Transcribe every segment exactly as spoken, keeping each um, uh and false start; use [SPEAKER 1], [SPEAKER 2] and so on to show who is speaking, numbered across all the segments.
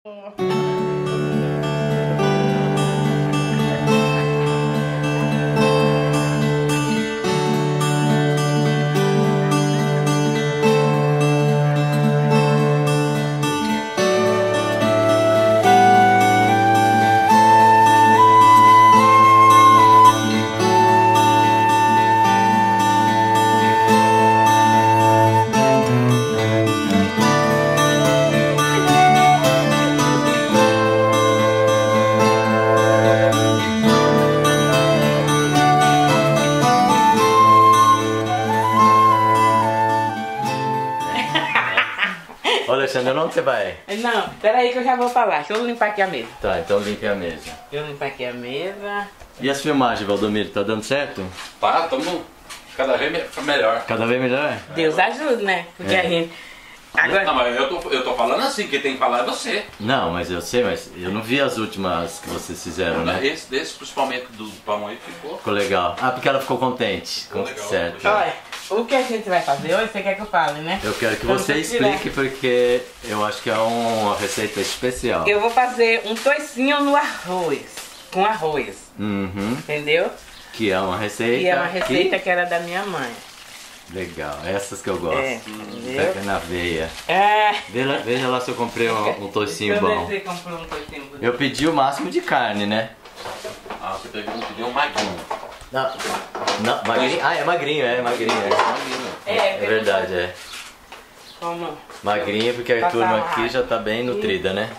[SPEAKER 1] Ô Alexandre, onde você vai?
[SPEAKER 2] Não, peraí que eu já vou falar. Deixa eu limpar aqui a mesa.
[SPEAKER 1] Tá, então limpe a mesa.
[SPEAKER 2] Deixa eu limpar aqui a mesa.
[SPEAKER 1] E as filmagens, Valdomiro, tá dando certo?
[SPEAKER 3] Tá, tamo cada vez me- melhor.
[SPEAKER 1] Cada vez melhor?
[SPEAKER 2] Deus ajuda, né? Porque
[SPEAKER 1] É.
[SPEAKER 2] a gente... Agora...
[SPEAKER 3] Não, mas eu tô, eu tô falando assim, quem tem que falar é você.
[SPEAKER 1] Não, mas eu sei, mas eu não vi as últimas que vocês fizeram, né?
[SPEAKER 3] Esse, desse, principalmente do pão aí, ficou.
[SPEAKER 1] Ficou legal. Ah, porque ela ficou contente.
[SPEAKER 3] Ficou legal.
[SPEAKER 1] Certo.
[SPEAKER 2] Olha, o que a gente vai fazer hoje, você quer que eu fale, né?
[SPEAKER 1] Eu quero que
[SPEAKER 2] Vamos
[SPEAKER 1] você
[SPEAKER 2] tirar.
[SPEAKER 1] explique porque eu acho que é uma receita especial.
[SPEAKER 2] Eu vou fazer um toicinho no arroz. Com arroz,
[SPEAKER 1] Uhum.
[SPEAKER 2] entendeu?
[SPEAKER 1] Que é uma receita.
[SPEAKER 2] E é uma receita
[SPEAKER 1] que...
[SPEAKER 2] que era da minha mãe.
[SPEAKER 1] Legal, essas que eu gosto.
[SPEAKER 2] É, entendeu?
[SPEAKER 1] Pega na veia.
[SPEAKER 2] É.
[SPEAKER 1] Veja, veja lá se eu comprei um, um toicinho
[SPEAKER 2] Deixa eu ver
[SPEAKER 1] bom.
[SPEAKER 2] se você comprou um toicinho bonito.
[SPEAKER 1] Eu pedi o máximo de carne, né?
[SPEAKER 3] Ah, você pegou, pediu um maguinho.
[SPEAKER 1] Não, não, magrinho. Ah, é magrinho, é magrinho. É,
[SPEAKER 2] É,
[SPEAKER 1] é verdade, é.
[SPEAKER 2] Como?
[SPEAKER 1] Magrinha porque a
[SPEAKER 2] Passar
[SPEAKER 1] turma
[SPEAKER 2] uma
[SPEAKER 1] aqui
[SPEAKER 2] raiva.
[SPEAKER 1] já tá bem nutrida, né?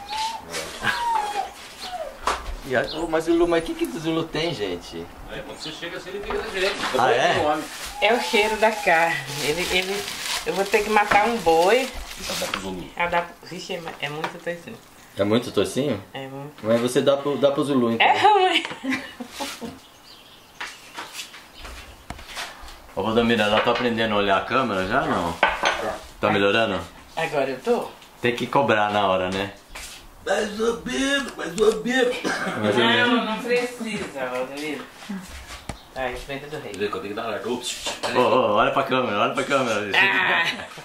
[SPEAKER 1] E a- oh, mas o Zulu, mas o que, que o Zulu tem, gente?
[SPEAKER 3] É, quando você chega assim, ele fica da direita.
[SPEAKER 1] Ah, é?
[SPEAKER 3] Do homem.
[SPEAKER 2] É o cheiro da carne. Ele, ele, eu vou ter que matar um boi.
[SPEAKER 3] Então dá pro Zulu.
[SPEAKER 2] Ah, dá, vixe, é, é muito toicinho.
[SPEAKER 1] É muito toicinho?
[SPEAKER 2] É muito.
[SPEAKER 1] Mas você dá pro, dá pro Zulu, então.
[SPEAKER 2] É ruim.
[SPEAKER 1] Ô, Valdomiro, ela tá aprendendo a olhar a câmera já ou não? Tá melhorando?
[SPEAKER 2] Agora eu tô?
[SPEAKER 1] Tem que cobrar na hora, né?
[SPEAKER 3] Mais ou menos, mais ou menos.
[SPEAKER 1] Mais ou menos.
[SPEAKER 2] Não, não precisa, Valdomiro. Ai, frente do rei.
[SPEAKER 3] Vê que eu tenho que dar alerta. Ups,
[SPEAKER 1] Ô, ô, olha pra câmera, olha pra câmera.
[SPEAKER 2] Ah,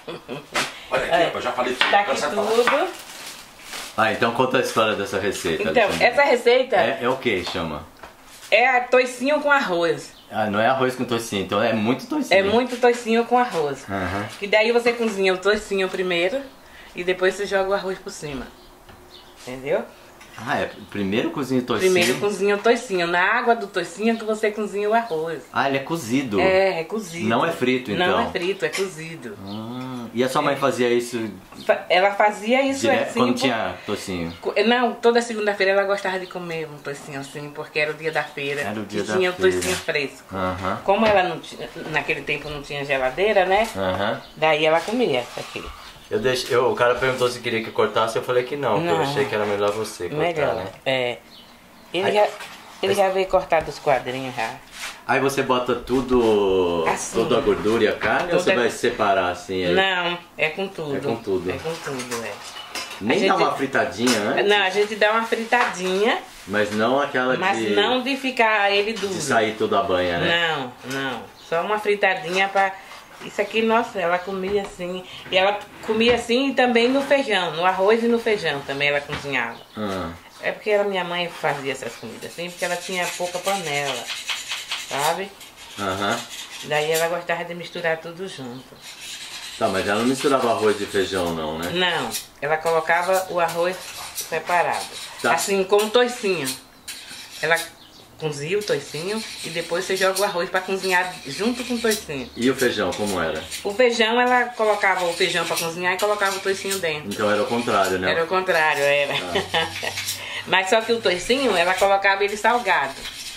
[SPEAKER 3] olha aqui,
[SPEAKER 2] É.
[SPEAKER 3] rapaz, já falei tudo.
[SPEAKER 2] tá aqui
[SPEAKER 3] Agora você fala.
[SPEAKER 2] tudo.
[SPEAKER 1] Ah, então conta a história dessa receita.
[SPEAKER 2] Então,
[SPEAKER 1] Alexandre.
[SPEAKER 2] essa receita
[SPEAKER 1] É, é o que chama?
[SPEAKER 2] é toicinho com arroz.
[SPEAKER 1] Ah, não é arroz com toicinho, então é muito toicinho.
[SPEAKER 2] É muito toicinho com arroz.
[SPEAKER 1] Aham.
[SPEAKER 2] E daí você cozinha o toicinho primeiro e depois você joga o arroz por cima. Entendeu?
[SPEAKER 1] Ah, é primeiro cozinha o toicinho?
[SPEAKER 2] Primeiro cozinha o toicinho. Na água do toicinho que você cozinha o arroz.
[SPEAKER 1] Ah, ele é cozido.
[SPEAKER 2] É, é cozido.
[SPEAKER 1] Não é frito, então?
[SPEAKER 2] Não é frito, é cozido.
[SPEAKER 1] Hum, e a sua mãe fazia isso
[SPEAKER 2] Fa- Ela fazia isso
[SPEAKER 1] direto
[SPEAKER 2] assim.
[SPEAKER 1] quando
[SPEAKER 2] por-
[SPEAKER 1] tinha toicinho?
[SPEAKER 2] co- Não, toda segunda-feira ela gostava de comer um toicinho assim, porque era o dia da feira.
[SPEAKER 1] Era o dia
[SPEAKER 2] e
[SPEAKER 1] da
[SPEAKER 2] tinha o
[SPEAKER 1] feira.
[SPEAKER 2] toicinho fresco.
[SPEAKER 1] Aham.
[SPEAKER 2] Como ela não tinha, naquele tempo não tinha geladeira, né?
[SPEAKER 1] Aham.
[SPEAKER 2] Daí ela comia aqui.
[SPEAKER 1] Eu deixo, eu, o cara perguntou se queria que eu cortasse, eu falei que não, porque eu
[SPEAKER 2] Não.
[SPEAKER 1] achei que era melhor você cortar,
[SPEAKER 2] Melhor.
[SPEAKER 1] né?
[SPEAKER 2] É. Ele
[SPEAKER 1] Aí-
[SPEAKER 2] já, ele já veio cortado os quadrinhos já.
[SPEAKER 1] Aí você bota tudo,
[SPEAKER 2] Assim.
[SPEAKER 1] toda a gordura e a carne, ou
[SPEAKER 2] Toda-
[SPEAKER 1] você vai separar assim? Aí?
[SPEAKER 2] Não, é com tudo.
[SPEAKER 1] É com tudo.
[SPEAKER 2] É com tudo, é.
[SPEAKER 1] Nem
[SPEAKER 2] a gente-
[SPEAKER 1] dá uma fritadinha antes?
[SPEAKER 2] Não, a gente dá uma fritadinha,
[SPEAKER 1] Mas não aquela
[SPEAKER 2] mas
[SPEAKER 1] de,
[SPEAKER 2] não de ficar ele duro.
[SPEAKER 1] de sair toda a banha, né?
[SPEAKER 2] Não, não. Só uma fritadinha pra... Isso aqui, nossa, ela comia assim. E ela comia assim também no feijão, no arroz e no feijão também ela cozinhava.
[SPEAKER 1] Ah.
[SPEAKER 2] É porque a minha mãe fazia essas comidas assim, porque ela tinha pouca panela, sabe?
[SPEAKER 1] Aham.
[SPEAKER 2] Daí ela gostava de misturar tudo junto.
[SPEAKER 1] Tá, mas ela não misturava arroz e feijão não, né?
[SPEAKER 2] Não, ela colocava o arroz separado.
[SPEAKER 1] Tá.
[SPEAKER 2] Assim, como toicinho. Ela cozia o toicinho e depois você joga o arroz para cozinhar junto com o toicinho.
[SPEAKER 1] E o feijão, como era?
[SPEAKER 2] O feijão, ela colocava o feijão para cozinhar e colocava o toicinho dentro.
[SPEAKER 1] Então era o contrário, né?
[SPEAKER 2] Era o contrário, era. Mas só que o toicinho, ela colocava ele salgado.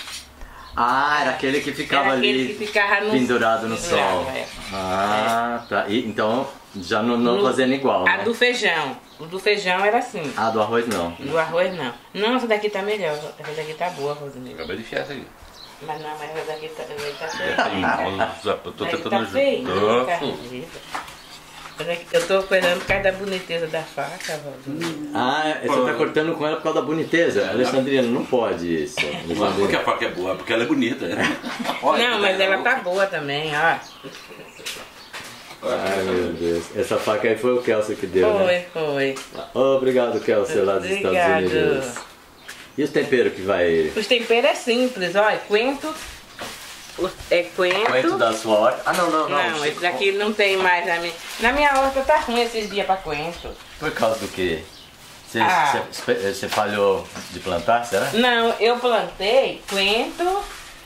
[SPEAKER 1] Ah, era aquele que ficava
[SPEAKER 2] Era
[SPEAKER 1] ali
[SPEAKER 2] aquele que ficava no-
[SPEAKER 1] pendurado no
[SPEAKER 2] pendurado,
[SPEAKER 1] sol.
[SPEAKER 2] é.
[SPEAKER 1] Ah, tá. E, então já não, não
[SPEAKER 2] No-
[SPEAKER 1] fazendo igual,
[SPEAKER 2] A
[SPEAKER 1] né?
[SPEAKER 2] do feijão. O do feijão era assim.
[SPEAKER 1] Ah, do arroz não.
[SPEAKER 2] Do arroz não. Não, essa daqui tá melhor. Essa daqui tá boa, Rosemary.
[SPEAKER 3] Acabei de enfiar essa aqui.
[SPEAKER 2] Mas não, mas essa daqui tá, essa daqui tá feia.
[SPEAKER 3] Eu tô
[SPEAKER 2] Essa daqui
[SPEAKER 3] tentando
[SPEAKER 2] tá feia.
[SPEAKER 3] ajudar.
[SPEAKER 2] Tá horrível. Eu tô esperando por causa da boniteza da faca, Valdir.
[SPEAKER 1] Ah, você tá cortando com ela por causa da boniteza? Alexandrina, não pode isso.
[SPEAKER 3] Não é porque
[SPEAKER 1] Alexandrina.
[SPEAKER 3] a faca é boa, é porque ela é bonita. Olha,
[SPEAKER 2] Não, mas ela tá boa também, ó.
[SPEAKER 1] Ai, meu Deus. Essa faca aí foi o Kelso que deu,
[SPEAKER 2] Foi,
[SPEAKER 1] né?
[SPEAKER 2] foi.
[SPEAKER 1] Obrigado, Kelso, lá dos Estados
[SPEAKER 2] Obrigado.
[SPEAKER 1] Unidos. E os temperos que vai...
[SPEAKER 2] Os temperos é simples, olha, coentro, o- é coentro.
[SPEAKER 1] Coentro da sua horta? Ah, não, não, não.
[SPEAKER 2] Não, esse daqui não tem mais na minha. Na minha horta tá ruim esses dias pra coentro.
[SPEAKER 1] Por causa do quê? Você
[SPEAKER 2] Ah.
[SPEAKER 1] você- você falhou de plantar, será?
[SPEAKER 2] Não, eu plantei coentro,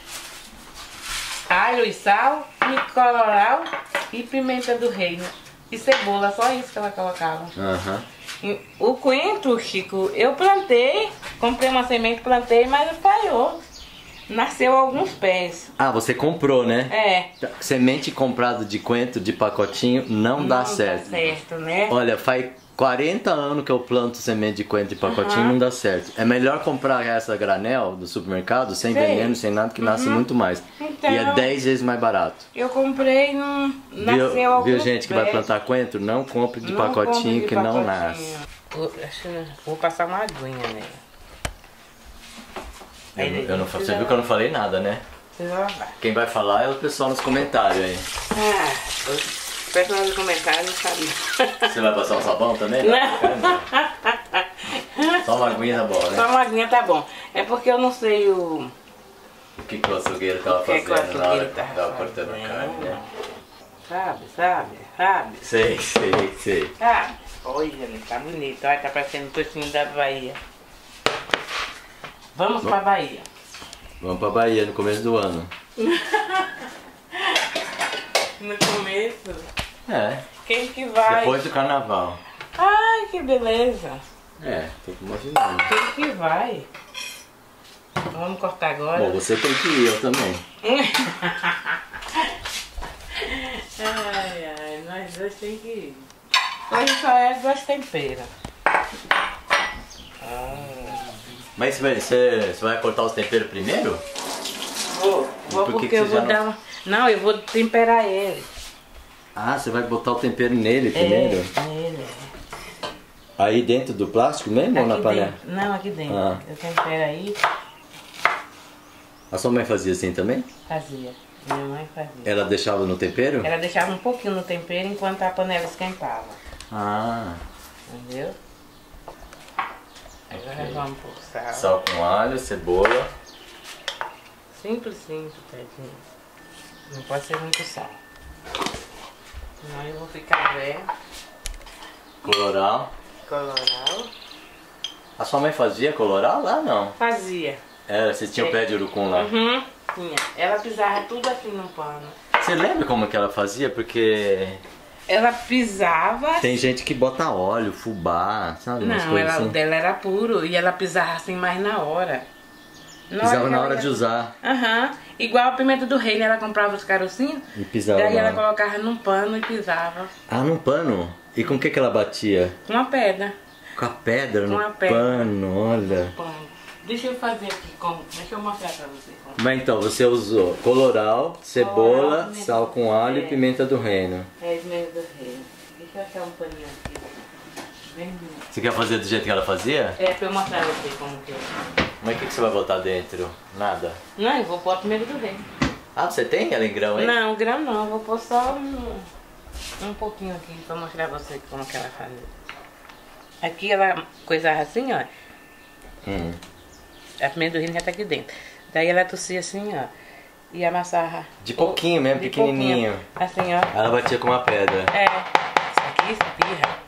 [SPEAKER 2] alho e sal, e coloral e pimenta do reino. E cebola, só isso que ela colocava.
[SPEAKER 1] Aham.
[SPEAKER 2] E o coentro, Chico, eu plantei, comprei uma semente, plantei, mas falhou. Nasceu alguns pés.
[SPEAKER 1] Ah, você comprou, né?
[SPEAKER 2] É.
[SPEAKER 1] Semente comprada de coentro de pacotinho não, dá
[SPEAKER 2] Não
[SPEAKER 1] certo.
[SPEAKER 2] Dá certo, né?
[SPEAKER 1] Olha, faz quarenta anos que eu planto semente de coentro de pacotinho e
[SPEAKER 2] Aham.
[SPEAKER 1] não dá certo. É melhor comprar essa granel do supermercado, sem
[SPEAKER 2] Sei.
[SPEAKER 1] veneno, sem nada, que nasce muito mais.
[SPEAKER 2] Então-
[SPEAKER 1] E é dez vezes mais barato.
[SPEAKER 2] Eu comprei, não nasceu
[SPEAKER 1] Viu,
[SPEAKER 2] alguns
[SPEAKER 1] viu gente que vai
[SPEAKER 2] pés.
[SPEAKER 1] plantar coentro? Não compre de
[SPEAKER 2] Não
[SPEAKER 1] pacotinho
[SPEAKER 2] compre de
[SPEAKER 1] que não
[SPEAKER 2] pacotinho.
[SPEAKER 1] nasce.
[SPEAKER 2] Vou, acho que- vou passar uma aguinha nela.
[SPEAKER 1] Eu, não- eu não, você viu que eu não falei nada, né?
[SPEAKER 2] Precisa lavar.
[SPEAKER 1] Quem vai falar é o pessoal nos comentários aí.
[SPEAKER 2] Ah, o pessoal do comentário não sabe.
[SPEAKER 1] Você vai passar um sabão também?
[SPEAKER 2] Não.
[SPEAKER 1] Só uma aguinha tá bom, né?
[SPEAKER 2] Só uma aguinha tá bom. É porque eu não sei o...
[SPEAKER 1] O que, que o açougueiro tava
[SPEAKER 2] O que que o
[SPEAKER 1] fazendo na hora
[SPEAKER 2] açougueiro
[SPEAKER 1] que
[SPEAKER 2] tava
[SPEAKER 1] tava cortando a
[SPEAKER 2] fazendo?
[SPEAKER 1] carne, né?
[SPEAKER 2] Sabe, sabe, sabe,
[SPEAKER 1] Sei, sei, sei.
[SPEAKER 2] sabe. Olha, tá bonito. Olha, tá parecendo o tocinho da Bahia. Vamos pra Bahia.
[SPEAKER 1] Vamos pra Bahia no começo do ano.
[SPEAKER 2] No começo,
[SPEAKER 1] É,
[SPEAKER 2] quem que vai?
[SPEAKER 1] depois do carnaval.
[SPEAKER 2] Ai, que beleza.
[SPEAKER 1] É, tô imaginando.
[SPEAKER 2] Quem que vai? Vamos cortar agora.
[SPEAKER 1] Bom, você tem que ir, eu também.
[SPEAKER 2] Ai, ai, nós dois tem que ir. Hoje só é duas temperas.
[SPEAKER 1] Mas você vai, você, você vai cortar os temperos primeiro?
[SPEAKER 2] Vou, vou
[SPEAKER 1] por que
[SPEAKER 2] porque
[SPEAKER 1] que
[SPEAKER 2] eu
[SPEAKER 1] você
[SPEAKER 2] vou
[SPEAKER 1] já
[SPEAKER 2] dar
[SPEAKER 1] não-
[SPEAKER 2] uma... Não, eu vou temperar ele.
[SPEAKER 1] Ah, você vai botar o tempero nele primeiro?
[SPEAKER 2] É, nele.
[SPEAKER 1] Aí dentro do plástico mesmo ou na
[SPEAKER 2] Aqui
[SPEAKER 1] panela?
[SPEAKER 2] dentro. Não, aqui dentro.
[SPEAKER 1] Ah.
[SPEAKER 2] Eu tempero aí,
[SPEAKER 1] A sua mãe fazia assim também?
[SPEAKER 2] fazia. Minha mãe fazia.
[SPEAKER 1] Ela deixava no tempero?
[SPEAKER 2] Ela deixava um pouquinho no tempero enquanto a panela esquentava.
[SPEAKER 1] Ah,
[SPEAKER 2] Entendeu? Agora vamos por sal.
[SPEAKER 1] sal com alho, cebola.
[SPEAKER 2] Simples, simples, tadinho. Não pode ser muito sal. Senão eu vou ficar velha.
[SPEAKER 1] Coloral.
[SPEAKER 2] Coloral.
[SPEAKER 1] A sua mãe fazia coloral lá não?
[SPEAKER 2] Fazia.
[SPEAKER 1] Era, vocês tinham
[SPEAKER 2] É.
[SPEAKER 1] pé de urucum lá.
[SPEAKER 2] Uhum. Tinha. Ela pisava tudo assim no pano.
[SPEAKER 1] Você lembra como que ela fazia? Porque
[SPEAKER 2] Ela pisava.
[SPEAKER 1] tem gente que bota óleo, fubá, sabe? Umas
[SPEAKER 2] Não,
[SPEAKER 1] coisas
[SPEAKER 2] ela, o
[SPEAKER 1] assim.
[SPEAKER 2] dela era puro e ela pisava assim mais na hora.
[SPEAKER 1] Pisava
[SPEAKER 2] que
[SPEAKER 1] na
[SPEAKER 2] ela
[SPEAKER 1] hora
[SPEAKER 2] ia-
[SPEAKER 1] de usar.
[SPEAKER 2] Aham. Igual a pimenta do reino, ela comprava os carocinhos.
[SPEAKER 1] E pisava
[SPEAKER 2] Daí ela
[SPEAKER 1] lá.
[SPEAKER 2] colocava num pano e pisava
[SPEAKER 1] Ah, num pano? E com o que que ela batia?
[SPEAKER 2] com uma pedra.
[SPEAKER 1] Com a pedra no
[SPEAKER 2] Com a pedra.
[SPEAKER 1] pano, olha.
[SPEAKER 2] Pano. Deixa eu fazer aqui como. Deixa eu mostrar pra você como.
[SPEAKER 1] Mas então, você usou coloral, cebola,
[SPEAKER 2] Coloral, pimenta
[SPEAKER 1] sal
[SPEAKER 2] do
[SPEAKER 1] com alho e
[SPEAKER 2] reino.
[SPEAKER 1] pimenta do reino.
[SPEAKER 2] É pimenta do reino. Deixa eu achar um paninho aqui. Bem bonito.
[SPEAKER 1] Você quer fazer do jeito que ela fazia?
[SPEAKER 2] É pra eu mostrar pra você como que é.
[SPEAKER 1] Mas o que que você vai botar dentro? Nada?
[SPEAKER 2] Não, eu vou pôr a pimenta do reino.
[SPEAKER 1] Ah, você tem ela em grão, hein?
[SPEAKER 2] Não, grão não, eu vou pôr só um, um pouquinho aqui pra mostrar pra você como que ela fazia. Aqui ela coisava assim, ó.
[SPEAKER 1] Hum.
[SPEAKER 2] A pimenta do reino já tá aqui dentro. Daí ela tossia assim, ó. E amassava.
[SPEAKER 1] De pouquinho mesmo,
[SPEAKER 2] de
[SPEAKER 1] pequenininho.
[SPEAKER 2] pouquinho. Assim, ó.
[SPEAKER 1] Ela batia com uma pedra.
[SPEAKER 2] É. Isso aqui espirra.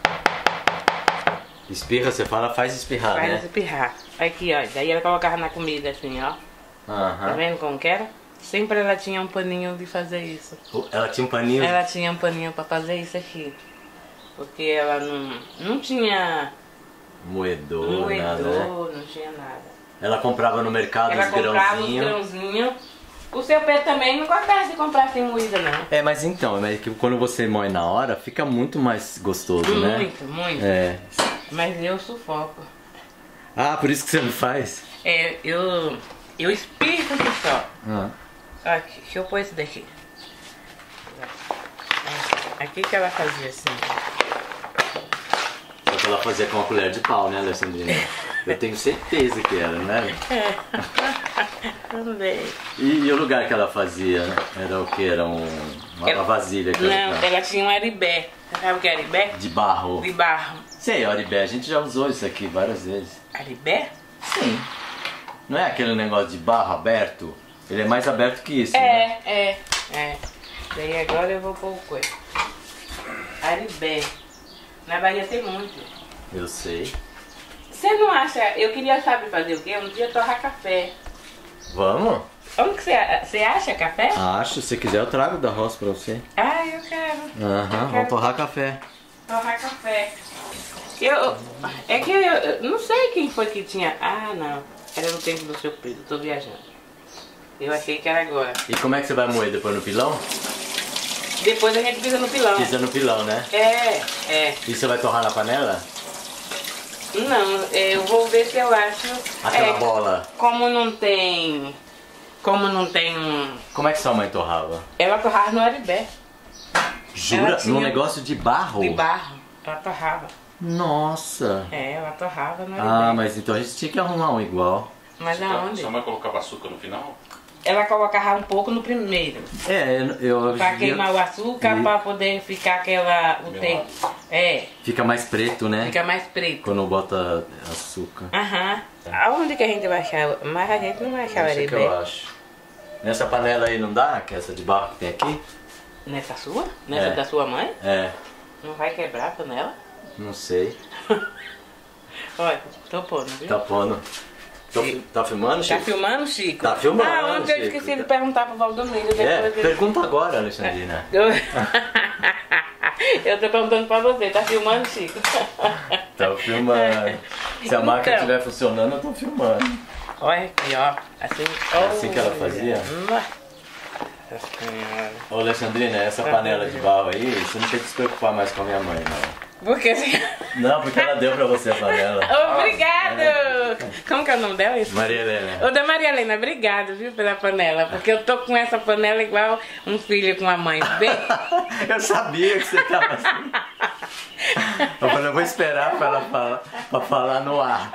[SPEAKER 1] Espirra, você fala, faz espirrar,
[SPEAKER 2] Faz
[SPEAKER 1] né?
[SPEAKER 2] espirrar. Aqui, ó. Daí ela colocava na comida assim, ó. Tá
[SPEAKER 1] Aham.
[SPEAKER 2] vendo como que era? Sempre ela tinha um paninho de fazer isso.
[SPEAKER 1] Ela tinha um paninho.
[SPEAKER 2] Ela tinha um paninho pra fazer isso aqui. Porque ela não, não tinha
[SPEAKER 1] Moedor,
[SPEAKER 2] moedor,
[SPEAKER 1] nada, né?
[SPEAKER 2] não tinha nada.
[SPEAKER 1] Ela comprava no mercado
[SPEAKER 2] Ela
[SPEAKER 1] os
[SPEAKER 2] comprava os
[SPEAKER 1] grãozinhos.
[SPEAKER 2] grãozinhos. O seu pé também não gostava de comprar sem moída, não.
[SPEAKER 1] É, mas então, é que quando você moe na hora, fica muito mais gostoso, né?
[SPEAKER 2] Muito, muito.
[SPEAKER 1] É.
[SPEAKER 2] Mas eu sufoco.
[SPEAKER 1] Ah, por isso que você não faz?
[SPEAKER 2] É, eu, eu espirro aqui só.
[SPEAKER 1] Ah.
[SPEAKER 2] Aqui, deixa eu pôr esse daqui. Aqui que ela fazia assim.
[SPEAKER 1] Só que ela fazia com uma colher de pau, né, Alessandrina? Eu tenho certeza que era, né?
[SPEAKER 2] Também.
[SPEAKER 1] E, e o lugar que ela fazia? Era o que? Era um, uma, uma vasilha? Que
[SPEAKER 2] Não,
[SPEAKER 1] ela,
[SPEAKER 2] ela tinha um aribé. Você sabe o que é aribé?
[SPEAKER 1] de barro.
[SPEAKER 2] De barro.
[SPEAKER 1] Sei, Aribé, a gente já usou isso aqui várias vezes.
[SPEAKER 2] Aribé?
[SPEAKER 1] Sim. Não é aquele negócio de barro aberto? Ele é mais aberto que isso,
[SPEAKER 2] É,
[SPEAKER 1] né?
[SPEAKER 2] é, é. Daí agora eu vou pôr coisa. Aribé. Na Bahia tem muito.
[SPEAKER 1] Eu sei.
[SPEAKER 2] Você não acha... Eu queria saber fazer o quê? Um dia torrar café.
[SPEAKER 1] Vamos?
[SPEAKER 2] Onde que você, você acha café?
[SPEAKER 1] Acho, se quiser eu trago da roça pra você.
[SPEAKER 2] Ah, eu quero.
[SPEAKER 1] Aham, vamos torrar café.
[SPEAKER 2] Torrar café. Eu, é que eu, eu não sei quem foi que tinha... Ah, não. Era no tempo do seu Pedro. Tô viajando. Eu achei que era agora.
[SPEAKER 1] E como é que você vai moer depois no pilão?
[SPEAKER 2] Depois a gente pisa no pilão.
[SPEAKER 1] Pisa no pilão, né?
[SPEAKER 2] É, é.
[SPEAKER 1] E você vai torrar na panela?
[SPEAKER 2] Não, eu vou ver se eu acho.
[SPEAKER 1] Aquela
[SPEAKER 2] é,
[SPEAKER 1] bola.
[SPEAKER 2] Como não tem. Como não tem um.
[SPEAKER 1] Como é que sua mãe torrava?
[SPEAKER 2] Ela torrava no aribé.
[SPEAKER 1] Jura?
[SPEAKER 2] Ela tinha
[SPEAKER 1] Num negócio de barro?
[SPEAKER 2] De barro. Ela torrava.
[SPEAKER 1] Nossa.
[SPEAKER 2] É, ela torrava no aribé.
[SPEAKER 1] Ah, mas então a gente tinha que arrumar um igual.
[SPEAKER 2] Mas aonde?
[SPEAKER 3] Sua mãe colocava açúcar no final?
[SPEAKER 2] Ela colocava um pouco no primeiro.
[SPEAKER 1] É, eu...
[SPEAKER 2] Pra queimar o açúcar,
[SPEAKER 1] E-
[SPEAKER 2] pra poder ficar aquela. O
[SPEAKER 3] Melado.
[SPEAKER 2] te... É,
[SPEAKER 1] Fica mais preto, né?
[SPEAKER 2] fica mais preto.
[SPEAKER 1] Quando bota açúcar.
[SPEAKER 2] Aham. Aonde que a gente vai achar? Mas a gente não vai achar o
[SPEAKER 1] Essa que
[SPEAKER 2] aribé.
[SPEAKER 1] eu acho. Nessa panela aí não dá? Que é essa de barro que tem aqui?
[SPEAKER 2] Nessa sua? Nessa
[SPEAKER 1] É.
[SPEAKER 2] da sua mãe?
[SPEAKER 1] É,
[SPEAKER 2] Não vai quebrar a panela?
[SPEAKER 1] não sei.
[SPEAKER 2] Olha, tô pondo, viu?
[SPEAKER 1] Tá pondo. Tô fi- tá filmando,
[SPEAKER 2] Tá
[SPEAKER 1] Chico?
[SPEAKER 2] filmando, Chico?
[SPEAKER 1] Tá filmando,
[SPEAKER 2] Ah, ontem eu
[SPEAKER 1] Chico.
[SPEAKER 2] esqueci de perguntar pro Valdomiro.
[SPEAKER 1] É,
[SPEAKER 2] Depois ele...
[SPEAKER 1] pergunta agora, Alexandrina.
[SPEAKER 2] Eu... eu tô perguntando pra você, tá filmando, Chico?
[SPEAKER 1] Tá filmando. Se a máquina
[SPEAKER 2] Então.
[SPEAKER 1] estiver funcionando, eu tô filmando.
[SPEAKER 2] Olha aqui, ó. Assim,
[SPEAKER 1] É assim que ela fazia?
[SPEAKER 2] Nossa Senhora.
[SPEAKER 1] Ô, Alexandrina, essa panela de barro aí, você não tem que se preocupar mais com a minha mãe, não.
[SPEAKER 2] Por que você...
[SPEAKER 1] Não, porque ela deu pra você a panela.
[SPEAKER 2] Obrigado! Como que é o nome dela? Isso?
[SPEAKER 1] Maria Helena.
[SPEAKER 2] Ô, da Maria Helena, obrigado, viu, pela panela. Porque eu tô com essa panela igual um filho com a mãe. Bem...
[SPEAKER 1] Eu sabia que você tava assim. Eu falei, eu vou esperar pra ela falar, pra falar no ar.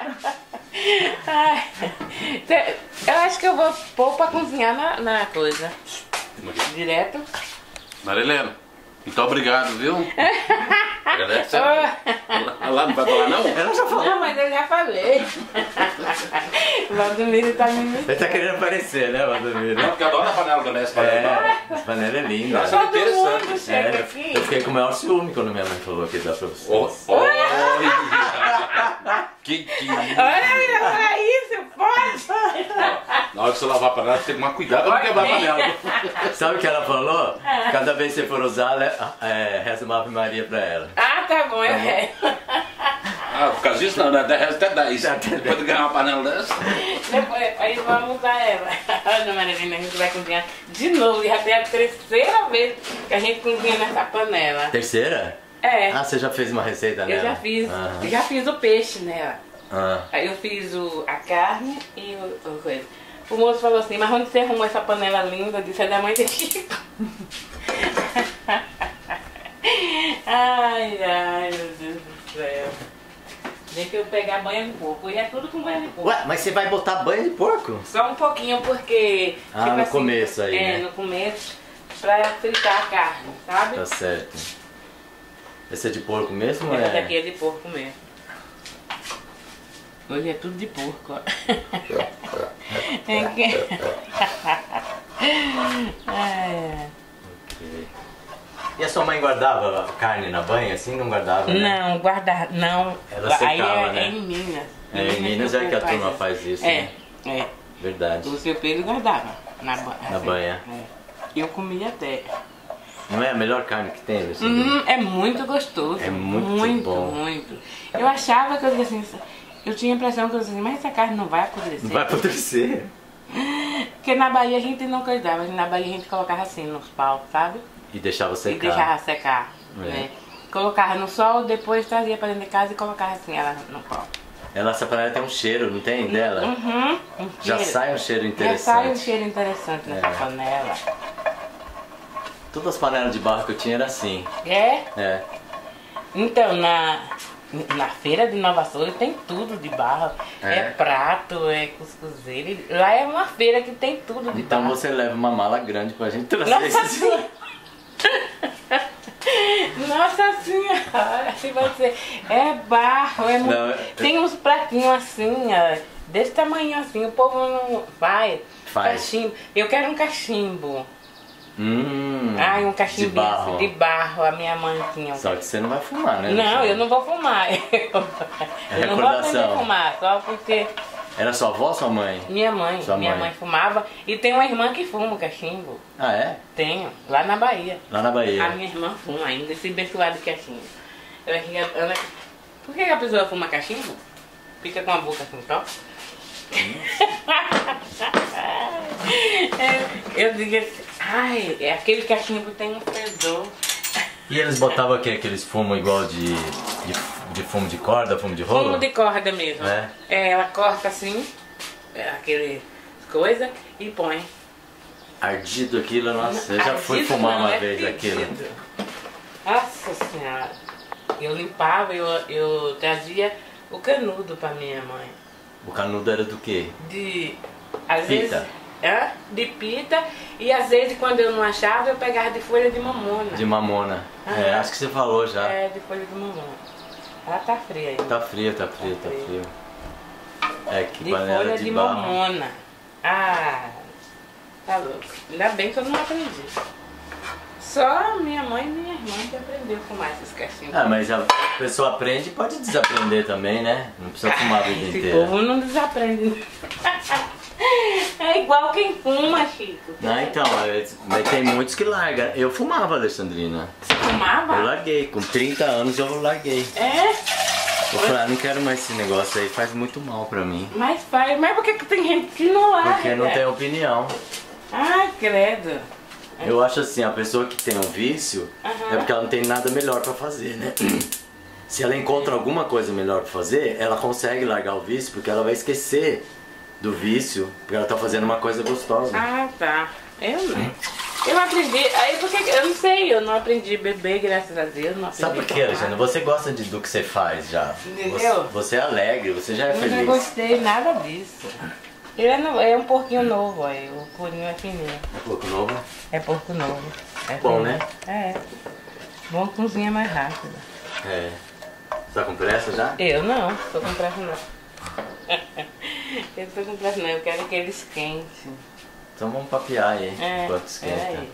[SPEAKER 2] Ai, cê- eu acho que eu vou pôr pra cozinhar na, na coisa. Direto.
[SPEAKER 3] Maria Helena, muito obrigado, viu? Agradece.
[SPEAKER 2] Oh.
[SPEAKER 3] Lá, lá não vai falar não?
[SPEAKER 1] Ela já falou.
[SPEAKER 2] Não, mas eu já falei. O Valdomiro tá me imitando.
[SPEAKER 1] Ele tá querendo aparecer, né, Valdomiro?
[SPEAKER 3] Não, porque eu adoro a panela também, essa panela.
[SPEAKER 1] É, essa panela é linda.
[SPEAKER 3] Nossa.
[SPEAKER 2] Todo
[SPEAKER 3] Interessante.
[SPEAKER 2] mundo
[SPEAKER 1] É,
[SPEAKER 2] chega
[SPEAKER 1] eu,
[SPEAKER 2] aqui.
[SPEAKER 1] eu fiquei com o maior ciúme quando minha mãe falou que dá pra
[SPEAKER 3] Oh,
[SPEAKER 1] vocês.
[SPEAKER 3] oh, que, que...
[SPEAKER 2] Olha, olha isso, pode.
[SPEAKER 3] Na hora que você lavar a panela, você tem que tomar cuidado pra não quebrar a panela.
[SPEAKER 1] Sabe o que ela falou? Cada vez que você for usar, le- é, reza uma Ave Maria pra ela.
[SPEAKER 2] Ah, tá bom, é.
[SPEAKER 3] Ah, por causa disso não, né? dez até dez.
[SPEAKER 1] Até dez.
[SPEAKER 3] Depois de ganhar uma panela dessa.
[SPEAKER 2] Depois, aí vamos usar ela. Olha, Marilena, a gente vai cozinhar de novo. Já tem a terceira vez que a gente cozinha nessa panela.
[SPEAKER 1] Terceira?
[SPEAKER 2] É,
[SPEAKER 1] Ah, você já fez uma receita
[SPEAKER 2] eu
[SPEAKER 1] nela?
[SPEAKER 2] já fiz.
[SPEAKER 1] Aham.
[SPEAKER 2] Já fiz o peixe nela.
[SPEAKER 1] Ah.
[SPEAKER 2] Aí eu fiz o, a carne e o, o coisa. O moço falou assim, mas onde você arrumou essa panela linda? Eu disse, é da mãe de Chico. Ai, ai, meu Deus do céu. Deixa eu pegar banho de porco. E é tudo com banho de porco.
[SPEAKER 1] Ué, mas você vai botar banho de porco?
[SPEAKER 2] Só um pouquinho porque...
[SPEAKER 1] Ah,
[SPEAKER 2] tipo
[SPEAKER 1] no começo aí,
[SPEAKER 2] É,
[SPEAKER 1] né?
[SPEAKER 2] no começo, pra fritar a carne, sabe?
[SPEAKER 1] Tá certo. Esse é de porco mesmo ou
[SPEAKER 2] Essa
[SPEAKER 1] é?
[SPEAKER 2] daqui é de porco mesmo. Hoje é tudo de porco, ó. É que... Ai,
[SPEAKER 1] Ok. E a sua mãe guardava a carne na banha assim? Não guardava, né?
[SPEAKER 2] não, guardar, não.
[SPEAKER 1] Ela
[SPEAKER 2] Aí
[SPEAKER 1] secava,
[SPEAKER 2] é,
[SPEAKER 1] né?
[SPEAKER 2] é em Minas.
[SPEAKER 1] É, em Minas é que a turma faz isso,
[SPEAKER 2] É,
[SPEAKER 1] né?
[SPEAKER 2] é.
[SPEAKER 1] Verdade.
[SPEAKER 2] O seu Pedro guardava na banha.
[SPEAKER 1] Na banha.
[SPEAKER 2] É. Eu comia até.
[SPEAKER 1] Não é a melhor carne que tem, Alexandrina?
[SPEAKER 2] Hum, é muito gostoso.
[SPEAKER 1] É muito
[SPEAKER 2] muito,
[SPEAKER 1] bom.
[SPEAKER 2] muito. Eu achava que eu dizia assim, eu tinha a impressão que eu dizia assim, mas essa carne não vai apodrecer.
[SPEAKER 1] Não vai apodrecer.
[SPEAKER 2] Porque na Bahia a gente não coisava, na Bahia a gente colocava assim nos paus, sabe?
[SPEAKER 1] E deixava secar.
[SPEAKER 2] E deixava secar.
[SPEAKER 1] É.
[SPEAKER 2] Né? Colocava no sol, depois trazia pra dentro de casa e colocava assim ela no pau.
[SPEAKER 1] Ela, essa panela tem um cheiro, não tem, dela?
[SPEAKER 2] Uhum, um
[SPEAKER 1] Já
[SPEAKER 2] cheiro.
[SPEAKER 1] sai um cheiro
[SPEAKER 2] Já
[SPEAKER 1] interessante.
[SPEAKER 2] sai um cheiro interessante nessa
[SPEAKER 1] É.
[SPEAKER 2] panela.
[SPEAKER 1] Todas as panelas de barro que eu tinha era assim.
[SPEAKER 2] É?
[SPEAKER 1] É.
[SPEAKER 2] Então, na, Na feira de Nova Soura tem tudo de barro.
[SPEAKER 1] É?
[SPEAKER 2] É, prato, é cuscuzeiro. Lá é uma feira que tem tudo de
[SPEAKER 1] Então
[SPEAKER 2] barro.
[SPEAKER 1] você leva uma mala grande pra gente trazer
[SPEAKER 2] Nossa
[SPEAKER 1] esses...
[SPEAKER 2] Senhora! Nossa Senhora! Se você... É barro, é muito...
[SPEAKER 1] Não, é-
[SPEAKER 2] Tem uns pratinhos assim, ó, desse tamanho assim. O povo não vai.
[SPEAKER 1] Faz.
[SPEAKER 2] Cachimbo. Eu quero um cachimbo.
[SPEAKER 1] Hum,
[SPEAKER 2] Ai, um cachimbinho
[SPEAKER 1] de barro.
[SPEAKER 2] assim, de barro. A minha mãe tinha um.
[SPEAKER 1] Só que você não vai fumar, né?
[SPEAKER 2] Não, eu não vou fumar. Eu não vou aprender
[SPEAKER 1] recordação.
[SPEAKER 2] a fumar, só porque
[SPEAKER 1] Era sua avó ou sua mãe?
[SPEAKER 2] minha mãe,
[SPEAKER 1] Sua
[SPEAKER 2] minha
[SPEAKER 1] mãe.
[SPEAKER 2] mãe fumava. E tem uma irmã que fuma cachimbo.
[SPEAKER 1] Ah, é?
[SPEAKER 2] Tenho, lá na Bahia.
[SPEAKER 1] Lá na Bahia.
[SPEAKER 2] A minha irmã fuma ainda, esse abençoado de cachimbo. Ela fica, ela... Por que a pessoa fuma cachimbo? Fica com a boca assim, só. É, eu digo assim, ai, é aquele cachimbo que tem um fedor.
[SPEAKER 1] E eles botavam aqui aqueles fumos igual de, de, de fumo de corda, fumo de rolo?
[SPEAKER 2] Fumo de corda mesmo.
[SPEAKER 1] É?
[SPEAKER 2] É, ela corta assim, é, aquele coisa, e põe.
[SPEAKER 1] Ardido aquilo, nossa, eu já fui
[SPEAKER 2] Ardido
[SPEAKER 1] fumar
[SPEAKER 2] não,
[SPEAKER 1] uma
[SPEAKER 2] é
[SPEAKER 1] vez aquilo.
[SPEAKER 2] fedido. Nossa Senhora. Eu limpava, eu, eu trazia o canudo pra minha mãe.
[SPEAKER 1] O canudo era do quê?
[SPEAKER 2] De. Às
[SPEAKER 1] Pita.
[SPEAKER 2] vezes. É, de pita. E às vezes quando eu não achava, eu pegava de folha de mamona.
[SPEAKER 1] De mamona.
[SPEAKER 2] Aham.
[SPEAKER 1] É, acho que você falou já.
[SPEAKER 2] É, de folha de mamona. Ela tá fria ainda.
[SPEAKER 1] Tá frio, tá frio, tá
[SPEAKER 2] Tá frio.
[SPEAKER 1] frio. É, que
[SPEAKER 2] De
[SPEAKER 1] panela
[SPEAKER 2] folha
[SPEAKER 1] de,
[SPEAKER 2] de,
[SPEAKER 1] barro.
[SPEAKER 2] mamona. Ah, tá louco. Ainda bem que eu não aprendi. Só minha mãe e minha irmã que aprendeu a fumar esses cachimbos.
[SPEAKER 1] Ah, mas a pessoa aprende e pode desaprender também, né? Não precisa fumar a vida
[SPEAKER 2] Esse
[SPEAKER 1] inteira.
[SPEAKER 2] povo não desaprende. É igual quem fuma, Chico.
[SPEAKER 1] Não, então, mas tem muitos que largam. Eu fumava, Alexandrina.
[SPEAKER 2] Você fumava?
[SPEAKER 1] Eu larguei, com trinta anos eu larguei.
[SPEAKER 2] É?
[SPEAKER 1] Eu falei, ah, não quero mais esse negócio aí, faz muito mal pra mim.
[SPEAKER 2] Mas faz. Mas por que que tem gente que não larga?
[SPEAKER 1] Porque não tem opinião.
[SPEAKER 2] Ai, credo.
[SPEAKER 1] Eu acho assim, a pessoa que tem um vício
[SPEAKER 2] Aham.
[SPEAKER 1] é porque ela não tem nada melhor pra fazer, né? Se ela encontra alguma coisa melhor pra fazer, ela consegue largar o vício porque ela vai esquecer do vício, porque ela tá fazendo uma coisa gostosa.
[SPEAKER 2] Ah, tá. Eu não. Eu aprendi. Aí porque eu não sei, eu não aprendi a beber, graças a Deus. Não aprendi
[SPEAKER 1] Sabe por
[SPEAKER 2] a
[SPEAKER 1] quê,
[SPEAKER 2] tomar.
[SPEAKER 1] Alexandre? Você gosta de, do que você faz já.
[SPEAKER 2] Entendeu?
[SPEAKER 1] Você, você é alegre, você já é
[SPEAKER 2] Eu não
[SPEAKER 1] feliz.
[SPEAKER 2] gostei nada disso. Ele é, no- é um porquinho novo, aí. O corinho é fininho.
[SPEAKER 1] É pouco novo?
[SPEAKER 2] É porco novo. É
[SPEAKER 1] Bom,
[SPEAKER 2] fininho.
[SPEAKER 1] né?
[SPEAKER 2] É. Bom, cozinha mais rápido.
[SPEAKER 1] É. Você tá com pressa já?
[SPEAKER 2] Eu não, tô com pressa não. Eu tô com pressa não, eu quero que ele esquente.
[SPEAKER 1] Então vamos papear aí,
[SPEAKER 2] É,
[SPEAKER 1] enquanto esquenta.
[SPEAKER 2] é aí.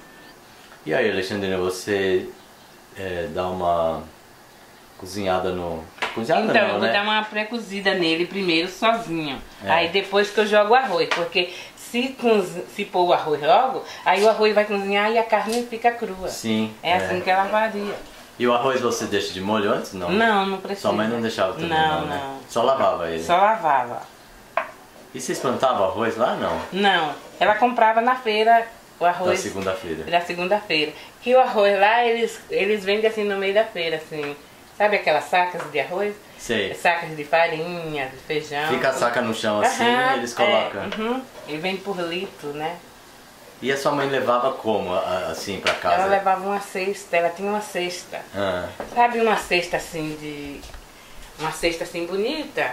[SPEAKER 1] E aí, Alexandrina, você é, dá uma cozinhada no... Cozinhada
[SPEAKER 2] Então, eu
[SPEAKER 1] não,
[SPEAKER 2] vou
[SPEAKER 1] né?
[SPEAKER 2] dar uma pré-cozida nele primeiro sozinho.
[SPEAKER 1] É.
[SPEAKER 2] Aí depois que eu jogo o arroz, porque se, cozi- se pôr o arroz logo, aí o arroz vai cozinhar e a carne fica crua.
[SPEAKER 1] Sim.
[SPEAKER 2] É assim que ela varia.
[SPEAKER 1] E o arroz você deixa de molho antes? Não.
[SPEAKER 2] Não, não precisa.
[SPEAKER 1] Sua mãe não deixava também,
[SPEAKER 2] Não,
[SPEAKER 1] não, né?
[SPEAKER 2] não.
[SPEAKER 1] Só lavava ele.
[SPEAKER 2] Só lavava.
[SPEAKER 1] E vocês plantavam arroz lá, não?
[SPEAKER 2] Não, ela comprava na feira o
[SPEAKER 1] Da
[SPEAKER 2] arroz
[SPEAKER 1] segunda-feira.
[SPEAKER 2] da segunda-feira. Que o arroz lá, eles, eles vendem assim no meio da feira, assim. Sabe aquelas sacas de arroz?
[SPEAKER 1] Sei.
[SPEAKER 2] Sacas de farinha, de feijão.
[SPEAKER 1] Fica a saca no chão assim
[SPEAKER 2] Aham,
[SPEAKER 1] e eles colocam.
[SPEAKER 2] É, uhum. Ele vende por litro, né?
[SPEAKER 1] E a sua mãe levava como, a- assim, pra casa?
[SPEAKER 2] Ela levava uma cesta, ela tinha uma cesta.
[SPEAKER 1] Ah,
[SPEAKER 2] Sabe uma cesta assim de... Uma cesta assim bonita?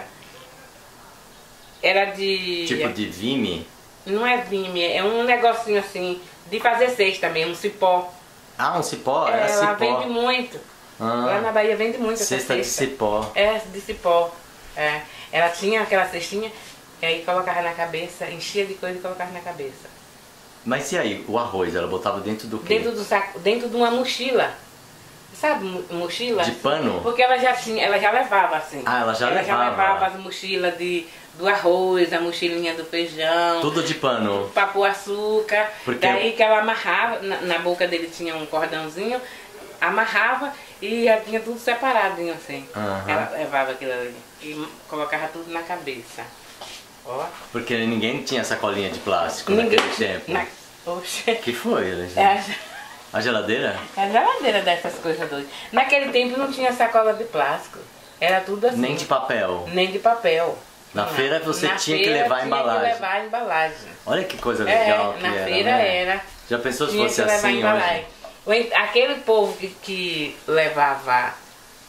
[SPEAKER 2] Era de...
[SPEAKER 1] tipo de vime?
[SPEAKER 2] Não é vime, é um negocinho assim, de fazer cesta mesmo, um cipó.
[SPEAKER 1] Ah, um cipó?
[SPEAKER 2] É,
[SPEAKER 1] Era
[SPEAKER 2] ela
[SPEAKER 1] cipó.
[SPEAKER 2] vende muito. Lá
[SPEAKER 1] Ah,
[SPEAKER 2] na Bahia vende muito essa
[SPEAKER 1] cesta de
[SPEAKER 2] cesta.
[SPEAKER 1] cipó.
[SPEAKER 2] É, de cipó. É. Ela tinha aquela cestinha, e aí colocava na cabeça, enchia de coisa e colocava na cabeça.
[SPEAKER 1] Mas e aí, o arroz, ela botava dentro do quê?
[SPEAKER 2] Dentro do saco, dentro de uma mochila. Sabe, mo- mochila?
[SPEAKER 1] De pano?
[SPEAKER 2] Porque ela já tinha, ela já levava assim.
[SPEAKER 1] Ah, ela já
[SPEAKER 2] ela já
[SPEAKER 1] levava.
[SPEAKER 2] levava as mochilas de, do arroz, a mochilinha do feijão.
[SPEAKER 1] Tudo de pano.
[SPEAKER 2] Pra pôr açúcar.
[SPEAKER 1] Porque-
[SPEAKER 2] Daí que ela amarrava, na, na boca dele tinha um cordãozinho, amarrava e já tinha tudo separadinho assim.
[SPEAKER 1] Aham.
[SPEAKER 2] Ela levava aquilo ali e colocava tudo na cabeça. Ó.
[SPEAKER 1] Porque ninguém tinha sacolinha de plástico
[SPEAKER 2] Ninguém.
[SPEAKER 1] naquele tempo.
[SPEAKER 2] Na, oxe.
[SPEAKER 1] Que foi, Alexandre?
[SPEAKER 2] É a,
[SPEAKER 1] A geladeira?
[SPEAKER 2] é a geladeira dessas coisas doidas. Naquele tempo não tinha sacola de plástico. Era tudo assim.
[SPEAKER 1] Nem de papel.
[SPEAKER 2] Nem de papel.
[SPEAKER 1] Na
[SPEAKER 2] Não.
[SPEAKER 1] feira você
[SPEAKER 2] Na
[SPEAKER 1] tinha que
[SPEAKER 2] feira
[SPEAKER 1] levar a
[SPEAKER 2] tinha
[SPEAKER 1] embalagem.
[SPEAKER 2] que levar a embalagem.
[SPEAKER 1] Olha que coisa
[SPEAKER 2] É,
[SPEAKER 1] legal que
[SPEAKER 2] na
[SPEAKER 1] era,
[SPEAKER 2] feira
[SPEAKER 1] né?
[SPEAKER 2] era.
[SPEAKER 1] Já pensou se
[SPEAKER 2] Tinha
[SPEAKER 1] fosse
[SPEAKER 2] que levar
[SPEAKER 1] assim
[SPEAKER 2] embalagem.
[SPEAKER 1] hoje?
[SPEAKER 2] Ou ent- Aquele povo que, que levava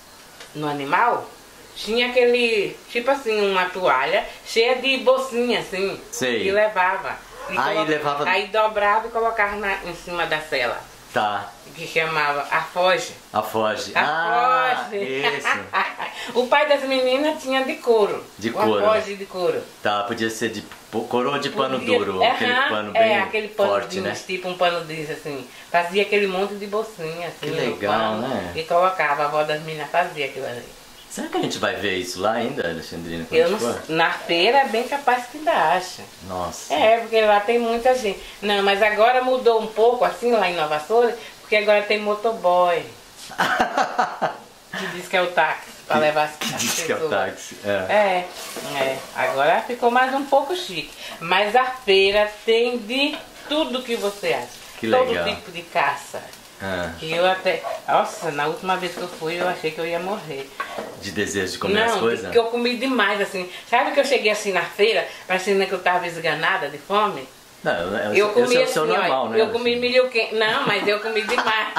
[SPEAKER 2] no animal, tinha aquele, tipo assim, uma toalha cheia de bolsinha, assim,
[SPEAKER 1] Sei.
[SPEAKER 2] que levava. E
[SPEAKER 1] Aí
[SPEAKER 2] colo-
[SPEAKER 1] levava-
[SPEAKER 2] Aí dobrava e colocava na, em cima da cela,
[SPEAKER 1] Tá.
[SPEAKER 2] que chamava afoge.
[SPEAKER 1] A foge. Ah,
[SPEAKER 2] Afoge.
[SPEAKER 1] isso.
[SPEAKER 2] O pai das meninas tinha de couro.
[SPEAKER 1] De
[SPEAKER 2] o
[SPEAKER 1] couro.
[SPEAKER 2] afoge de couro.
[SPEAKER 1] Tá, podia ser de po- coroa de pano
[SPEAKER 2] Podia-
[SPEAKER 1] duro, aquele
[SPEAKER 2] Aham,
[SPEAKER 1] pano bem
[SPEAKER 2] é, aquele pano
[SPEAKER 1] forte,
[SPEAKER 2] de,
[SPEAKER 1] né?
[SPEAKER 2] tipo um pano disso, assim. Fazia aquele monte de bolsinha, assim.
[SPEAKER 1] Que
[SPEAKER 2] no
[SPEAKER 1] legal,
[SPEAKER 2] pano,
[SPEAKER 1] né?
[SPEAKER 2] E colocava, a avó das meninas fazia aquilo ali.
[SPEAKER 1] Será que a gente vai ver isso lá ainda, Alexandrina, quando
[SPEAKER 2] Eu
[SPEAKER 1] a
[SPEAKER 2] não,
[SPEAKER 1] gente for?
[SPEAKER 2] na feira é bem capaz que ainda acha.
[SPEAKER 1] Nossa.
[SPEAKER 2] É, porque lá tem muita gente. Não, mas agora mudou um pouco, assim, lá em Nova Soura, porque agora tem motoboy, que diz que é o táxi, pra
[SPEAKER 1] Que-
[SPEAKER 2] levar as
[SPEAKER 1] que
[SPEAKER 2] as
[SPEAKER 1] diz que é o
[SPEAKER 2] pessoas.
[SPEAKER 1] táxi, é.
[SPEAKER 2] É, é. Agora ficou mais um pouco chique. Mas a feira tem de tudo que você acha.
[SPEAKER 1] Que
[SPEAKER 2] Todo
[SPEAKER 1] legal.
[SPEAKER 2] tipo de caça.
[SPEAKER 1] Ah,
[SPEAKER 2] Que eu até. Nossa, na última vez que eu fui, eu achei que eu ia morrer.
[SPEAKER 1] de desejo de comer as
[SPEAKER 2] Não,
[SPEAKER 1] coisas?
[SPEAKER 2] porque eu comi demais, assim. Sabe que eu cheguei assim na feira, parecendo que eu tava esganada de fome?
[SPEAKER 1] Não, eu,
[SPEAKER 2] Eu comi
[SPEAKER 1] esse é o
[SPEAKER 2] assim,
[SPEAKER 1] seu normal,
[SPEAKER 2] ó,
[SPEAKER 1] né?
[SPEAKER 2] eu comi milho quente. Não, mas eu comi demais.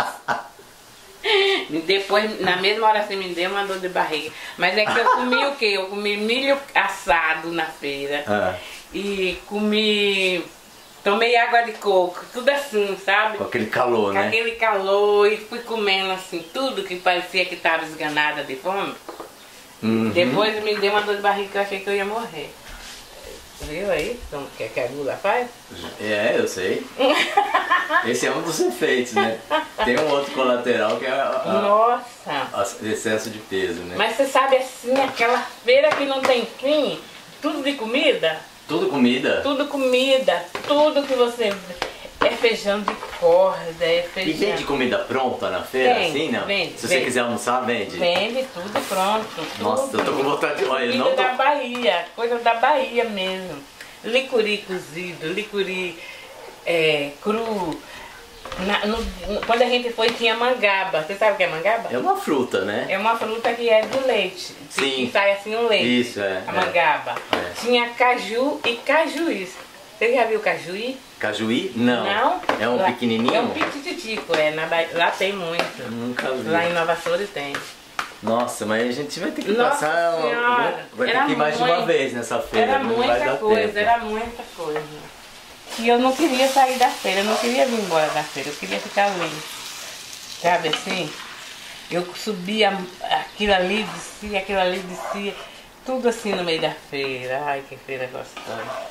[SPEAKER 2] Depois, na mesma hora assim, me deu uma dor de barriga. Mas é que eu comi o quê? Eu comi milho assado na feira.
[SPEAKER 1] Ah,
[SPEAKER 2] E comi... Tomei água de coco, tudo assim, sabe?
[SPEAKER 1] com aquele calor,
[SPEAKER 2] Com
[SPEAKER 1] né?
[SPEAKER 2] aquele calor e fui comendo assim, tudo que parecia que estava esganada de fome.
[SPEAKER 1] Uhum.
[SPEAKER 2] Depois me deu uma dor de barriga que eu achei que eu ia morrer. Viu aí? Então, o que, que a gula faz?
[SPEAKER 1] É, eu sei. Esse é um dos efeitos, né? Tem um outro colateral que é a- a-
[SPEAKER 2] Nossa!
[SPEAKER 1] a- excesso de peso, né?
[SPEAKER 2] Mas você sabe assim, aquela feira que não tem fim, tudo de comida,
[SPEAKER 1] Tudo comida?
[SPEAKER 2] tudo comida, tudo que você... É feijão de corda, é
[SPEAKER 1] E
[SPEAKER 2] feijão...
[SPEAKER 1] vende comida pronta na feira,
[SPEAKER 2] Vende,
[SPEAKER 1] assim, não?
[SPEAKER 2] vende,
[SPEAKER 1] Se você
[SPEAKER 2] vende.
[SPEAKER 1] quiser almoçar, vende?
[SPEAKER 2] Vende tudo pronto.
[SPEAKER 1] Nossa,
[SPEAKER 2] tudo.
[SPEAKER 1] eu tô com vontade de... Olha, eu
[SPEAKER 2] Comida
[SPEAKER 1] não tô...
[SPEAKER 2] da Bahia, coisa da Bahia mesmo. Licuri cozido, licuri é, cru. Na- no- no- quando a gente foi tinha mangaba. Você sabe o que é mangaba?
[SPEAKER 1] É uma fruta, né?
[SPEAKER 2] É uma fruta que é de leite. que-
[SPEAKER 1] Sim.
[SPEAKER 2] Que sai assim um leite.
[SPEAKER 1] Isso, é,
[SPEAKER 2] A
[SPEAKER 1] é.
[SPEAKER 2] mangaba.
[SPEAKER 1] É.
[SPEAKER 2] Tinha caju e cajuí. Você já viu cajuí?
[SPEAKER 1] Cajuí? Não.
[SPEAKER 2] Não?
[SPEAKER 1] É um
[SPEAKER 2] Lá-
[SPEAKER 1] pequenininho?
[SPEAKER 2] É um pititico, é. Na Bahia- lá tem muito.
[SPEAKER 1] Eu nunca vi.
[SPEAKER 2] Lá em Nova Soura tem.
[SPEAKER 1] Nossa, mas a gente vai ter que
[SPEAKER 2] Nossa
[SPEAKER 1] passar... uma-
[SPEAKER 2] Senhora,
[SPEAKER 1] Vai ter
[SPEAKER 2] era
[SPEAKER 1] que ir mais de uma
[SPEAKER 2] muito-
[SPEAKER 1] vez nessa feira.
[SPEAKER 2] Era
[SPEAKER 1] não vai
[SPEAKER 2] muita
[SPEAKER 1] dar
[SPEAKER 2] coisa,
[SPEAKER 1] tempo.
[SPEAKER 2] era muita coisa. E eu não queria sair da feira, eu não queria vir embora da feira, eu queria ficar ali. Sabe assim? Eu subia aquilo ali, descia, aquilo ali, descia. Tudo assim no meio da feira. Ai, que feira gostosa.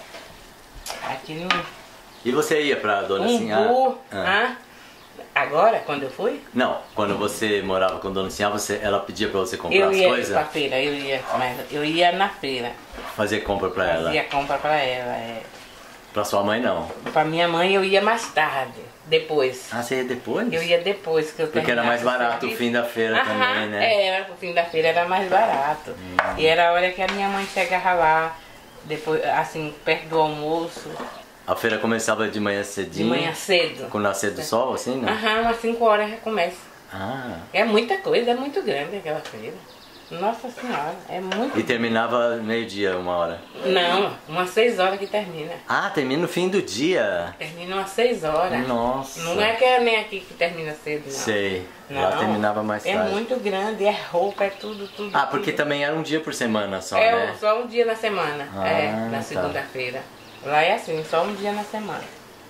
[SPEAKER 2] Aquilo.
[SPEAKER 1] E você ia pra Dona
[SPEAKER 2] Um
[SPEAKER 1] Sinhá?
[SPEAKER 2] burro.
[SPEAKER 1] Ah.
[SPEAKER 2] Hã? Agora, quando eu fui?
[SPEAKER 1] Não, quando você morava com Dona Sinhá, você, ela pedia pra você comprar
[SPEAKER 2] Eu
[SPEAKER 1] as
[SPEAKER 2] ia
[SPEAKER 1] coisas?
[SPEAKER 2] pra feira, eu ia, mas eu ia na feira.
[SPEAKER 1] Fazer compra pra ela?
[SPEAKER 2] Fazia compra pra ela. É.
[SPEAKER 1] Pra sua mãe, não.
[SPEAKER 2] Pra minha mãe eu ia mais tarde, depois.
[SPEAKER 1] Ah, você ia depois?
[SPEAKER 2] Eu ia depois que eu
[SPEAKER 1] Porque era mais
[SPEAKER 2] terminasse
[SPEAKER 1] barato o
[SPEAKER 2] serviço.
[SPEAKER 1] fim da feira
[SPEAKER 2] Aham,
[SPEAKER 1] também, né?
[SPEAKER 2] Era, o fim da feira era mais barato. E era a hora que a minha mãe chegava lá, depois, assim, perto do almoço,
[SPEAKER 1] A feira começava de manhã
[SPEAKER 2] de
[SPEAKER 1] cedinho?
[SPEAKER 2] manhã cedo.
[SPEAKER 1] Com o nascer do sol, assim, né?
[SPEAKER 2] Aham, umas cinco horas já começa.
[SPEAKER 1] Ah.
[SPEAKER 2] É muita coisa, é muito grande aquela feira. Nossa Senhora, é muito.
[SPEAKER 1] E terminava meio-dia, uma hora.
[SPEAKER 2] Não, umas seis horas que termina.
[SPEAKER 1] Ah, termina no fim do dia.
[SPEAKER 2] Termina umas seis horas.
[SPEAKER 1] Nossa.
[SPEAKER 2] Não é que é nem aqui que termina cedo, não.
[SPEAKER 1] Sei.
[SPEAKER 2] Não,
[SPEAKER 1] Lá terminava mais
[SPEAKER 2] é
[SPEAKER 1] tarde.
[SPEAKER 2] muito grande, é roupa, é tudo, tudo.
[SPEAKER 1] Ah, porque
[SPEAKER 2] tudo.
[SPEAKER 1] também era um dia por semana só,
[SPEAKER 2] É
[SPEAKER 1] né?
[SPEAKER 2] só um dia na semana,
[SPEAKER 1] Ah,
[SPEAKER 2] é, na
[SPEAKER 1] tá.
[SPEAKER 2] segunda-feira. Lá é assim, só um dia na semana.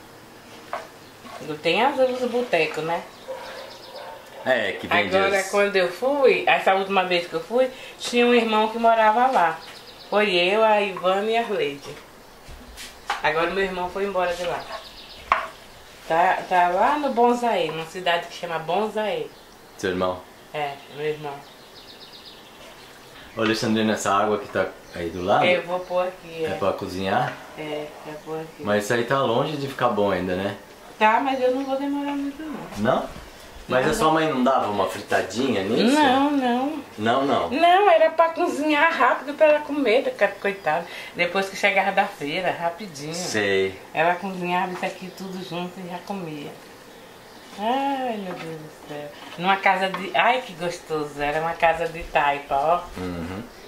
[SPEAKER 2] Tem as os botecos, né?
[SPEAKER 1] É, que vende
[SPEAKER 2] Agora,
[SPEAKER 1] as...
[SPEAKER 2] quando eu fui, essa última vez que eu fui, tinha um irmão que morava lá. Foi eu, a Ivana e a Arleide. Agora meu irmão foi embora de lá. Tá, tá lá no Bonsaí, numa cidade que chama Bonsaí.
[SPEAKER 1] Seu irmão.
[SPEAKER 2] É, meu irmão.
[SPEAKER 1] Ô, Alexandrina, essa água que tá aí do lado
[SPEAKER 2] Eu vou pôr aqui,
[SPEAKER 1] é
[SPEAKER 2] é.
[SPEAKER 1] pra cozinhar?
[SPEAKER 2] É, vou pôr aqui.
[SPEAKER 1] Mas isso aí tá longe de ficar bom ainda, né?
[SPEAKER 2] Tá, mas eu não vou demorar muito não.
[SPEAKER 1] Não? Mas a sua mãe não dava uma fritadinha nisso?
[SPEAKER 2] Não, não.
[SPEAKER 1] Não, não.
[SPEAKER 2] Não, era pra cozinhar rápido pra ela comer, coitada. Depois que chegava da feira, rapidinho.
[SPEAKER 1] Sei.
[SPEAKER 2] Ela cozinhava isso aqui tudo junto e já comia. Ai, meu Deus do céu. Numa casa de... Ai, que gostoso. Era uma casa de taipa, ó.
[SPEAKER 1] Uhum.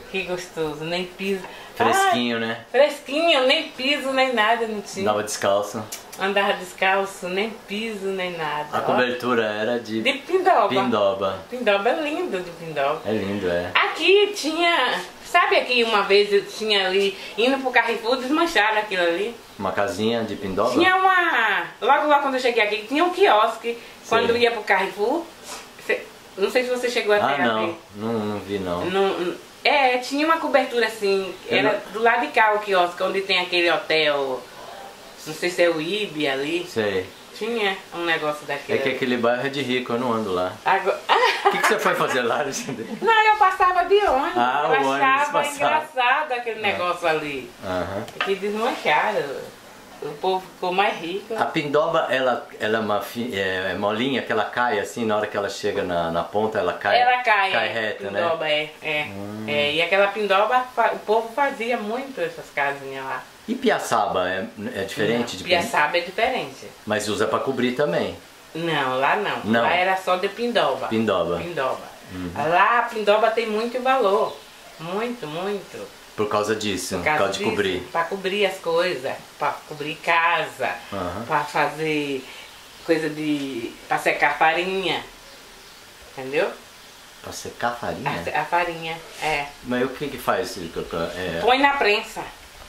[SPEAKER 2] Que gostoso, nem piso.
[SPEAKER 1] Fresquinho,
[SPEAKER 2] Ah,
[SPEAKER 1] né?
[SPEAKER 2] Fresquinho, nem piso, nem nada, não tinha.
[SPEAKER 1] Andava descalço.
[SPEAKER 2] Andava descalço, nem piso, nem nada.
[SPEAKER 1] A
[SPEAKER 2] Ó.
[SPEAKER 1] cobertura era de,
[SPEAKER 2] De pindoba.
[SPEAKER 1] pindoba.
[SPEAKER 2] Pindoba é lindo de pindoba.
[SPEAKER 1] É lindo, é.
[SPEAKER 2] Aqui tinha. Sabe aqui uma vez eu tinha ali, indo pro Carrefour, desmancharam aquilo ali.
[SPEAKER 1] Uma casinha de pindoba?
[SPEAKER 2] Tinha uma. Logo lá quando eu cheguei aqui, tinha um quiosque. Quando eu ia pro Carrefour. cê- Não sei se você chegou até
[SPEAKER 1] Ah,
[SPEAKER 2] a
[SPEAKER 1] não.
[SPEAKER 2] ver.
[SPEAKER 1] não. Não vi, não.
[SPEAKER 2] Não, é, tinha uma cobertura assim.
[SPEAKER 1] Eu
[SPEAKER 2] Era
[SPEAKER 1] não-
[SPEAKER 2] do lado de cá o quiosque, onde tem aquele hotel. Não sei se é o Ibi ali.
[SPEAKER 1] Sei.
[SPEAKER 2] Tinha um negócio
[SPEAKER 1] É
[SPEAKER 2] daquele.
[SPEAKER 1] que aquele bairro é de rico, eu não ando lá.
[SPEAKER 2] Agora...
[SPEAKER 1] O que, que você foi fazer lá, Alexandre?
[SPEAKER 2] Não, eu passava de ônibus.
[SPEAKER 1] Ah, o
[SPEAKER 2] eu
[SPEAKER 1] ônibus
[SPEAKER 2] achava
[SPEAKER 1] passava.
[SPEAKER 2] engraçado aquele negócio ali.
[SPEAKER 1] Aham.
[SPEAKER 2] Que desmancharam. O povo ficou mais rico.
[SPEAKER 1] A pindoba, ela, ela é, uma fi- é, é molinha, que ela cai assim, na hora que ela chega na, na ponta, ela cai.
[SPEAKER 2] Ela cai,
[SPEAKER 1] Cai
[SPEAKER 2] é,
[SPEAKER 1] reta, né?
[SPEAKER 2] pindoba, é, é, é. E aquela pindoba, fa- o povo fazia muito essas casinhas lá.
[SPEAKER 1] E piaçaba é, é diferente de pindoba?
[SPEAKER 2] Piaçaba é diferente.
[SPEAKER 1] Mas usa pra cobrir também.
[SPEAKER 2] Não, lá não.
[SPEAKER 1] Não.
[SPEAKER 2] Lá era só de pindoba.
[SPEAKER 1] Pindoba.
[SPEAKER 2] Pindoba. Lá a pindoba tem muito valor. Muito, muito.
[SPEAKER 1] Por causa disso, por
[SPEAKER 2] Por
[SPEAKER 1] causa de
[SPEAKER 2] disso,
[SPEAKER 1] cobrir.
[SPEAKER 2] Pra cobrir as coisas. Pra cobrir casa.
[SPEAKER 1] Aham.
[SPEAKER 2] Pra fazer coisa de... Pra secar farinha. Entendeu?
[SPEAKER 1] Pra secar farinha?
[SPEAKER 2] A, a farinha, é.
[SPEAKER 1] Mas o que que faz? É...
[SPEAKER 2] Põe na prensa.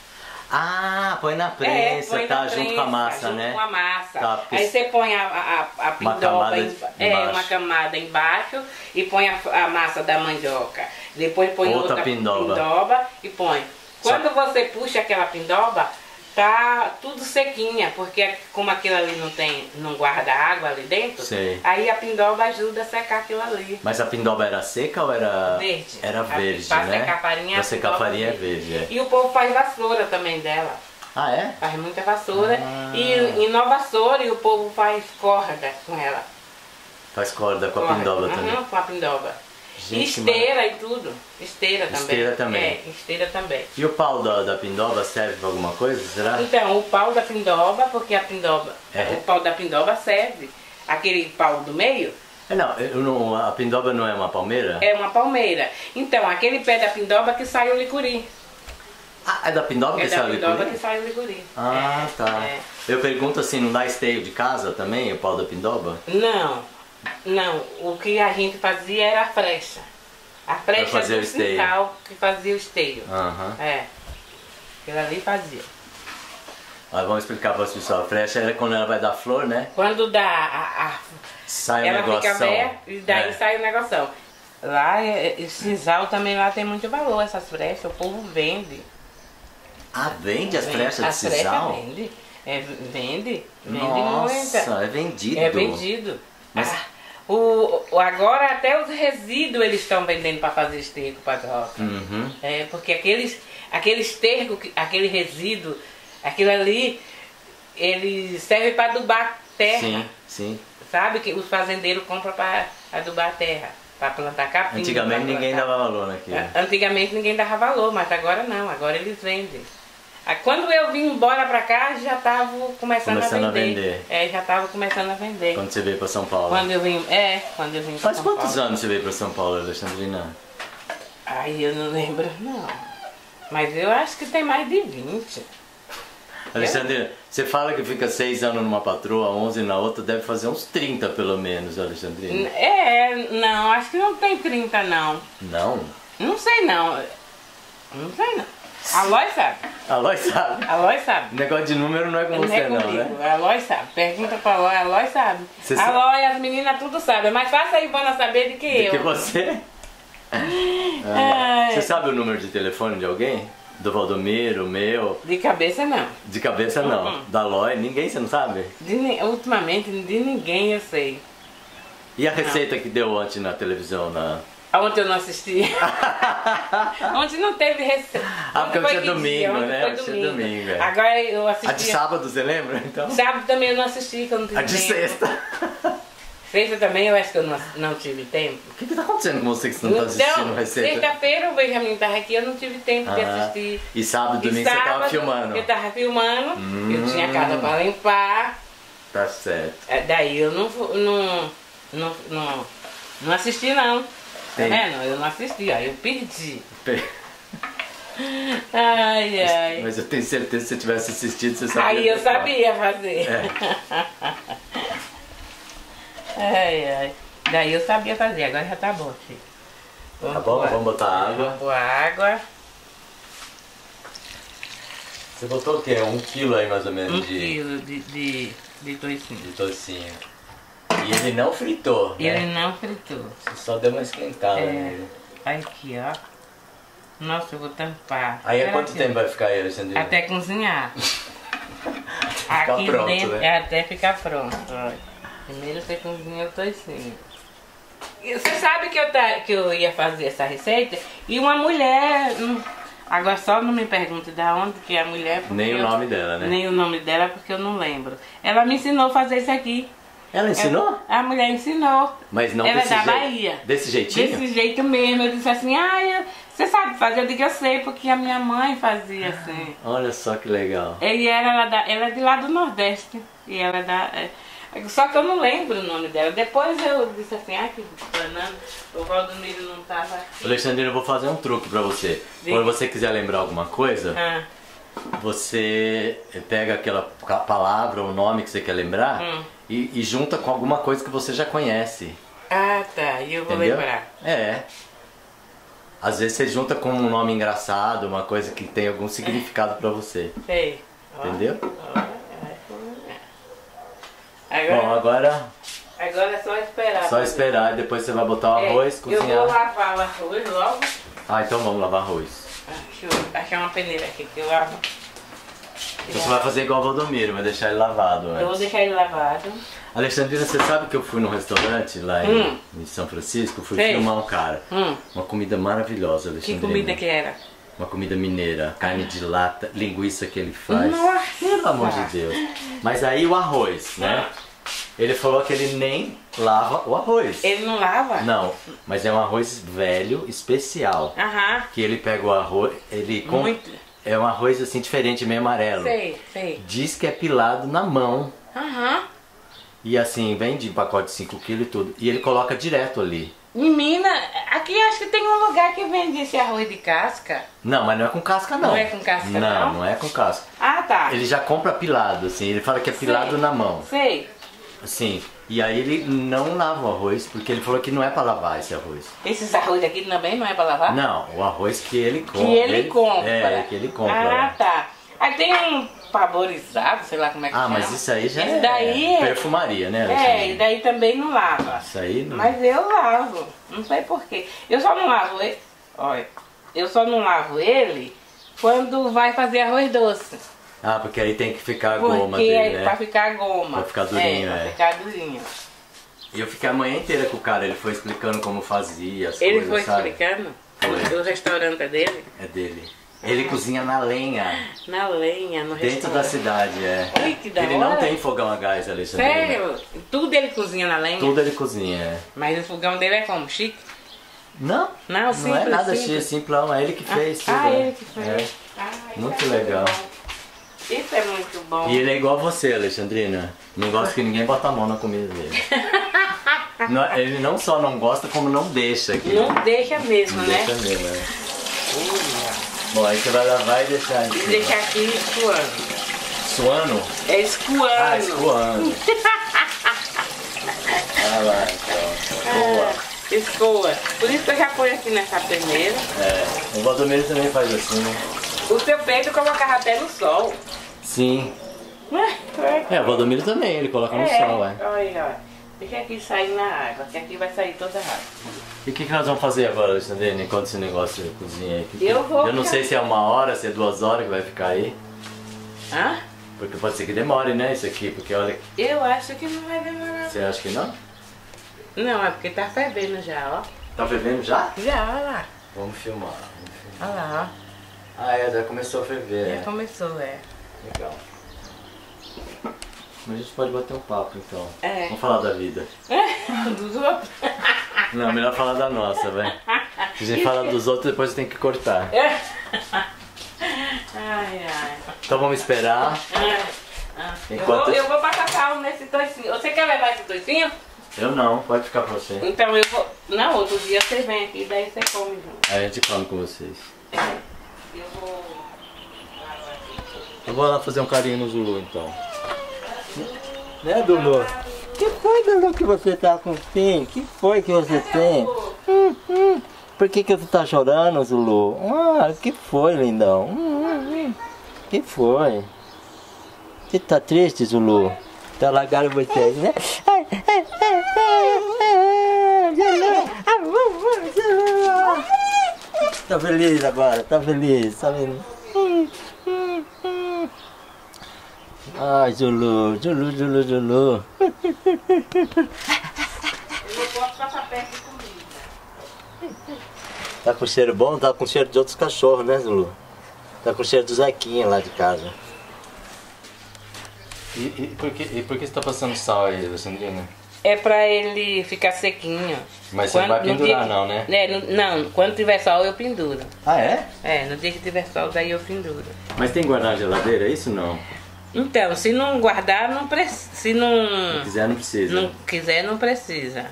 [SPEAKER 1] Ah, põe na prensa,
[SPEAKER 2] É, põe
[SPEAKER 1] tá?
[SPEAKER 2] na
[SPEAKER 1] Junto
[SPEAKER 2] prensa,
[SPEAKER 1] com a massa,
[SPEAKER 2] junto
[SPEAKER 1] né?
[SPEAKER 2] com a massa.
[SPEAKER 1] Tá, porque
[SPEAKER 2] Aí você põe a, a, a
[SPEAKER 1] Uma
[SPEAKER 2] pindoba,
[SPEAKER 1] camada
[SPEAKER 2] em- é,
[SPEAKER 1] embaixo.
[SPEAKER 2] uma camada embaixo e põe a, a massa da mandioca. Depois põe
[SPEAKER 1] Outra
[SPEAKER 2] outra,
[SPEAKER 1] pindoba.
[SPEAKER 2] pindoba e põe.
[SPEAKER 1] Só-
[SPEAKER 2] Quando você puxa aquela pindoba, tá tudo sequinha, porque como aquilo ali não tem, não guarda água ali dentro,
[SPEAKER 1] Sei.
[SPEAKER 2] aí a pindoba ajuda a secar aquilo ali.
[SPEAKER 1] Mas a pindoba era seca ou era...
[SPEAKER 2] Verde.
[SPEAKER 1] Era
[SPEAKER 2] A-
[SPEAKER 1] verde,
[SPEAKER 2] pra
[SPEAKER 1] né?
[SPEAKER 2] secar farinha,
[SPEAKER 1] Pra
[SPEAKER 2] a
[SPEAKER 1] secar
[SPEAKER 2] pindoba
[SPEAKER 1] farinha é
[SPEAKER 2] verde.
[SPEAKER 1] verde, é.
[SPEAKER 2] E o povo faz vassoura também dela.
[SPEAKER 1] Ah, é?
[SPEAKER 2] Faz muita vassoura.
[SPEAKER 1] Ah.
[SPEAKER 2] E, e na vassoura e o povo faz corda com ela.
[SPEAKER 1] Faz corda com a
[SPEAKER 2] Corda.
[SPEAKER 1] pindoba
[SPEAKER 2] Uhum,
[SPEAKER 1] também.
[SPEAKER 2] com a pindoba.
[SPEAKER 1] Gente,
[SPEAKER 2] E esteira e tudo. Esteira também.
[SPEAKER 1] Esteira também.
[SPEAKER 2] É, esteira também.
[SPEAKER 1] E o pau da, da pindoba serve pra alguma coisa, será?
[SPEAKER 2] Então, o pau da pindoba, porque a pindoba,
[SPEAKER 1] É.
[SPEAKER 2] o pau da pindoba serve. Aquele pau do meio
[SPEAKER 1] É, não, eu não, a pindoba não é uma palmeira?
[SPEAKER 2] é uma palmeira. Então, aquele pé da pindoba que sai o licuri.
[SPEAKER 1] Ah, é da pindoba
[SPEAKER 2] É
[SPEAKER 1] que
[SPEAKER 2] da
[SPEAKER 1] sai o
[SPEAKER 2] pindoba
[SPEAKER 1] licuri?
[SPEAKER 2] que sai o licuri.
[SPEAKER 1] Ah,
[SPEAKER 2] É,
[SPEAKER 1] tá.
[SPEAKER 2] é.
[SPEAKER 1] Eu pergunto assim, não dá esteio de casa também, o pau da pindoba?
[SPEAKER 2] Não, não. O que a gente fazia era a frecha. A frecha
[SPEAKER 1] fazer
[SPEAKER 2] do
[SPEAKER 1] o esteio.
[SPEAKER 2] quintal que fazia o esteio.
[SPEAKER 1] Aham.
[SPEAKER 2] É. Aquilo ali fazia.
[SPEAKER 1] Mas vamos explicar para as pessoas. A frecha era quando ela vai dar flor, né?
[SPEAKER 2] Quando dá a, a-
[SPEAKER 1] Sai o
[SPEAKER 2] ela fica
[SPEAKER 1] negoção.
[SPEAKER 2] velha e daí
[SPEAKER 1] É.
[SPEAKER 2] sai o negoção. Lá, é- esse sisal também lá tem muito valor, essas frechas, o povo vende.
[SPEAKER 1] Ah, vende as
[SPEAKER 2] Vende.
[SPEAKER 1] frechas de
[SPEAKER 2] As frechas
[SPEAKER 1] sisal?
[SPEAKER 2] vende. É, vende. Vende
[SPEAKER 1] Nossa,
[SPEAKER 2] muita.
[SPEAKER 1] é vendido.
[SPEAKER 2] É vendido.
[SPEAKER 1] Mas-
[SPEAKER 2] Ah, o, o- agora até os resíduos eles estão vendendo para fazer esterco para as roças.
[SPEAKER 1] Uhum.
[SPEAKER 2] É, porque aqueles, aquele esterco, que- aquele resíduo, aquilo ali, ele serve para adubar terra.
[SPEAKER 1] Sim, sim.
[SPEAKER 2] Sabe que os fazendeiros compram para adubar a terra, para plantar capim.
[SPEAKER 1] Antigamente
[SPEAKER 2] pra
[SPEAKER 1] ninguém
[SPEAKER 2] plantar-
[SPEAKER 1] dava valor naquilo.
[SPEAKER 2] Antigamente ninguém dava valor, mas agora não, agora eles vendem. Ah, quando eu vim embora pra cá, já estava começando,
[SPEAKER 1] Começando
[SPEAKER 2] a,
[SPEAKER 1] a
[SPEAKER 2] vender.
[SPEAKER 1] vender.
[SPEAKER 2] É, já estava começando a vender.
[SPEAKER 1] Quando você veio para São Paulo.
[SPEAKER 2] Quando eu vim, é, quando eu vim pra
[SPEAKER 1] Faz
[SPEAKER 2] São
[SPEAKER 1] quantos
[SPEAKER 2] Paulo.
[SPEAKER 1] anos você veio para São Paulo, Alexandrina?
[SPEAKER 2] Ai, eu não lembro, não. Mas eu acho que tem mais de vinte.
[SPEAKER 1] Alexandrina, você fala que fica seis anos numa patroa, onze na outra, deve fazer uns trinta pelo menos, Alexandrina.
[SPEAKER 2] É, não, acho que não tem trinta, não.
[SPEAKER 1] Não?
[SPEAKER 2] Não sei, não. Não sei, não. A Lois sabe.
[SPEAKER 1] A Lois sabe.
[SPEAKER 2] A Lois sabe.
[SPEAKER 1] Negócio de número não é com
[SPEAKER 2] Não
[SPEAKER 1] você
[SPEAKER 2] é
[SPEAKER 1] não,
[SPEAKER 2] comigo.
[SPEAKER 1] né?
[SPEAKER 2] A Lois sabe. Pergunta pra Lois, a Lois sabe.
[SPEAKER 1] Você
[SPEAKER 2] a
[SPEAKER 1] sabe?
[SPEAKER 2] Lois, as meninas tudo sabem. Mas faça a Ivana saber de que
[SPEAKER 1] De
[SPEAKER 2] eu.
[SPEAKER 1] que você?
[SPEAKER 2] Ai.
[SPEAKER 1] Você sabe o número de telefone de alguém? Do Valdomiro, o meu?
[SPEAKER 2] De cabeça, não.
[SPEAKER 1] De cabeça não.
[SPEAKER 2] Uhum.
[SPEAKER 1] Da Loi, ninguém, você não sabe?
[SPEAKER 2] De, ni- ultimamente, de ninguém eu sei.
[SPEAKER 1] E a receita que deu ontem na televisão? Na...
[SPEAKER 2] Ontem eu não assisti. Ontem não teve receita.
[SPEAKER 1] Ah, porque
[SPEAKER 2] Ontem foi
[SPEAKER 1] ontem é
[SPEAKER 2] que dia?
[SPEAKER 1] domingo,
[SPEAKER 2] Ontem
[SPEAKER 1] né?
[SPEAKER 2] foi
[SPEAKER 1] Ontem é
[SPEAKER 2] domingo.
[SPEAKER 1] domingo, é.
[SPEAKER 2] Agora eu assisti.
[SPEAKER 1] A de sábado, você lembra? Então?
[SPEAKER 2] Sábado também eu não assisti, que eu não tive
[SPEAKER 1] A de
[SPEAKER 2] tempo.
[SPEAKER 1] sexta.
[SPEAKER 2] Sexta também eu acho que eu não, não tive tempo.
[SPEAKER 1] O que que tá acontecendo com você que você não tá assistindo
[SPEAKER 2] Então,
[SPEAKER 1] receita?
[SPEAKER 2] sexta-feira o Benjamin tava aqui, eu não tive tempo de
[SPEAKER 1] Ah,
[SPEAKER 2] assistir.
[SPEAKER 1] e sábado e
[SPEAKER 2] E
[SPEAKER 1] domingo você tava
[SPEAKER 2] sábado,
[SPEAKER 1] filmando.
[SPEAKER 2] Eu tava filmando, eu tinha
[SPEAKER 1] Hum.
[SPEAKER 2] casa pra limpar.
[SPEAKER 1] Tá certo.
[SPEAKER 2] É, daí eu não, fu- não, não, não, não assisti não. Tá
[SPEAKER 1] Tem.
[SPEAKER 2] vendo? Eu não assisti, aí eu perdi.
[SPEAKER 1] Per-
[SPEAKER 2] Ai, ai.
[SPEAKER 1] Mas eu tenho certeza que se você tivesse assistido, você sabia.
[SPEAKER 2] Aí eu
[SPEAKER 1] decorar.
[SPEAKER 2] sabia fazer.
[SPEAKER 1] É.
[SPEAKER 2] Ai, ai. Daí eu sabia fazer, agora já tá bom, filho.
[SPEAKER 1] Tá bom, vamos botar água.
[SPEAKER 2] Vamos pôr água.
[SPEAKER 1] Você botou o quê? Um quilo aí mais ou menos
[SPEAKER 2] Um
[SPEAKER 1] de,
[SPEAKER 2] quilo de, de, de toicinho.
[SPEAKER 1] de tocinho. E ele não fritou,
[SPEAKER 2] E ele
[SPEAKER 1] né?
[SPEAKER 2] não fritou.
[SPEAKER 1] Você só deu uma esquentada
[SPEAKER 2] É.
[SPEAKER 1] nele.
[SPEAKER 2] Aqui, ó. Nossa, eu vou tampar.
[SPEAKER 1] Aí há
[SPEAKER 2] Será
[SPEAKER 1] quanto
[SPEAKER 2] que-
[SPEAKER 1] tempo vai ficar aí, Alexandrina?
[SPEAKER 2] Até cozinhar.
[SPEAKER 1] Ficar
[SPEAKER 2] Aqui
[SPEAKER 1] pronto,
[SPEAKER 2] dentro,
[SPEAKER 1] né?
[SPEAKER 2] é até ficar pronto. Olha. Primeiro você cozinha o toicinho. E você sabe que eu, tá, que eu ia fazer essa receita e uma mulher. hum, Agora só não me pergunte da onde que é a mulher. porque
[SPEAKER 1] Nem o
[SPEAKER 2] eu-
[SPEAKER 1] nome dela, né?
[SPEAKER 2] Nem o nome dela porque eu não lembro. Ela me ensinou a fazer isso aqui.
[SPEAKER 1] Ela ensinou?
[SPEAKER 2] A mulher ensinou.
[SPEAKER 1] Mas não
[SPEAKER 2] Ela é
[SPEAKER 1] desse
[SPEAKER 2] da
[SPEAKER 1] jeito.
[SPEAKER 2] Bahia.
[SPEAKER 1] Desse jeitinho?
[SPEAKER 2] Desse jeito mesmo. Eu disse assim, ah, eu- você sabe fazer? Eu digo, eu sei, porque a minha mãe fazia assim.
[SPEAKER 1] Olha só que legal.
[SPEAKER 2] E ela, ela, da- ela é de lá do Nordeste. E ela é da. é- só que eu não lembro o nome dela. Depois eu disse assim, ah, que banana, o Valdomiro não estava aqui.
[SPEAKER 1] Alexandrina, eu vou fazer um truque pra você.
[SPEAKER 2] Diga.
[SPEAKER 1] Quando você quiser lembrar alguma coisa,
[SPEAKER 2] Ah,
[SPEAKER 1] você pega aquela pa- palavra ou nome que você quer lembrar
[SPEAKER 2] Hum.
[SPEAKER 1] e, e junta com alguma coisa que você já conhece.
[SPEAKER 2] ah, tá. E eu vou
[SPEAKER 1] Entendeu?
[SPEAKER 2] lembrar.
[SPEAKER 1] É. Às vezes você junta com um nome engraçado, uma coisa que tem algum significado pra você.
[SPEAKER 2] Sei. Ó,
[SPEAKER 1] Entendeu?
[SPEAKER 2] ó, vai comer. Agora,
[SPEAKER 1] Bom, agora
[SPEAKER 2] agora é só esperar.
[SPEAKER 1] só esperar e depois você vai botar o
[SPEAKER 2] É,
[SPEAKER 1] arroz,
[SPEAKER 2] eu vou
[SPEAKER 1] cozinhar.
[SPEAKER 2] lavar o arroz logo.
[SPEAKER 1] Ah, então vamos lavar arroz.
[SPEAKER 2] Ah, deixa eu achar uma peneira aqui que eu lavo.
[SPEAKER 1] Então você vai fazer igual o Valdomiro, vai deixar ele lavado
[SPEAKER 2] Eu vou
[SPEAKER 1] antes.
[SPEAKER 2] deixar ele lavado.
[SPEAKER 1] Alexandrina, você sabe que eu fui num restaurante lá
[SPEAKER 2] Hum.
[SPEAKER 1] em, em São Francisco, fui
[SPEAKER 2] Sei.
[SPEAKER 1] filmar um cara.
[SPEAKER 2] Hum,
[SPEAKER 1] Uma comida maravilhosa,
[SPEAKER 2] que
[SPEAKER 1] Alexandrina.
[SPEAKER 2] comida que era?
[SPEAKER 1] Uma comida mineira, carne de lata, linguiça que ele faz.
[SPEAKER 2] Nossa!
[SPEAKER 1] Pelo amor de Deus. Mas aí o arroz, né? Ele falou que ele nem lava o arroz.
[SPEAKER 2] Ele não lava?
[SPEAKER 1] Não, mas é um arroz velho, especial.
[SPEAKER 2] Aham.
[SPEAKER 1] Que ele pega o arroz, ele com...
[SPEAKER 2] Muito.
[SPEAKER 1] É um arroz assim diferente, meio amarelo.
[SPEAKER 2] Sei, sei.
[SPEAKER 1] Diz que é pilado na mão.
[SPEAKER 2] Aham.
[SPEAKER 1] E assim, vem de pacote de cinco quilos e tudo. E ele coloca direto ali.
[SPEAKER 2] Menina, aqui acho que tem um lugar que vende esse arroz de casca.
[SPEAKER 1] Não, mas não é com casca não.
[SPEAKER 2] Não é com casca,
[SPEAKER 1] não?
[SPEAKER 2] não?
[SPEAKER 1] Não, é com casca.
[SPEAKER 2] Ah, tá.
[SPEAKER 1] Ele já compra pilado, assim. Ele fala que é pilado
[SPEAKER 2] Sei.
[SPEAKER 1] na mão.
[SPEAKER 2] Sei.
[SPEAKER 1] Assim. E aí ele não lava o arroz, porque ele falou que não é pra lavar esse arroz.
[SPEAKER 2] Esses arroz aqui também não é pra lavar?
[SPEAKER 1] Não, o arroz que ele compra.
[SPEAKER 2] Que ele compra.
[SPEAKER 1] É, que ele compra.
[SPEAKER 2] Ah, tá. Aí tem um paborizado, sei lá como é que
[SPEAKER 1] Ah,
[SPEAKER 2] chama.
[SPEAKER 1] mas isso aí já
[SPEAKER 2] Esse
[SPEAKER 1] é
[SPEAKER 2] daí é-
[SPEAKER 1] perfumaria, né?
[SPEAKER 2] É, e
[SPEAKER 1] Alexandre?
[SPEAKER 2] daí também não lava.
[SPEAKER 1] Isso aí não...
[SPEAKER 2] Mas eu lavo. Não sei porquê. Eu só não lavo ele. Olha, eu só não lavo ele quando vai fazer arroz doce.
[SPEAKER 1] Ah, porque aí tem que ficar a goma
[SPEAKER 2] Porque
[SPEAKER 1] dele,
[SPEAKER 2] é
[SPEAKER 1] né?
[SPEAKER 2] pra ficar goma.
[SPEAKER 1] Pra ficar durinho,
[SPEAKER 2] é. Pra
[SPEAKER 1] é.
[SPEAKER 2] ficar durinho.
[SPEAKER 1] E eu fiquei a manhã inteira com o cara, ele foi explicando como fazia as
[SPEAKER 2] Ele
[SPEAKER 1] coisas,
[SPEAKER 2] foi
[SPEAKER 1] sabe?
[SPEAKER 2] explicando?
[SPEAKER 1] Foi.
[SPEAKER 2] O restaurante é dele?
[SPEAKER 1] É dele. Ele cozinha na lenha,
[SPEAKER 2] Na lenha, no
[SPEAKER 1] dentro da
[SPEAKER 2] restaurante.
[SPEAKER 1] cidade, é.
[SPEAKER 2] Ai, que da
[SPEAKER 1] Ele não
[SPEAKER 2] hora.
[SPEAKER 1] tem fogão a gás, Alexandre.
[SPEAKER 2] Sério? Tudo ele cozinha na lenha?
[SPEAKER 1] Tudo ele cozinha, é.
[SPEAKER 2] Mas o fogão dele é como? Chique?
[SPEAKER 1] Não,
[SPEAKER 2] Não,
[SPEAKER 1] não é
[SPEAKER 2] simples,
[SPEAKER 1] nada
[SPEAKER 2] simples.
[SPEAKER 1] simples, simplão, é ele que fez tudo.
[SPEAKER 2] Ah,
[SPEAKER 1] né?
[SPEAKER 2] ele que fez.
[SPEAKER 1] É.
[SPEAKER 2] Ah, isso
[SPEAKER 1] Muito
[SPEAKER 2] é
[SPEAKER 1] legal.
[SPEAKER 2] bom. Isso é muito bom.
[SPEAKER 1] E ele é igual a você, Alexandrina. Não gosta que ninguém bota a mão na comida dele. Não, ele não só não gosta, como não deixa aqui.
[SPEAKER 2] Não deixa mesmo,
[SPEAKER 1] Não
[SPEAKER 2] né?
[SPEAKER 1] deixa mesmo, é. Bom, aí você vai lavar e deixar
[SPEAKER 2] E
[SPEAKER 1] aqui.
[SPEAKER 2] deixar aqui escoando.
[SPEAKER 1] Suando?
[SPEAKER 2] É escoando.
[SPEAKER 1] Ah, escoando. Vai lá, então. Boa.
[SPEAKER 2] É, escoa. Por isso que eu já ponho aqui nessa peneira.
[SPEAKER 1] É, o Valdomiro também faz assim, né?
[SPEAKER 2] O seu Pedro colocava até no sol.
[SPEAKER 1] Sim.
[SPEAKER 2] É,
[SPEAKER 1] É, o Valdomiro também, ele coloca no sol, é.
[SPEAKER 2] Olha, olha. Deixa aqui sair na água, que aqui vai sair toda a água.
[SPEAKER 1] E o que, que nós vamos fazer agora, Alexandrine, enquanto esse negócio cozinha aí? Que que-
[SPEAKER 2] Eu vou
[SPEAKER 1] Eu não
[SPEAKER 2] ficar-
[SPEAKER 1] sei se é uma hora, se é duas horas que vai ficar aí.
[SPEAKER 2] Hã?
[SPEAKER 1] Porque pode ser que demore, né, isso aqui, porque olha...
[SPEAKER 2] Eu acho que não vai demorar.
[SPEAKER 1] Você acha que não?
[SPEAKER 2] Não, é porque tá fervendo já, ó.
[SPEAKER 1] Tá fervendo já?
[SPEAKER 2] Já, olha lá.
[SPEAKER 1] Vamos filmar. Vamos filmar.
[SPEAKER 2] Olha lá,
[SPEAKER 1] Ah, é, já começou a
[SPEAKER 2] ó.
[SPEAKER 1] ferver,
[SPEAKER 2] Já
[SPEAKER 1] é.
[SPEAKER 2] começou, é.
[SPEAKER 1] Legal. Mas a gente pode bater um papo, então.
[SPEAKER 2] É.
[SPEAKER 1] Vamos falar da vida.
[SPEAKER 2] Dos outros.
[SPEAKER 1] Não, melhor falar da nossa, velho. Se a gente fala dos outros, depois tem que cortar.
[SPEAKER 2] Ai, ai.
[SPEAKER 1] Então vamos esperar.
[SPEAKER 2] Ah, eu,
[SPEAKER 1] Enquanto-
[SPEAKER 2] vou, eu vou passar sal nesse toicinho. Você quer levar esse toicinho?
[SPEAKER 1] Eu não, pode ficar pra você.
[SPEAKER 2] Então eu vou. Não, outro dia você vem aqui e daí você come junto.
[SPEAKER 1] Aí a gente come com vocês.
[SPEAKER 2] Eu vou...
[SPEAKER 1] Eu vou lá fazer um carinho no Zulu então. Né, Lulu? Que foi, Lulu, que você tá com fim? Que foi que você tem? Hum, hum. Por que que você tá chorando, Zulu? Ah, que foi, lindão? Hum, hum, hum. Que foi? Você tá triste, Zulu? Tá largado vocês, né? Ai, ai, ai, ai, Zulu! Zulu! Tá feliz agora? Tá feliz? Tá feliz? Hum, hum, hum. Ai, Zulu, Zulu, Zulu, Zulu.
[SPEAKER 2] Eu não posso passar perto de comida.
[SPEAKER 1] Tá com cheiro bom? Tá com cheiro de outros cachorros, né, Zulu? Tá com cheiro do Zequinha lá de casa. E, e, por, que, e por que você tá passando sal aí, Alessandrina?
[SPEAKER 2] É pra ele ficar sequinho.
[SPEAKER 1] Mas você não vai pendurar não, né?
[SPEAKER 2] É, no- não, quando tiver sol eu penduro.
[SPEAKER 1] Ah, é?
[SPEAKER 2] É, no dia que tiver sol daí eu penduro.
[SPEAKER 1] Mas tem que guardar na geladeira, é isso não?
[SPEAKER 2] Então, se não guardar, não precisa. Se não,
[SPEAKER 1] Se quiser, não precisa.
[SPEAKER 2] não quiser, não precisa.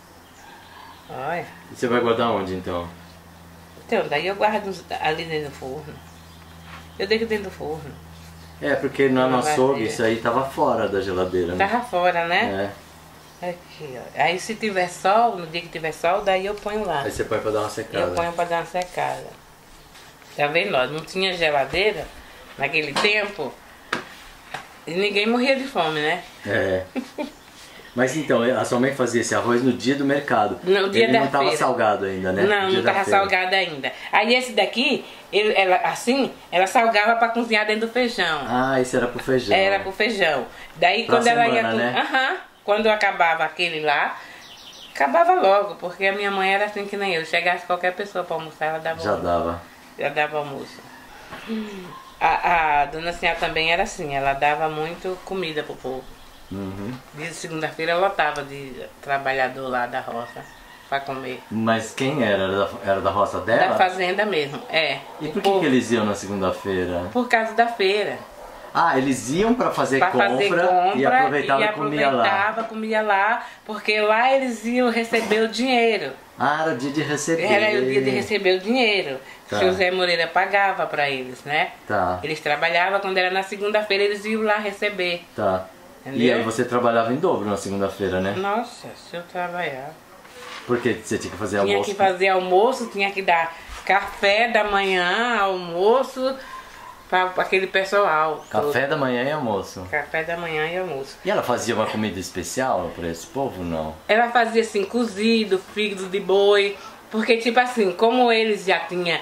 [SPEAKER 2] Olha.
[SPEAKER 1] E você vai guardar onde, então?
[SPEAKER 2] Então, daí eu guardo ali dentro do forno. Eu deixo dentro do forno.
[SPEAKER 1] É, porque lá no
[SPEAKER 2] Não vai
[SPEAKER 1] açougue
[SPEAKER 2] ter.
[SPEAKER 1] isso aí tava fora da geladeira, né?
[SPEAKER 2] Tava fora, né?
[SPEAKER 1] É.
[SPEAKER 2] Aqui, ó. Aí se tiver sol, no dia que tiver sol, daí eu ponho lá.
[SPEAKER 1] Aí você põe pra dar uma
[SPEAKER 2] Eu
[SPEAKER 1] secada.
[SPEAKER 2] ponho pra dar uma secada. Tá vendo? Ó, não tinha geladeira naquele tempo e ninguém morria de fome, né?
[SPEAKER 1] É. Mas então, a sua mãe fazia esse arroz no dia do mercado.
[SPEAKER 2] No dia
[SPEAKER 1] Ele
[SPEAKER 2] da
[SPEAKER 1] não tava
[SPEAKER 2] feira.
[SPEAKER 1] salgado ainda, né?
[SPEAKER 2] Não,
[SPEAKER 1] No dia
[SPEAKER 2] não
[SPEAKER 1] da
[SPEAKER 2] tava
[SPEAKER 1] feira.
[SPEAKER 2] salgado ainda. Aí esse daqui, ele, ela, assim, ela salgava pra cozinhar dentro do feijão.
[SPEAKER 1] Ah, isso era pro feijão.
[SPEAKER 2] Era pro feijão. Daí
[SPEAKER 1] Pra
[SPEAKER 2] quando ela ia.
[SPEAKER 1] semana,
[SPEAKER 2] co-
[SPEAKER 1] né?
[SPEAKER 2] Aham. Quando acabava aquele lá, acabava logo, porque a minha mãe era assim que nem eu. Chegasse qualquer pessoa pra almoçar, ela dava
[SPEAKER 1] Já
[SPEAKER 2] almoço.
[SPEAKER 1] dava.
[SPEAKER 2] Já dava almoço. A, a dona Senhora também era assim, ela dava muito comida pro povo.
[SPEAKER 1] Uhum.
[SPEAKER 2] Dia de segunda-feira lotava de trabalhador lá da roça pra comer.
[SPEAKER 1] Mas quem era? Era da, era da roça dela?
[SPEAKER 2] Da fazenda mesmo, é.
[SPEAKER 1] E
[SPEAKER 2] O
[SPEAKER 1] por que,
[SPEAKER 2] povo-
[SPEAKER 1] que eles iam na segunda-feira?
[SPEAKER 2] Por causa da feira.
[SPEAKER 1] Ah, eles iam pra fazer,
[SPEAKER 2] Pra
[SPEAKER 1] compra,
[SPEAKER 2] fazer compra
[SPEAKER 1] e aproveitava
[SPEAKER 2] e
[SPEAKER 1] e comia lá.
[SPEAKER 2] aproveitava, comia lá, porque lá eles iam receber o dinheiro.
[SPEAKER 1] Ah, era o dia de receber.
[SPEAKER 2] Era o dia de receber o dinheiro.
[SPEAKER 1] Tá.
[SPEAKER 2] O seu Zé Moreira pagava pra eles, né?
[SPEAKER 1] Tá,
[SPEAKER 2] Eles trabalhavam, quando era na segunda-feira, eles iam lá receber.
[SPEAKER 1] tá. E
[SPEAKER 2] Entendeu?
[SPEAKER 1] aí você trabalhava em dobro na segunda-feira, né?
[SPEAKER 2] Nossa, se eu trabalhava.
[SPEAKER 1] Porque você tinha que fazer
[SPEAKER 2] Tinha
[SPEAKER 1] almoço.
[SPEAKER 2] que fazer almoço, tinha que dar café da manhã, almoço para aquele pessoal.
[SPEAKER 1] Café da manhã e almoço.
[SPEAKER 2] Café da manhã e almoço.
[SPEAKER 1] E ela fazia uma comida especial pra esse povo, não?
[SPEAKER 2] Ela fazia assim, cozido, fígado de boi, porque tipo assim, como eles já tinham,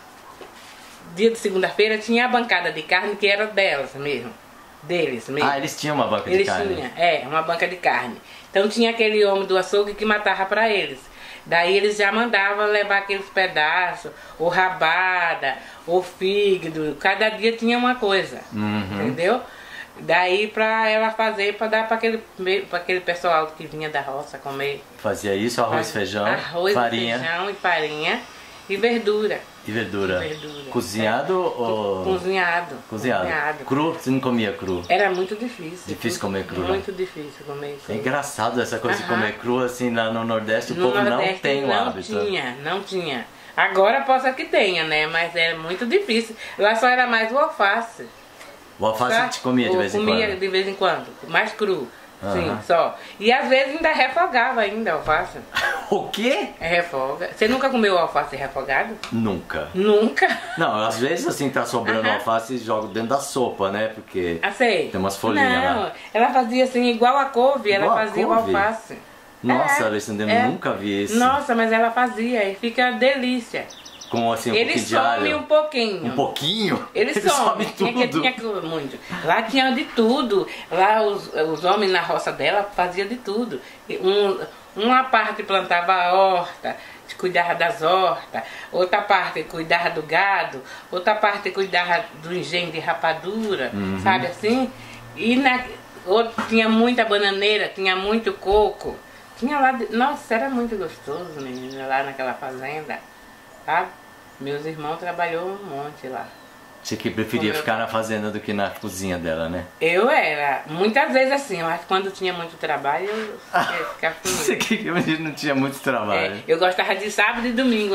[SPEAKER 2] dia de segunda-feira tinha a bancada de carne que era delas mesmo, deles mesmo.
[SPEAKER 1] Ah, eles tinham uma banca de
[SPEAKER 2] Eles
[SPEAKER 1] carne.
[SPEAKER 2] tinham, é, uma banca de carne. Então tinha aquele homem do açougue que matava pra eles. Daí eles já mandavam levar aqueles pedaços, ou rabada, ou fígado. Cada dia tinha uma coisa,
[SPEAKER 1] Uhum.
[SPEAKER 2] entendeu? Daí pra ela fazer, pra dar pra aquele, pra aquele pessoal que vinha da roça comer.
[SPEAKER 1] Fazia isso, arroz,
[SPEAKER 2] Faz-
[SPEAKER 1] feijão,
[SPEAKER 2] arroz,
[SPEAKER 1] farinha
[SPEAKER 2] feijão e farinha e verdura.
[SPEAKER 1] e verdura.
[SPEAKER 2] E verdura.
[SPEAKER 1] Cozinhado ou...
[SPEAKER 2] Cozinhado.
[SPEAKER 1] Cozinhado. Cru? Você não comia cru?
[SPEAKER 2] Era muito difícil.
[SPEAKER 1] Difícil comer cru, né?
[SPEAKER 2] Muito difícil comer cru.
[SPEAKER 1] É engraçado essa coisa de
[SPEAKER 2] Aham.
[SPEAKER 1] comer cru, assim, lá no Nordeste o
[SPEAKER 2] No
[SPEAKER 1] povo não
[SPEAKER 2] Nordeste
[SPEAKER 1] tem o
[SPEAKER 2] não
[SPEAKER 1] hábito.
[SPEAKER 2] tinha, não tinha. Agora possa que tenha, né? Mas era muito difícil. Lá só era mais o alface.
[SPEAKER 1] O alface
[SPEAKER 2] tá?
[SPEAKER 1] te comia de
[SPEAKER 2] Ou
[SPEAKER 1] vez em
[SPEAKER 2] comia
[SPEAKER 1] quando?
[SPEAKER 2] de vez em quando, mais cru. Sim,
[SPEAKER 1] Aham.
[SPEAKER 2] só. E às vezes ainda refogava ainda alface.
[SPEAKER 1] O quê?
[SPEAKER 2] É refoga. Você nunca comeu alface refogado?
[SPEAKER 1] Nunca.
[SPEAKER 2] Nunca.
[SPEAKER 1] Não, às vezes assim tá sobrando
[SPEAKER 2] Aham.
[SPEAKER 1] alface e jogo dentro da sopa, né? Porque
[SPEAKER 2] Ah, sei.
[SPEAKER 1] tem umas folhinhas
[SPEAKER 2] Não,
[SPEAKER 1] lá.
[SPEAKER 2] ela fazia assim, igual a couve,
[SPEAKER 1] Igual
[SPEAKER 2] ela
[SPEAKER 1] a
[SPEAKER 2] fazia
[SPEAKER 1] couve?
[SPEAKER 2] o alface.
[SPEAKER 1] Nossa,
[SPEAKER 2] É,
[SPEAKER 1] Alessandra,
[SPEAKER 2] é.
[SPEAKER 1] eu nunca vi isso.
[SPEAKER 2] Nossa, mas ela fazia e fica delícia.
[SPEAKER 1] Com assim um
[SPEAKER 2] Ele
[SPEAKER 1] pouquinho de
[SPEAKER 2] some
[SPEAKER 1] alho.
[SPEAKER 2] um pouquinho.
[SPEAKER 1] Um pouquinho?
[SPEAKER 2] Ele some, tinha que,
[SPEAKER 1] tudo.
[SPEAKER 2] tinha que muito. Lá tinha de tudo. Lá os, os homens na roça dela faziam de tudo. E Um, uma parte plantava a horta, cuidava das hortas, outra parte cuidava do gado, outra parte cuidava do engenho de rapadura,
[SPEAKER 1] Uhum.
[SPEAKER 2] sabe assim? E na, outro, tinha muita bananeira, tinha muito coco. Tinha lá, de- nossa, era muito gostoso, menina, lá naquela fazenda, sabe? Meus irmãos trabalhou um monte lá.
[SPEAKER 1] Você que preferia
[SPEAKER 2] Como eu-
[SPEAKER 1] ficar na fazenda do que na cozinha dela, né?
[SPEAKER 2] Eu era, muitas vezes assim, mas quando tinha muito trabalho, eu ia ficar
[SPEAKER 1] Você
[SPEAKER 2] comigo.
[SPEAKER 1] que não tinha muito trabalho.
[SPEAKER 2] É, eu gostava de sábado e domingo lá.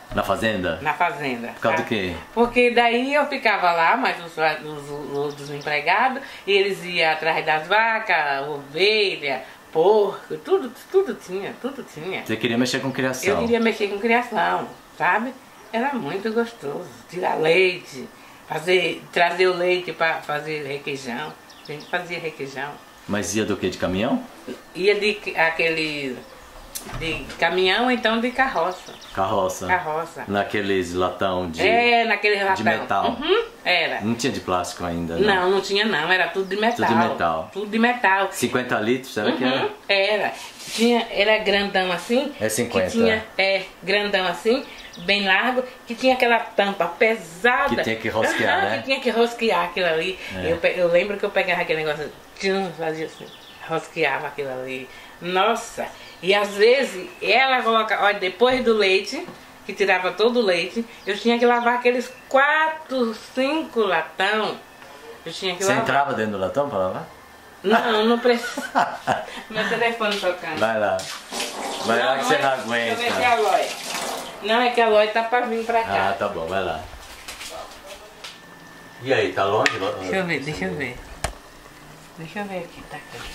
[SPEAKER 1] Na fazenda?
[SPEAKER 2] Na fazenda.
[SPEAKER 1] Por causa
[SPEAKER 2] tá?
[SPEAKER 1] do quê?
[SPEAKER 2] Porque daí eu ficava lá, mas os, os, os desempregados, e eles iam atrás das vacas, ovelha, porco, tudo, tudo tinha, tudo tinha.
[SPEAKER 1] Você queria mexer com criação?
[SPEAKER 2] Eu queria mexer com criação, sabe? Era muito gostoso. Tirar leite, fazer, trazer o leite para fazer requeijão. A gente fazia requeijão.
[SPEAKER 1] Mas ia do que? De caminhão?
[SPEAKER 2] Ia de aquele... de caminhão, então de carroça.
[SPEAKER 1] Carroça.
[SPEAKER 2] Carroça.
[SPEAKER 1] Naqueles latão de...
[SPEAKER 2] É, naquele latão.
[SPEAKER 1] De metal.
[SPEAKER 2] Uhum, era.
[SPEAKER 1] Não tinha de plástico ainda, não?
[SPEAKER 2] Não, não tinha não, era tudo de metal.
[SPEAKER 1] Tudo de metal.
[SPEAKER 2] Tudo de metal.
[SPEAKER 1] cinquenta litros, será
[SPEAKER 2] Uhum,
[SPEAKER 1] que era?
[SPEAKER 2] era. Tinha, era grandão assim.
[SPEAKER 1] É cinquenta.
[SPEAKER 2] Que tinha, é, grandão assim, bem largo, que tinha aquela tampa pesada.
[SPEAKER 1] Que tinha que rosquear,
[SPEAKER 2] Uhum,
[SPEAKER 1] né?
[SPEAKER 2] Que tinha que rosquear aquilo ali.
[SPEAKER 1] É.
[SPEAKER 2] Eu, pe- eu lembro que eu pegava aquele negócio, tchum, fazia assim, rosqueava aquilo ali. Nossa! E às vezes ela colocava, olha, depois do leite, que tirava todo o leite, eu tinha que lavar aqueles quatro, cinco latão. Eu tinha que
[SPEAKER 1] Você
[SPEAKER 2] lavar.
[SPEAKER 1] entrava dentro do latão pra lavar?
[SPEAKER 2] Não, não precisa. Meu telefone tocando.
[SPEAKER 1] Vai lá. Vai lá que você não
[SPEAKER 2] Deixa eu ver se é
[SPEAKER 1] aguenta.
[SPEAKER 2] a Loi. Não, é que a Loi tá pra vir pra cá.
[SPEAKER 1] Ah, tá bom, vai lá. E aí, tá longe?
[SPEAKER 2] Deixa eu ver, deixa eu ver. Deixa eu ver aqui, tá aqui.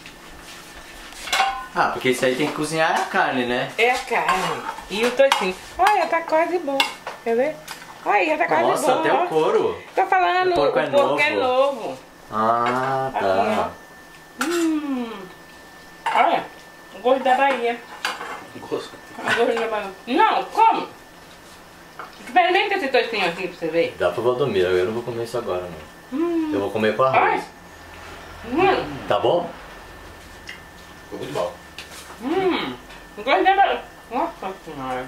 [SPEAKER 1] Ah, porque isso aí tem que cozinhar a carne, né?
[SPEAKER 2] É a carne. E o toicinho. Olha, tá quase bom. Quer ver? Olha, já tá quase bom.
[SPEAKER 1] Nossa, até
[SPEAKER 2] ó.
[SPEAKER 1] o couro.
[SPEAKER 2] Tô falando,
[SPEAKER 1] O porco é
[SPEAKER 2] o porco
[SPEAKER 1] novo.
[SPEAKER 2] é novo.
[SPEAKER 1] Ah,
[SPEAKER 2] Aqui,
[SPEAKER 1] tá.
[SPEAKER 2] ó. Hum. Olha, o gosto da Bahia.
[SPEAKER 3] Gosto.
[SPEAKER 2] O gosto da Bahia. Não, como? Experimenta esse toicinho aqui pra você ver.
[SPEAKER 1] Dá pro Valdomiro, eu não vou comer isso agora, não.
[SPEAKER 2] Hum.
[SPEAKER 1] Eu vou comer com arroz.
[SPEAKER 2] Hum.
[SPEAKER 1] Tá bom?
[SPEAKER 3] Ficou muito bom.
[SPEAKER 2] Hum. O gosto da Bahia. Nossa senhora.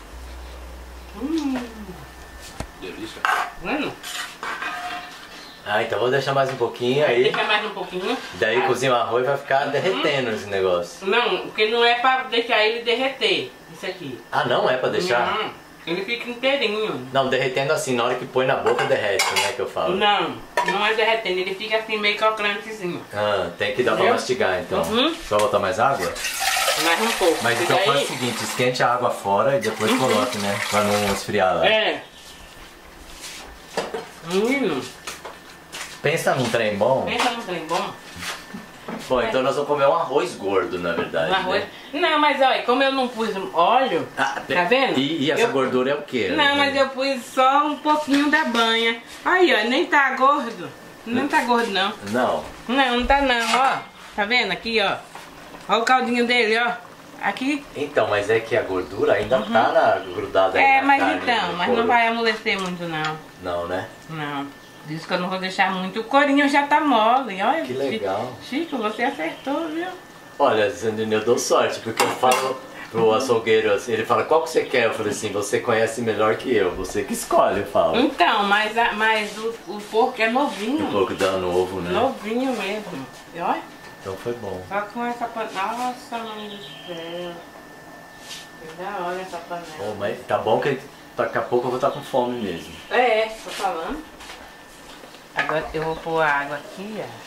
[SPEAKER 2] Hum.
[SPEAKER 3] Delícia.
[SPEAKER 2] Mano,
[SPEAKER 1] Ah, então vou deixar mais um pouquinho aí.
[SPEAKER 2] deixa mais um pouquinho.
[SPEAKER 1] Daí
[SPEAKER 2] Ah.
[SPEAKER 1] cozinha o arroz e vai ficar derretendo esse negócio.
[SPEAKER 2] Não, porque não é pra deixar ele derreter, isso aqui.
[SPEAKER 1] Ah, não é pra deixar?
[SPEAKER 2] Não, ele fica inteirinho.
[SPEAKER 1] Não, derretendo assim, na hora que põe na boca derrete, né, que eu falo.
[SPEAKER 2] Não, não é derretendo, ele fica assim meio crocantezinho.
[SPEAKER 1] Ah, tem que dar pra
[SPEAKER 2] Entendeu?
[SPEAKER 1] mastigar, então.
[SPEAKER 2] Uhum.
[SPEAKER 1] Só botar mais água?
[SPEAKER 2] Mais um pouco.
[SPEAKER 1] Mas
[SPEAKER 2] porque
[SPEAKER 1] então faz
[SPEAKER 2] daí-
[SPEAKER 1] o seguinte, esquente a água fora e depois coloque, né? Pra não esfriar lá.
[SPEAKER 2] É. Menino,
[SPEAKER 1] Pensa num trem bom.
[SPEAKER 2] pensa num trem bom.
[SPEAKER 1] Bom, então nós vamos comer um arroz gordo, na verdade.
[SPEAKER 2] Um arroz.
[SPEAKER 1] Né?
[SPEAKER 2] Não, mas olha, como eu não pus óleo,
[SPEAKER 1] Ah,
[SPEAKER 2] tá vendo?
[SPEAKER 1] E, e essa
[SPEAKER 2] Eu-
[SPEAKER 1] gordura é o quê?
[SPEAKER 2] Não, mas eu pus só um pouquinho da banha. Aí, ó, nem tá gordo. Não tá gordo, não.
[SPEAKER 1] Não.
[SPEAKER 2] Não, não tá não, ó. Tá vendo aqui, ó? Ó o caldinho dele, ó. Aqui.
[SPEAKER 1] Então, mas é que a gordura ainda tá na, grudada aí
[SPEAKER 2] Uhum. É,
[SPEAKER 1] na
[SPEAKER 2] mas
[SPEAKER 1] carne,
[SPEAKER 2] então,
[SPEAKER 1] no
[SPEAKER 2] mas não
[SPEAKER 1] couro.
[SPEAKER 2] vai amolecer muito, não.
[SPEAKER 1] Não, né?
[SPEAKER 2] Não. Diz que eu não vou deixar muito. O corinho já tá mole, olha.
[SPEAKER 1] Que legal.
[SPEAKER 2] Chico, você acertou, viu?
[SPEAKER 1] Olha, Sandrine, eu dou sorte, porque eu falo pro açougueiro assim, ele fala, qual que você quer? Eu falei assim, você conhece melhor que eu, você que escolhe, eu falo.
[SPEAKER 2] Então, mas, a- mas o, o porco é
[SPEAKER 1] Um
[SPEAKER 2] novinho.
[SPEAKER 1] pouco dá novo, né?
[SPEAKER 2] Novinho mesmo. E olha,
[SPEAKER 1] Então foi bom.
[SPEAKER 2] só com essa panela. Nossa, mãe do céu. Que da hora essa panela.
[SPEAKER 1] Bom, mas tá bom que daqui a pouco eu vou estar com fome mesmo.
[SPEAKER 2] É, tô falando. Agora eu vou pôr a água aqui, ó.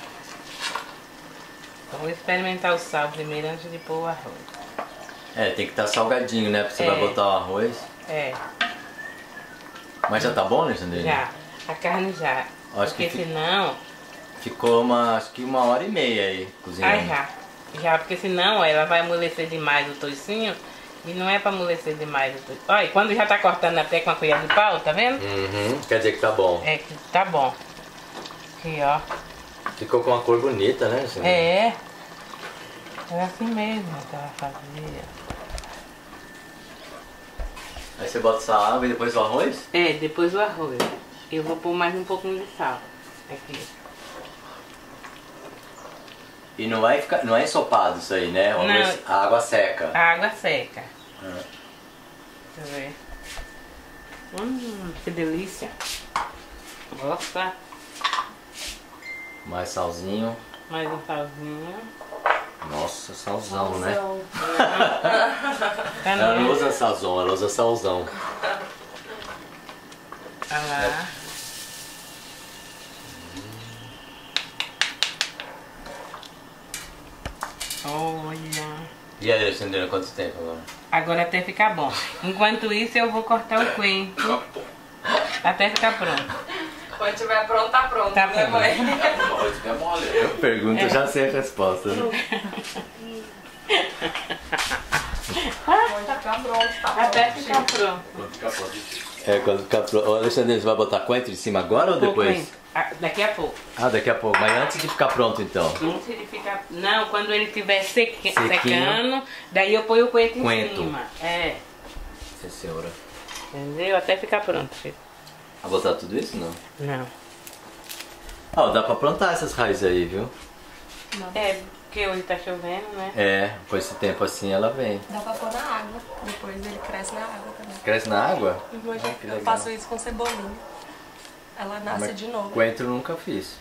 [SPEAKER 2] Eu vou experimentar o sal primeiro antes de pôr o arroz.
[SPEAKER 1] É, tem que estar salgadinho, né? Porque você
[SPEAKER 2] É.
[SPEAKER 1] vai botar o arroz.
[SPEAKER 2] É,
[SPEAKER 1] Mas já tá bom, né, Sandrine?
[SPEAKER 2] já. A carne já.
[SPEAKER 1] Acho
[SPEAKER 2] porque
[SPEAKER 1] que fi-
[SPEAKER 2] senão.
[SPEAKER 1] Ficou uma, acho que uma hora e meia aí cozinhando.
[SPEAKER 2] Ah, já. Já, porque senão ó, ela vai amolecer demais o toicinho. E não é pra amolecer demais o toicinho. Olha, quando já tá cortando até com a colher de pau, tá vendo?
[SPEAKER 1] Uhum, quer dizer que tá bom.
[SPEAKER 2] É que tá bom. Aqui, ó.
[SPEAKER 1] Ficou com uma cor bonita, né, Sandrine?
[SPEAKER 2] É. É assim mesmo que ela fazia.
[SPEAKER 1] Aí você bota essa água e depois o arroz?
[SPEAKER 2] É, depois o arroz. Eu vou pôr mais um pouquinho de sal. Aqui.
[SPEAKER 1] E não vai ficar, não é ensopado isso aí, né? O arroz,
[SPEAKER 2] Não.
[SPEAKER 1] a água seca.
[SPEAKER 2] A água seca.
[SPEAKER 1] Ah.
[SPEAKER 2] Deixa eu ver. Hum, que delícia. Nossa.
[SPEAKER 1] Mais salzinho.
[SPEAKER 2] Mais um salzinho.
[SPEAKER 1] Nossa, salzão, né?
[SPEAKER 2] Tá
[SPEAKER 1] Ela não
[SPEAKER 2] no...
[SPEAKER 1] usa sazon, ela usa salzão.
[SPEAKER 2] Olha lá. Olha.
[SPEAKER 1] E aí, Alexandrina, quanto tempo agora?
[SPEAKER 2] Agora até ficar bom. Enquanto isso, eu vou cortar o coentro até ficar pronto.
[SPEAKER 4] Quando tiver pronto, tá pronto,
[SPEAKER 2] Tá
[SPEAKER 4] né,
[SPEAKER 2] pronto.
[SPEAKER 4] mãe?
[SPEAKER 3] Fica mole.
[SPEAKER 1] Eu pergunto,
[SPEAKER 2] É.
[SPEAKER 1] eu já sei a resposta.
[SPEAKER 4] Pode ficar pronto, tá bom.
[SPEAKER 2] Até ficar pronto.
[SPEAKER 3] Fica pronto.
[SPEAKER 1] É, quando ficar pronto. Ô, Alexandrina, você vai botar coentro em cima agora ou
[SPEAKER 2] Pouco
[SPEAKER 1] depois?
[SPEAKER 2] ainda. Ah, daqui a pouco.
[SPEAKER 1] Ah, daqui a pouco. Mas antes de ficar pronto, então.
[SPEAKER 2] Antes ele ficar... Não, quando ele estiver seque...
[SPEAKER 1] Sequinho.
[SPEAKER 2] secando, daí eu ponho o coentro em
[SPEAKER 1] Coentro.
[SPEAKER 2] cima. É.
[SPEAKER 1] Sim, senhora.
[SPEAKER 2] Entendeu? Até ficar pronto, filho.
[SPEAKER 1] Vai botar tudo isso, não?
[SPEAKER 2] Não.
[SPEAKER 1] Ó, dá pra plantar essas raízes aí, viu?
[SPEAKER 2] É, porque hoje tá chovendo, né?
[SPEAKER 1] É, com esse tempo assim ela vem.
[SPEAKER 4] Dá pra pôr na água. Depois ele cresce na água também.
[SPEAKER 1] Cresce na água?
[SPEAKER 4] Hoje
[SPEAKER 1] Ah, que
[SPEAKER 4] eu
[SPEAKER 1] legal.
[SPEAKER 4] faço isso com cebolinha. Ela nasce
[SPEAKER 1] Mas
[SPEAKER 4] de novo.
[SPEAKER 1] Coentro eu nunca fiz.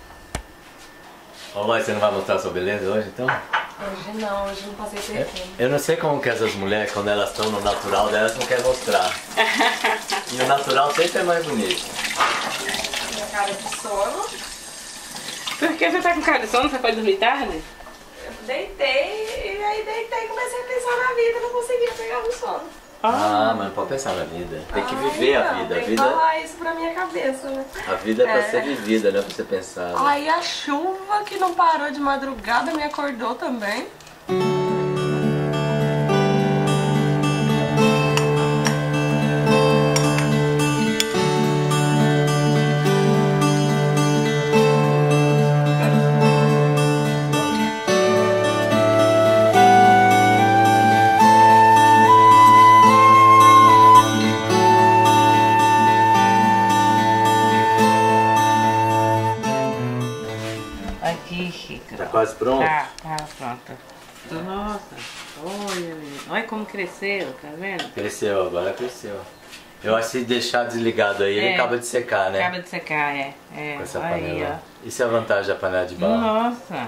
[SPEAKER 1] Ô, Lói, você não vai mostrar sua beleza hoje, então?
[SPEAKER 4] Hoje não, hoje não passei perfume.
[SPEAKER 1] Eu não sei como que essas mulheres, quando elas estão no natural delas, não querem mostrar. E o natural sempre é mais bonito.
[SPEAKER 4] Minha cara de sono.
[SPEAKER 2] Por que você tá com cara de sono? Você foi dormir tarde?
[SPEAKER 4] Eu deitei e aí deitei e comecei a pensar na vida. Não conseguia pegar no sono.
[SPEAKER 1] Ah, mas não pode pensar na vida. Tem que
[SPEAKER 4] Ai,
[SPEAKER 1] viver a
[SPEAKER 4] não,
[SPEAKER 1] vida. A
[SPEAKER 4] Tem que
[SPEAKER 1] vida,
[SPEAKER 4] falar isso pra minha cabeça, né?
[SPEAKER 1] a vida é pra
[SPEAKER 4] É.
[SPEAKER 1] ser vivida, não é pra ser pensada.
[SPEAKER 4] Aí a chuva que não parou de madrugada me acordou também.
[SPEAKER 2] Aqui, Chico.
[SPEAKER 1] Tá quase pronto?
[SPEAKER 2] Tá, tá pronto. Nossa, olha, menino. Olha como cresceu, tá vendo?
[SPEAKER 1] Cresceu, agora cresceu. Eu acho que se deixar desligado aí, ele
[SPEAKER 2] É.
[SPEAKER 1] acaba de secar, né?
[SPEAKER 2] Acaba de secar, é. É,
[SPEAKER 1] Com essa
[SPEAKER 2] olha aí,
[SPEAKER 1] panela. Isso é a vantagem da panela de
[SPEAKER 2] ó.
[SPEAKER 1] barro.
[SPEAKER 2] Nossa.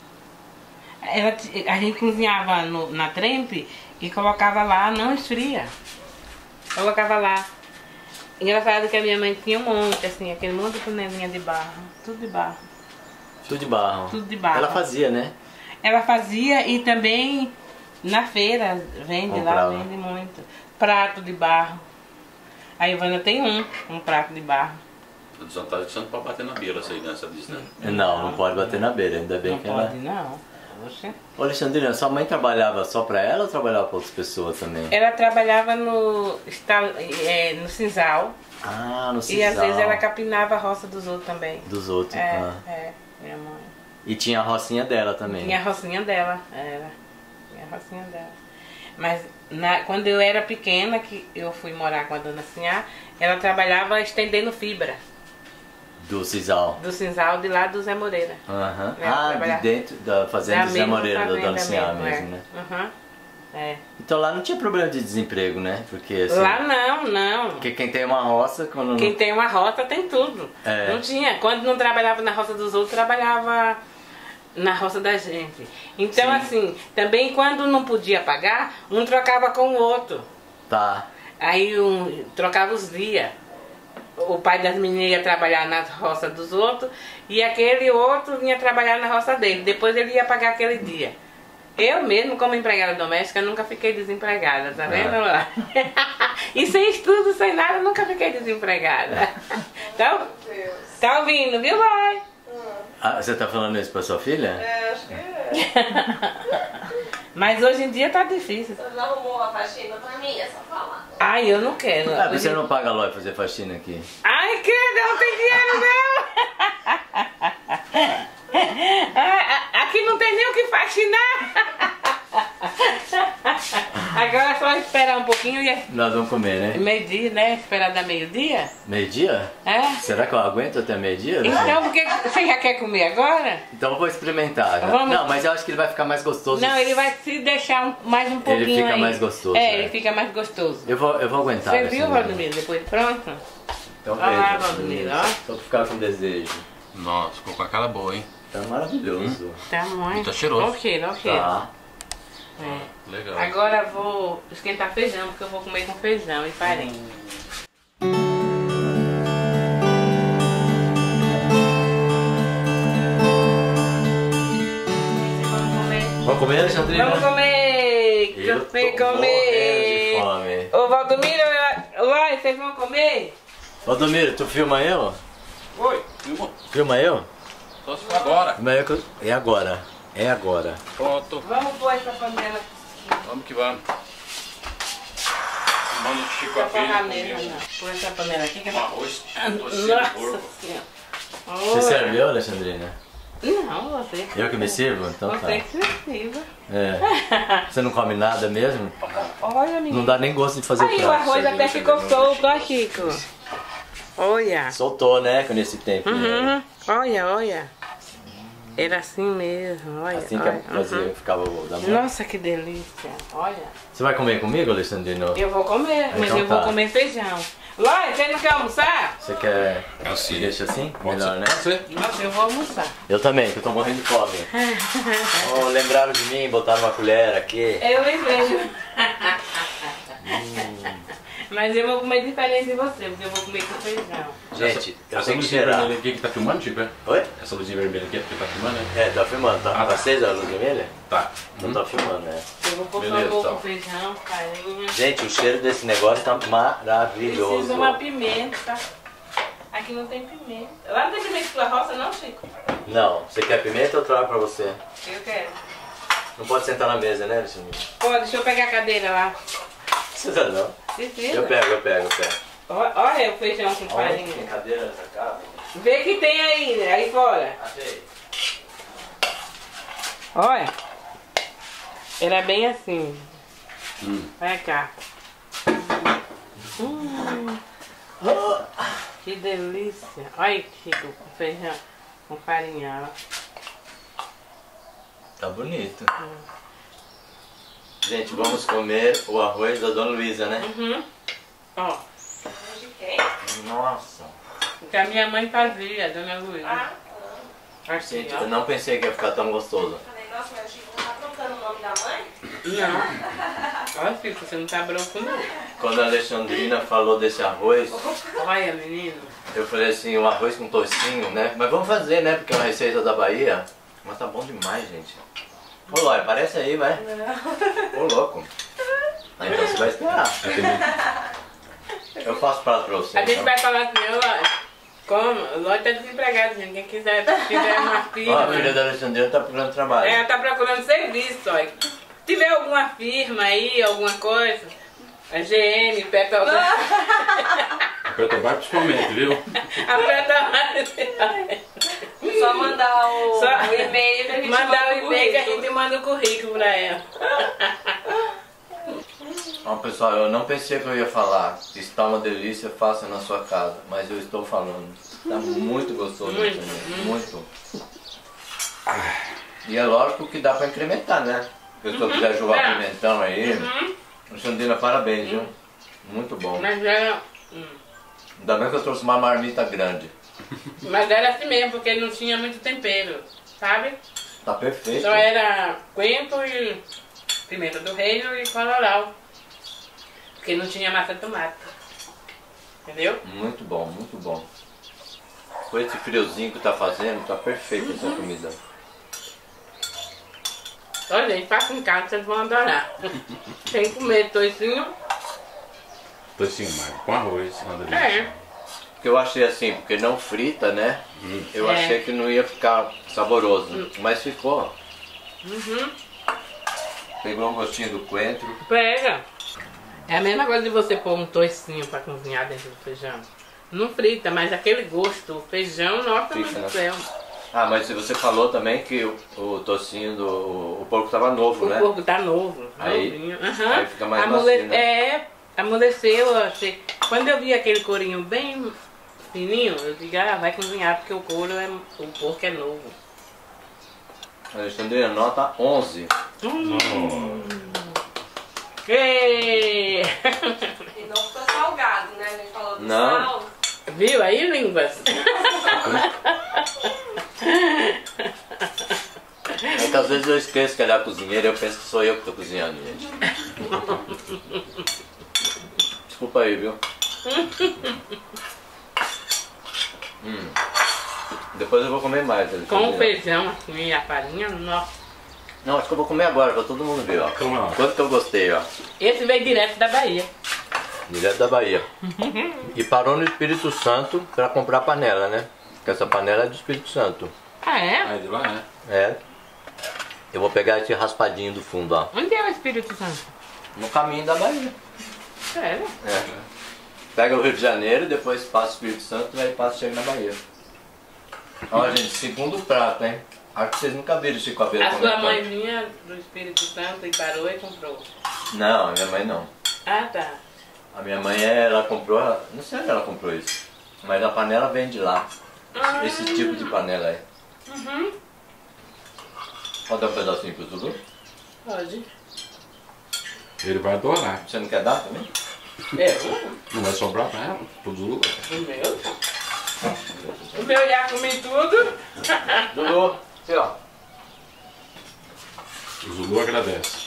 [SPEAKER 2] Ela t- a gente cozinhava no- na trempe e colocava lá, não esfria. Colocava lá. Engraçado que a minha mãe tinha um monte, assim, aquele monte de panelinha de barro. Tudo de barro.
[SPEAKER 1] Tudo de barro.
[SPEAKER 2] Tudo de barro.
[SPEAKER 1] Ela fazia, né?
[SPEAKER 2] Ela fazia e também na feira vende
[SPEAKER 1] Comprava.
[SPEAKER 2] lá, vende muito. Prato de barro. A Ivana tem um, um prato de barro.
[SPEAKER 3] A desvantagem é que você não pode bater na beira, essa aí, né? Você diz, né?
[SPEAKER 1] Não, não pode bater na beira, ainda bem
[SPEAKER 2] Não
[SPEAKER 1] que
[SPEAKER 2] pode,
[SPEAKER 1] ela...
[SPEAKER 2] não. Poxa.
[SPEAKER 1] Ô, Alexandrina, sua mãe trabalhava só pra ela ou trabalhava pra outras pessoas também?
[SPEAKER 2] Ela trabalhava no, esta- é, no Cinzal
[SPEAKER 1] Ah, no
[SPEAKER 2] e
[SPEAKER 1] sisal.
[SPEAKER 2] às vezes ela capinava a roça dos outros também.
[SPEAKER 1] Dos outros,
[SPEAKER 2] É,
[SPEAKER 1] ah.
[SPEAKER 2] é, minha mãe.
[SPEAKER 1] E tinha a rocinha dela também.
[SPEAKER 2] Tinha a rocinha dela, era. Tinha a rocinha dela. Mas na- quando eu era pequena, que eu fui morar com a dona Sinhá, ela trabalhava estendendo fibra
[SPEAKER 1] Do sisal.
[SPEAKER 2] do Cinzal de lá do Zé Moreira.
[SPEAKER 1] Aham.
[SPEAKER 2] Ela
[SPEAKER 1] Ah, de
[SPEAKER 2] trabalhava-
[SPEAKER 1] dentro da fazenda
[SPEAKER 2] Da
[SPEAKER 1] Zé
[SPEAKER 2] mesma
[SPEAKER 1] Moreira, da
[SPEAKER 2] fazenda
[SPEAKER 1] Dona Sinhá mesmo,
[SPEAKER 2] é.
[SPEAKER 1] né?
[SPEAKER 2] Uhum. É.
[SPEAKER 1] Então lá não tinha problema de desemprego, né? Porque assim...
[SPEAKER 2] Lá não, não.
[SPEAKER 1] Porque quem tem uma roça, quando
[SPEAKER 2] Quem
[SPEAKER 1] não...
[SPEAKER 2] tem uma roça tem tudo.
[SPEAKER 1] É.
[SPEAKER 2] Não tinha. Quando não trabalhava na roça dos outros, trabalhava na roça da gente. Então,
[SPEAKER 1] Sim.
[SPEAKER 2] assim, também quando não podia pagar, um trocava com o outro.
[SPEAKER 1] Tá.
[SPEAKER 2] Aí um trocava os dias. O pai das meninas ia trabalhar na roça dos outros e aquele outro vinha trabalhar na roça dele. Depois ele ia pagar aquele dia. Eu mesmo, como empregada doméstica, nunca fiquei desempregada, tá vendo?
[SPEAKER 1] Ah.
[SPEAKER 2] E sem estudo, sem nada, nunca fiquei desempregada. Então, tá ouvindo, viu, Lai?
[SPEAKER 1] Ah, você tá falando isso pra sua filha?
[SPEAKER 4] É, acho que é.
[SPEAKER 2] Mas hoje em dia tá difícil.
[SPEAKER 4] Você já arrumou uma faxina pra mim? É só falar.
[SPEAKER 2] Ai, eu não quero.
[SPEAKER 1] Ah, você
[SPEAKER 2] Hoje-
[SPEAKER 1] não paga a Lói fazer faxina aqui?
[SPEAKER 2] Ai, que não tem dinheiro não! Ah, a- Aqui não tem nem o que faxinar! Agora é só esperar um pouquinho e é
[SPEAKER 1] Nós vamos comer, né?
[SPEAKER 2] meio-dia, né? Esperar dar meio-dia?
[SPEAKER 1] Meio-dia?
[SPEAKER 2] É?
[SPEAKER 1] Será que eu aguento até meio-dia?
[SPEAKER 2] Então, porque você já quer comer agora?
[SPEAKER 1] Então eu vou experimentar. já.
[SPEAKER 2] Vamos.
[SPEAKER 1] Não, mas eu acho que ele vai ficar mais gostoso.
[SPEAKER 2] Não, ele vai se deixar um- mais um pouquinho
[SPEAKER 1] fica
[SPEAKER 2] aí.
[SPEAKER 1] mais gostoso,
[SPEAKER 2] É,
[SPEAKER 1] é.
[SPEAKER 2] ele fica mais gostoso.
[SPEAKER 1] Eu vou, eu vou aguentar.
[SPEAKER 2] Você
[SPEAKER 1] esse
[SPEAKER 2] viu,
[SPEAKER 1] negócio.
[SPEAKER 2] Valdomiro? Depois pronto?
[SPEAKER 1] Então
[SPEAKER 2] Olha lá,
[SPEAKER 1] veja,
[SPEAKER 2] Valdomiro,
[SPEAKER 1] meninos.
[SPEAKER 2] ó.
[SPEAKER 1] Tô pra ficar com desejo.
[SPEAKER 3] Nossa, ficou com a cara boa, hein?
[SPEAKER 1] Tá maravilhoso.
[SPEAKER 2] Tá muito.
[SPEAKER 3] Tá cheiroso.
[SPEAKER 2] Olha o cheiro, olha o cheiro.
[SPEAKER 1] Tá.
[SPEAKER 2] É.
[SPEAKER 3] Legal.
[SPEAKER 2] Agora vou esquentar feijão, porque eu vou comer com feijão e farinha. Vamos comer.
[SPEAKER 1] Vamos comer, Alexandrina?
[SPEAKER 2] Vamos comer! Chico,
[SPEAKER 1] Eu tô
[SPEAKER 2] vem comer.
[SPEAKER 1] morrendo de fome.
[SPEAKER 2] Ô, Valdomiro, Lói, vocês vão comer?
[SPEAKER 1] Valdomiro, tu filma eu?
[SPEAKER 3] Oi, filma.
[SPEAKER 1] Filma eu?
[SPEAKER 3] Só se for agora.
[SPEAKER 1] Filma eu que eu- É agora. É agora.
[SPEAKER 3] Pronto.
[SPEAKER 2] Vamos pôr essa panela
[SPEAKER 3] Vamos que vamos. Manda o Chico
[SPEAKER 2] pra
[SPEAKER 3] a filha
[SPEAKER 2] pagar mesmo,
[SPEAKER 3] comer
[SPEAKER 2] não. Põe essa panela aqui que é
[SPEAKER 3] um
[SPEAKER 2] pra...
[SPEAKER 3] arroz, docinho de
[SPEAKER 2] Nossa
[SPEAKER 3] porco.
[SPEAKER 2] Senhora.
[SPEAKER 1] Você
[SPEAKER 2] Olha.
[SPEAKER 1] serviu, Alexandrina?
[SPEAKER 2] Não, você.
[SPEAKER 1] Eu que me sirvo? Então tá.
[SPEAKER 2] Você que precisa.
[SPEAKER 1] É. Você não come nada mesmo?
[SPEAKER 2] Olha, menina.
[SPEAKER 1] Não dá nem gosto de fazer
[SPEAKER 2] Aí o
[SPEAKER 1] prato.
[SPEAKER 2] arroz até ficou solto, ó, Chico. Olha.
[SPEAKER 1] Soltou, né? Com esse tempo.
[SPEAKER 2] Uhum. Olha, olha. Era assim mesmo, olha.
[SPEAKER 1] Assim que
[SPEAKER 2] olha.
[SPEAKER 1] fazia,
[SPEAKER 2] Uhum.
[SPEAKER 1] ficava o da mão.
[SPEAKER 2] Nossa, que delícia. Olha.
[SPEAKER 1] Você vai comer comigo, Alexandrino?
[SPEAKER 2] Eu vou comer, mas
[SPEAKER 1] Então
[SPEAKER 2] eu vou
[SPEAKER 1] tá.
[SPEAKER 2] comer feijão. Lói, você não quer almoçar?
[SPEAKER 1] Você quer...
[SPEAKER 3] Assim.
[SPEAKER 1] Deixa assim?
[SPEAKER 3] Pode
[SPEAKER 1] Melhor,
[SPEAKER 3] ser.
[SPEAKER 1] né?
[SPEAKER 3] Pode ser.
[SPEAKER 2] Nossa, eu vou almoçar.
[SPEAKER 1] Eu também, que eu tô morrendo de fome. Oh, lembraram de mim, botaram uma colher aqui.
[SPEAKER 2] Eu lembrei. Mas eu vou comer diferente de você, porque eu vou comer com feijão.
[SPEAKER 1] Gente, eu
[SPEAKER 3] Essa
[SPEAKER 1] tenho que
[SPEAKER 3] luzinha
[SPEAKER 1] cheirar.
[SPEAKER 3] vermelha aqui que tá filmando, Chico, é?
[SPEAKER 1] Oi?
[SPEAKER 3] Essa luzinha vermelha aqui é porque tá filmando, né?
[SPEAKER 1] É, tá filmando, tá?
[SPEAKER 3] Ah,
[SPEAKER 1] Tá
[SPEAKER 3] tá.
[SPEAKER 1] acesa a luz vermelha?
[SPEAKER 3] Tá.
[SPEAKER 1] Não tá filmando, né?
[SPEAKER 2] Eu vou pôr só
[SPEAKER 3] Beleza,
[SPEAKER 2] um pouco
[SPEAKER 3] então.
[SPEAKER 2] de feijão, farinha.
[SPEAKER 1] Gente, o cheiro desse negócio tá maravilhoso.
[SPEAKER 2] Preciso de uma pimenta. Aqui não tem pimenta. Lá não tem pimenta pela roça não, Chico?
[SPEAKER 1] Não, você quer pimenta ou eu trago pra você?
[SPEAKER 2] Eu quero.
[SPEAKER 1] Não pode sentar na mesa, né, Alexandre?
[SPEAKER 2] Pô, deixa eu pegar a cadeira lá.
[SPEAKER 1] Precisa não.
[SPEAKER 2] Precisa?
[SPEAKER 1] Eu pego, eu pego, eu pego.
[SPEAKER 2] Ó- Olha o feijão com
[SPEAKER 1] Olha,
[SPEAKER 2] farinha.
[SPEAKER 1] tem cadeira nessa casa.
[SPEAKER 2] Vê que tem aí, né? Aí fora.
[SPEAKER 1] Achei.
[SPEAKER 2] Olha. Era bem assim.
[SPEAKER 3] Hum.
[SPEAKER 2] Olha cá. Hum, que delícia. Olha, Chico, com feijão, com farinha. Ó.
[SPEAKER 1] Tá bonito. Gente, vamos comer o arroz da Dona Luísa, né?
[SPEAKER 2] Uhum. Ó,
[SPEAKER 4] De quem?
[SPEAKER 1] Nossa.
[SPEAKER 2] o que a minha mãe fazia, Dona Luísa.
[SPEAKER 4] Ah,
[SPEAKER 2] Assim,
[SPEAKER 1] Gente,
[SPEAKER 2] ó.
[SPEAKER 1] eu não pensei que ia ficar tão gostoso.
[SPEAKER 4] falei, nossa, meu Chico não tá trocando o nome da mãe?
[SPEAKER 2] Não. Olha, Chico, você não tá branco, não.
[SPEAKER 1] Quando a Alexandrina falou desse arroz,
[SPEAKER 2] Olha, menino.
[SPEAKER 1] eu falei assim, um arroz com tocinho, né? Mas vamos fazer, né? Porque é uma receita da Bahia. Mas tá bom demais, gente. Ô, Lóia, aparece aí, vai. Ô, louco. Ah, então você vai esperar. Eu faço prato pra você.
[SPEAKER 2] A gente
[SPEAKER 1] então.
[SPEAKER 2] vai falar assim, ó, Lói, como? O Lói tá desempregado, gente. Quem quiser, tiver uma
[SPEAKER 1] Ó, a filha
[SPEAKER 2] firma.
[SPEAKER 1] da Alexandrina tá procurando trabalho.
[SPEAKER 2] Ela tá procurando serviço, ó. Se tiver alguma firma aí, alguma coisa, a G M, Petrobras,
[SPEAKER 3] A Petrobras principalmente, viu?
[SPEAKER 2] a Petrobras.
[SPEAKER 4] Só mandar o,
[SPEAKER 2] Só
[SPEAKER 4] o e-mail que a gente
[SPEAKER 2] mandar o
[SPEAKER 4] manda
[SPEAKER 2] e-mail que a
[SPEAKER 4] currículo.
[SPEAKER 2] gente manda o currículo pra ela.
[SPEAKER 1] Ó, pessoal, eu não pensei que eu ia falar. Está uma delícia, faça na sua casa. Mas eu estou falando. Está muito gostoso
[SPEAKER 2] Muito,
[SPEAKER 1] também. Muito. E é lógico que dá pra incrementar, né? Se a pessoa quiser jogar
[SPEAKER 2] É.
[SPEAKER 1] pimentão aí.
[SPEAKER 2] Uhum.
[SPEAKER 1] Alexandrina, parabéns, viu? Muito bom.
[SPEAKER 2] Mas era, hum,
[SPEAKER 1] Ainda bem que eu trouxe uma marmita grande.
[SPEAKER 2] mas era assim mesmo, porque não tinha muito tempero, sabe?
[SPEAKER 1] Tá perfeito.
[SPEAKER 2] Só era coentro e pimenta do reino e colorau. Porque não tinha massa de tomate. Entendeu?
[SPEAKER 1] Muito bom, muito bom. Com esse friozinho que tá fazendo, tá perfeito essa comida.
[SPEAKER 2] Olha, gente, faça em casa, vocês vão adorar. Tem que comer toicinho.
[SPEAKER 3] Tocinho mais com arroz, uma delícia.
[SPEAKER 2] É.
[SPEAKER 1] Porque eu achei assim, porque não frita, né?
[SPEAKER 3] Hum.
[SPEAKER 1] Eu
[SPEAKER 2] É.
[SPEAKER 1] achei que não ia ficar saboroso. Mas ficou.
[SPEAKER 2] Uhum.
[SPEAKER 1] Pegou um gostinho do coentro.
[SPEAKER 2] Pega. É a mesma coisa de você pôr um toicinho pra cozinhar dentro do feijão. Não frita, mas aquele gosto, o feijão, nossa, meu
[SPEAKER 1] Fica,
[SPEAKER 2] Deus do
[SPEAKER 1] né?
[SPEAKER 2] céu.
[SPEAKER 1] Ah, mas você falou também que o, o tocinho do. O, o porco tava novo,
[SPEAKER 2] O
[SPEAKER 1] né?
[SPEAKER 2] porco tá novo,
[SPEAKER 1] Aí-
[SPEAKER 2] novinho. Aham.
[SPEAKER 1] aí fica mais
[SPEAKER 2] Amole-
[SPEAKER 1] macio, né?
[SPEAKER 2] É, amoleceu. eu achei- Quando eu vi aquele corinho bem fininho, eu digo, ah, vai cozinhar porque o couro é. O porco é novo.
[SPEAKER 1] Alexandrina, nota onze.
[SPEAKER 2] Ê!
[SPEAKER 4] E não ficou salgado, né? A gente falou do
[SPEAKER 1] Não.
[SPEAKER 4] sal.
[SPEAKER 2] Viu aí, línguas?
[SPEAKER 1] É que às vezes eu esqueço que ela é a cozinheira e eu penso que sou eu que tô cozinhando, gente. Desculpa aí, viu? Hum. Depois eu vou comer mais,
[SPEAKER 2] Com o
[SPEAKER 1] Alexandrina.
[SPEAKER 2] feijão assim, a farinha, nossa.
[SPEAKER 1] Não, acho que eu vou comer agora, pra todo mundo ver, ó.
[SPEAKER 3] Calma.
[SPEAKER 1] Quanto que eu gostei, ó.
[SPEAKER 2] Esse veio direto da Bahia.
[SPEAKER 1] Direto da Bahia. E parou no Espírito Santo pra comprar panela, né? Porque essa panela é do Espírito Santo.
[SPEAKER 2] Ah, é?
[SPEAKER 3] Aí de lá, né?
[SPEAKER 1] É. Eu vou pegar esse raspadinho do fundo, ó.
[SPEAKER 2] Onde é o Espírito Santo?
[SPEAKER 1] No caminho da Bahia.
[SPEAKER 2] Sério?
[SPEAKER 1] É. Pega o Rio de Janeiro, depois passa o Espírito Santo e aí passa chega na Bahia. Ó, gente, segundo prato, hein? Acho que vocês nunca viram esse cabelo.
[SPEAKER 2] A sua mãe vinha do Espírito Santo e parou e comprou.
[SPEAKER 1] Não, a minha mãe não.
[SPEAKER 2] Ah, tá.
[SPEAKER 1] A minha mãe, ela comprou, não sei onde ela comprou isso, mas a panela vem de lá.
[SPEAKER 2] Ah.
[SPEAKER 1] Esse tipo de panela aí.
[SPEAKER 2] Uhum.
[SPEAKER 1] Pode dar um pedacinho pro Zulu?
[SPEAKER 2] Pode.
[SPEAKER 3] Ele vai adorar.
[SPEAKER 1] Você não quer dar também?
[SPEAKER 2] Eu?
[SPEAKER 3] Não vai sobrar pra ela, pro Zulu.
[SPEAKER 2] O meu? O meu já comi tudo.
[SPEAKER 1] Zulu, aqui ó.
[SPEAKER 3] O Zulu agradece.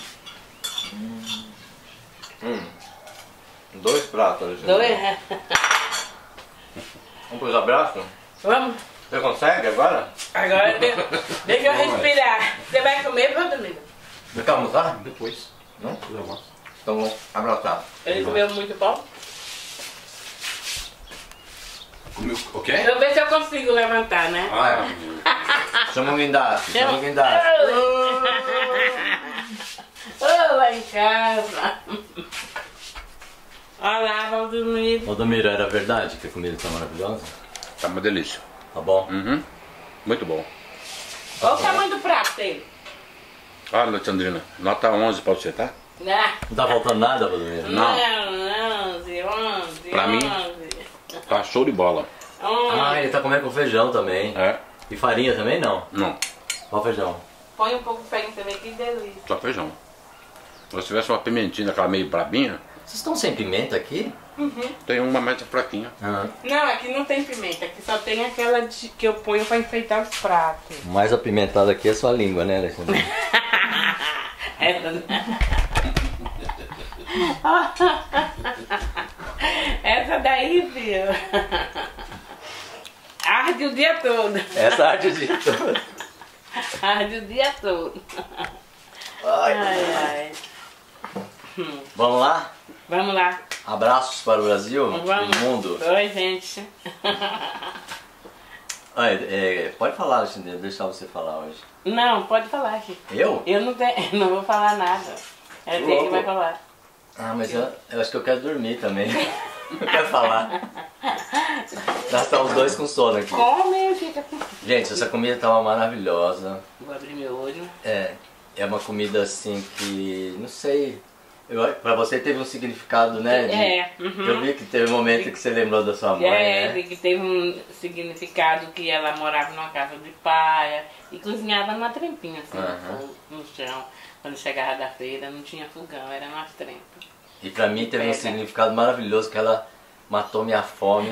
[SPEAKER 1] Hum. Dois pratos, Alexandre.
[SPEAKER 2] Dois?
[SPEAKER 1] Vamos pros abraços?
[SPEAKER 2] Vamos.
[SPEAKER 1] Você consegue agora?
[SPEAKER 2] Agora de- deixa eu respirar. Você vai comer, Valdemiro?
[SPEAKER 1] Você quer almoçar?
[SPEAKER 3] Depois.
[SPEAKER 1] Não?
[SPEAKER 3] Depois eu mostro.
[SPEAKER 1] Então vamos abraçar.
[SPEAKER 2] Ele comeu muito pão.
[SPEAKER 3] Comeu o quê?
[SPEAKER 2] Eu vou ver se eu consigo levantar, né?
[SPEAKER 3] Ah,
[SPEAKER 1] Chama o guindaste, chama o guindaste.
[SPEAKER 2] Ô, lá em casa. Olá, Valdemiro.
[SPEAKER 1] Ô Domiro, era verdade que a comida tá maravilhosa?
[SPEAKER 3] tá uma delícia.
[SPEAKER 1] Tá bom?
[SPEAKER 3] Uhum. Muito bom.
[SPEAKER 2] Qual o tamanho do prato dele?
[SPEAKER 3] Ah, Alexandrina, nota onze pra você, tá?
[SPEAKER 2] Ah,
[SPEAKER 1] Não tá faltando nada, Domiro?
[SPEAKER 3] Não.
[SPEAKER 2] não, onze, onze,
[SPEAKER 3] Pra mim?
[SPEAKER 2] onze.
[SPEAKER 3] Tá show de bola.
[SPEAKER 2] onze.
[SPEAKER 1] Ah, ele tá comendo com feijão também.
[SPEAKER 3] É?
[SPEAKER 1] E farinha também não?
[SPEAKER 3] Não,
[SPEAKER 1] Qual feijão?
[SPEAKER 2] Põe um pouco de farinha também, que delícia.
[SPEAKER 3] só feijão. Se tivesse uma pimentinha, aquela meio brabinha,
[SPEAKER 1] Vocês estão sem pimenta aqui?
[SPEAKER 3] tem uma mais fraquinha.
[SPEAKER 1] Ah,
[SPEAKER 2] Não, aqui não tem pimenta, aqui só tem aquela de- que eu ponho pra enfeitar os pratos.
[SPEAKER 1] o mais apimentado aqui é sua língua, né, Alexandre?
[SPEAKER 2] Essa... Essa daí, filho. Arde o dia todo.
[SPEAKER 1] Essa arte de todo.
[SPEAKER 2] Arde o dia todo.
[SPEAKER 1] Ai.
[SPEAKER 2] Ai, ai.
[SPEAKER 1] Vamos lá?
[SPEAKER 2] Vamos lá.
[SPEAKER 1] Abraços para o Brasil
[SPEAKER 2] Vamos.
[SPEAKER 1] e o mundo.
[SPEAKER 2] Oi, gente.
[SPEAKER 1] Ai, é, pode falar, Alexandre, vou deixar você falar hoje.
[SPEAKER 2] Não, pode falar, Chico.
[SPEAKER 1] Eu?
[SPEAKER 2] Eu não, tenho, não vou falar nada. É você que vai falar.
[SPEAKER 1] Ah, mas eu, eu acho que eu quero dormir também. Não quero falar. Nós estamos os dois com sono aqui.
[SPEAKER 2] Come, fica com...
[SPEAKER 1] Gente, essa comida tava maravilhosa.
[SPEAKER 2] Vou abrir meu olho.
[SPEAKER 1] É, é uma comida assim que, não sei, eu, pra você teve um significado, né? de-
[SPEAKER 2] É, uhum.
[SPEAKER 1] Eu vi que teve um momento que você lembrou da sua mãe,
[SPEAKER 2] É,
[SPEAKER 1] né?
[SPEAKER 2] que teve um significado que ela morava numa casa de paia e cozinhava numa trempinha assim,
[SPEAKER 1] Aham.
[SPEAKER 2] no, no chão. Quando chegava da feira não tinha fogão, era nas trempas.
[SPEAKER 1] E pra mim teve um
[SPEAKER 2] Pega.
[SPEAKER 1] significado maravilhoso que ela matou minha fome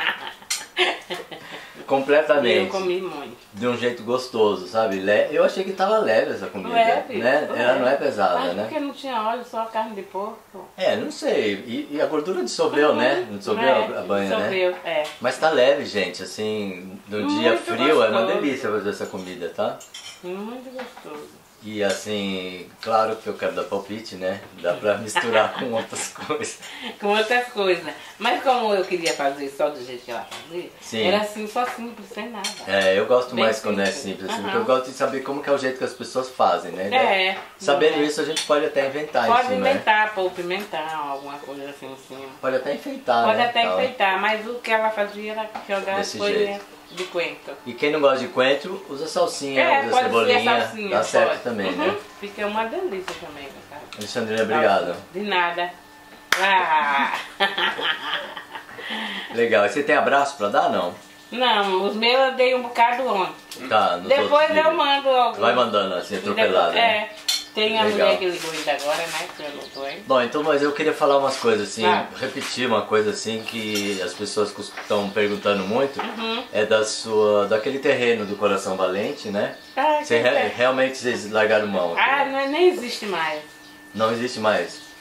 [SPEAKER 1] completamente.
[SPEAKER 2] Eu comi muito.
[SPEAKER 1] De um jeito gostoso, sabe? Le- Eu achei que tava leve essa comida,
[SPEAKER 2] Leve,
[SPEAKER 1] né? Ela não é pesada,
[SPEAKER 2] Mas
[SPEAKER 1] né?
[SPEAKER 2] porque não tinha óleo, só carne de porco.
[SPEAKER 1] É, não sei. E, e a gordura dissolveu, né? Não dissolveu
[SPEAKER 2] É,
[SPEAKER 1] a banha, né?
[SPEAKER 2] dissolveu, é.
[SPEAKER 1] Mas tá leve, gente. Assim, no dia
[SPEAKER 2] Muito
[SPEAKER 1] frio é uma
[SPEAKER 2] gostoso.
[SPEAKER 1] delícia fazer essa comida, tá?
[SPEAKER 2] Muito gostoso.
[SPEAKER 1] E assim, claro que eu quero dar palpite, né? Dá pra misturar com outras coisas.
[SPEAKER 2] Com outras coisas. Mas como eu queria fazer só do jeito que ela fazia,
[SPEAKER 1] Sim.
[SPEAKER 2] era assim, só simples, sem nada.
[SPEAKER 1] É, eu gosto
[SPEAKER 2] Bem
[SPEAKER 1] mais quando é
[SPEAKER 2] simples.
[SPEAKER 1] simples, assim,
[SPEAKER 2] Aham.
[SPEAKER 1] porque eu gosto de saber como que é o jeito que as pessoas fazem, né?
[SPEAKER 2] É.
[SPEAKER 1] Sabendo
[SPEAKER 2] não é.
[SPEAKER 1] isso, a gente pode até inventar
[SPEAKER 2] Pode
[SPEAKER 1] isso, né?
[SPEAKER 2] inventar, pôr pimentão, alguma coisa assim em cima.
[SPEAKER 1] Pode até enfeitar,
[SPEAKER 2] Pode
[SPEAKER 1] né?
[SPEAKER 2] até
[SPEAKER 1] tal.
[SPEAKER 2] enfeitar, mas o que ela fazia era jogar as
[SPEAKER 1] Desse
[SPEAKER 2] coisas
[SPEAKER 1] jeito.
[SPEAKER 2] de coentro.
[SPEAKER 1] E quem não gosta de coentro, usa salsinha,
[SPEAKER 2] É,
[SPEAKER 1] usa
[SPEAKER 2] pode ser
[SPEAKER 1] cebolinha,
[SPEAKER 2] salsinha,
[SPEAKER 1] dá certo
[SPEAKER 2] pode.
[SPEAKER 1] também,
[SPEAKER 2] Uhum.
[SPEAKER 1] né?
[SPEAKER 2] Fica uma delícia também, cara.
[SPEAKER 1] Alexandrina, obrigado.
[SPEAKER 2] De nada. Ah.
[SPEAKER 1] Legal. E você tem abraço pra dar, não?
[SPEAKER 2] Não, os meus eu dei um bocado ontem.
[SPEAKER 1] Tá, nos
[SPEAKER 2] Depois
[SPEAKER 1] outros
[SPEAKER 2] eu
[SPEAKER 1] vídeos.
[SPEAKER 2] mando alguns.
[SPEAKER 1] Vai mandando assim, atropelado, né?
[SPEAKER 2] É. Tem a
[SPEAKER 1] Legal.
[SPEAKER 2] mulher que ligou ainda agora, né? Que eu não tô aí.
[SPEAKER 1] Bom, então, mas eu queria falar umas coisas assim,
[SPEAKER 2] Ah.
[SPEAKER 1] repetir uma coisa assim que as pessoas estão perguntando muito,
[SPEAKER 2] Uhum.
[SPEAKER 1] é da sua, daquele terreno do Coração Valente, né?
[SPEAKER 2] Ah,
[SPEAKER 1] Você
[SPEAKER 2] que
[SPEAKER 1] re-
[SPEAKER 2] é.
[SPEAKER 1] realmente vocês largaram mão.
[SPEAKER 2] Ah, não, nem existe mais.
[SPEAKER 1] Não existe mais.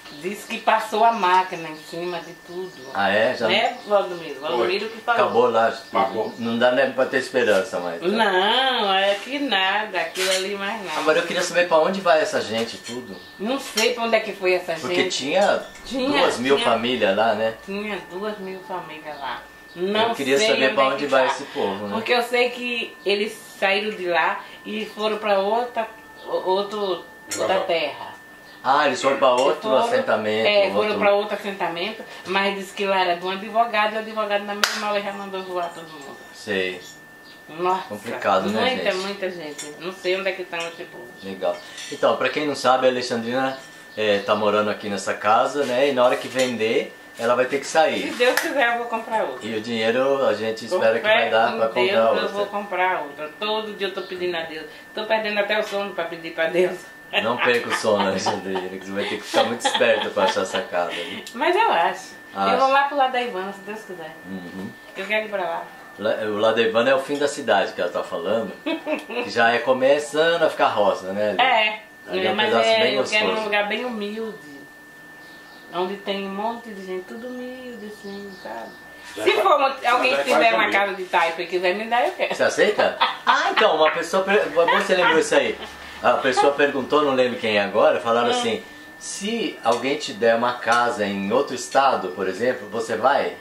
[SPEAKER 2] disse que passou a máquina em cima de tudo.
[SPEAKER 5] Ah, é? Já
[SPEAKER 2] Né, Valdomiro? Valdomiro que falou.
[SPEAKER 5] acabou lá.
[SPEAKER 3] Acabou.
[SPEAKER 5] Não dá nem pra ter esperança mais.
[SPEAKER 2] Não, é que nada, aquilo ali mais nada.
[SPEAKER 5] Agora eu queria saber pra onde vai essa gente tudo.
[SPEAKER 2] Não sei pra onde é que foi essa
[SPEAKER 5] Porque
[SPEAKER 2] gente.
[SPEAKER 5] tinha,
[SPEAKER 2] Tinha,
[SPEAKER 5] duas mil
[SPEAKER 2] tinha.
[SPEAKER 5] famílias lá, né?
[SPEAKER 2] Tinha duas mil famílias lá. Não
[SPEAKER 5] Eu queria
[SPEAKER 2] sei
[SPEAKER 5] saber pra
[SPEAKER 2] é
[SPEAKER 5] onde
[SPEAKER 2] que
[SPEAKER 5] vai
[SPEAKER 2] tá.
[SPEAKER 5] esse povo, né?
[SPEAKER 2] Porque eu sei que eles saíram de lá e foram pra outra, outro, outra terra.
[SPEAKER 5] Ah, eles foram pra outro
[SPEAKER 2] Foram-
[SPEAKER 5] assentamento.
[SPEAKER 2] É,
[SPEAKER 5] outro...
[SPEAKER 2] foram pra outro assentamento, mas disse que lá era de um advogado e o advogado na mesma hora já mandou voar todo mundo.
[SPEAKER 5] Sei,
[SPEAKER 2] Nossa,
[SPEAKER 5] Complicado, né,
[SPEAKER 2] muita,
[SPEAKER 5] gente?
[SPEAKER 2] muita gente. Não sei onde é que estão esse povo.
[SPEAKER 5] legal. Então, pra quem não sabe, a Alexandrina é, tá morando aqui nessa casa, né? E na hora que vender, ela vai ter que
[SPEAKER 2] Se
[SPEAKER 5] sair.
[SPEAKER 2] Deus quiser, eu vou comprar outra.
[SPEAKER 5] E o dinheiro a gente espera que
[SPEAKER 2] Com
[SPEAKER 5] vai dar
[SPEAKER 2] fé
[SPEAKER 5] pra
[SPEAKER 2] em Deus,
[SPEAKER 5] comprar
[SPEAKER 2] eu vou
[SPEAKER 5] outra.
[SPEAKER 2] comprar outra. Todo dia eu tô pedindo a Deus. Tô perdendo até o sono pra pedir pra Deus.
[SPEAKER 5] Não perca o sono, Alexandrina, que você vai ter que ficar muito esperta pra achar essa casa. Viu?
[SPEAKER 2] Mas eu acho.
[SPEAKER 5] Acho.
[SPEAKER 2] Eu vou lá pro lado da Ivana, se Deus quiser.
[SPEAKER 5] Uhum.
[SPEAKER 2] Eu quero ir pra lá.
[SPEAKER 5] Lá- O lado da Ivana é o fim da cidade que ela tá falando, que já é começando a ficar roça, né? Ali?
[SPEAKER 2] É,
[SPEAKER 5] Ali é um
[SPEAKER 2] mas
[SPEAKER 5] pedaço
[SPEAKER 2] é,
[SPEAKER 5] bem
[SPEAKER 2] eu quero um
[SPEAKER 5] gostoso.
[SPEAKER 2] lugar bem humilde. Onde tem um monte de gente, tudo humilde, assim, sabe?
[SPEAKER 3] Já
[SPEAKER 2] Se
[SPEAKER 3] é
[SPEAKER 2] for
[SPEAKER 3] qua-
[SPEAKER 2] uma- alguém
[SPEAKER 3] já é
[SPEAKER 2] que
[SPEAKER 3] quase
[SPEAKER 2] tiver uma
[SPEAKER 3] humilde.
[SPEAKER 2] casa de taipa e quiser me dar, eu quero.
[SPEAKER 5] Você aceita? Ah, então, uma pessoa. per- Você lembrou isso aí? A pessoa perguntou, não lembro quem é agora, falaram assim: se alguém te der uma casa em outro estado, por exemplo, você vai?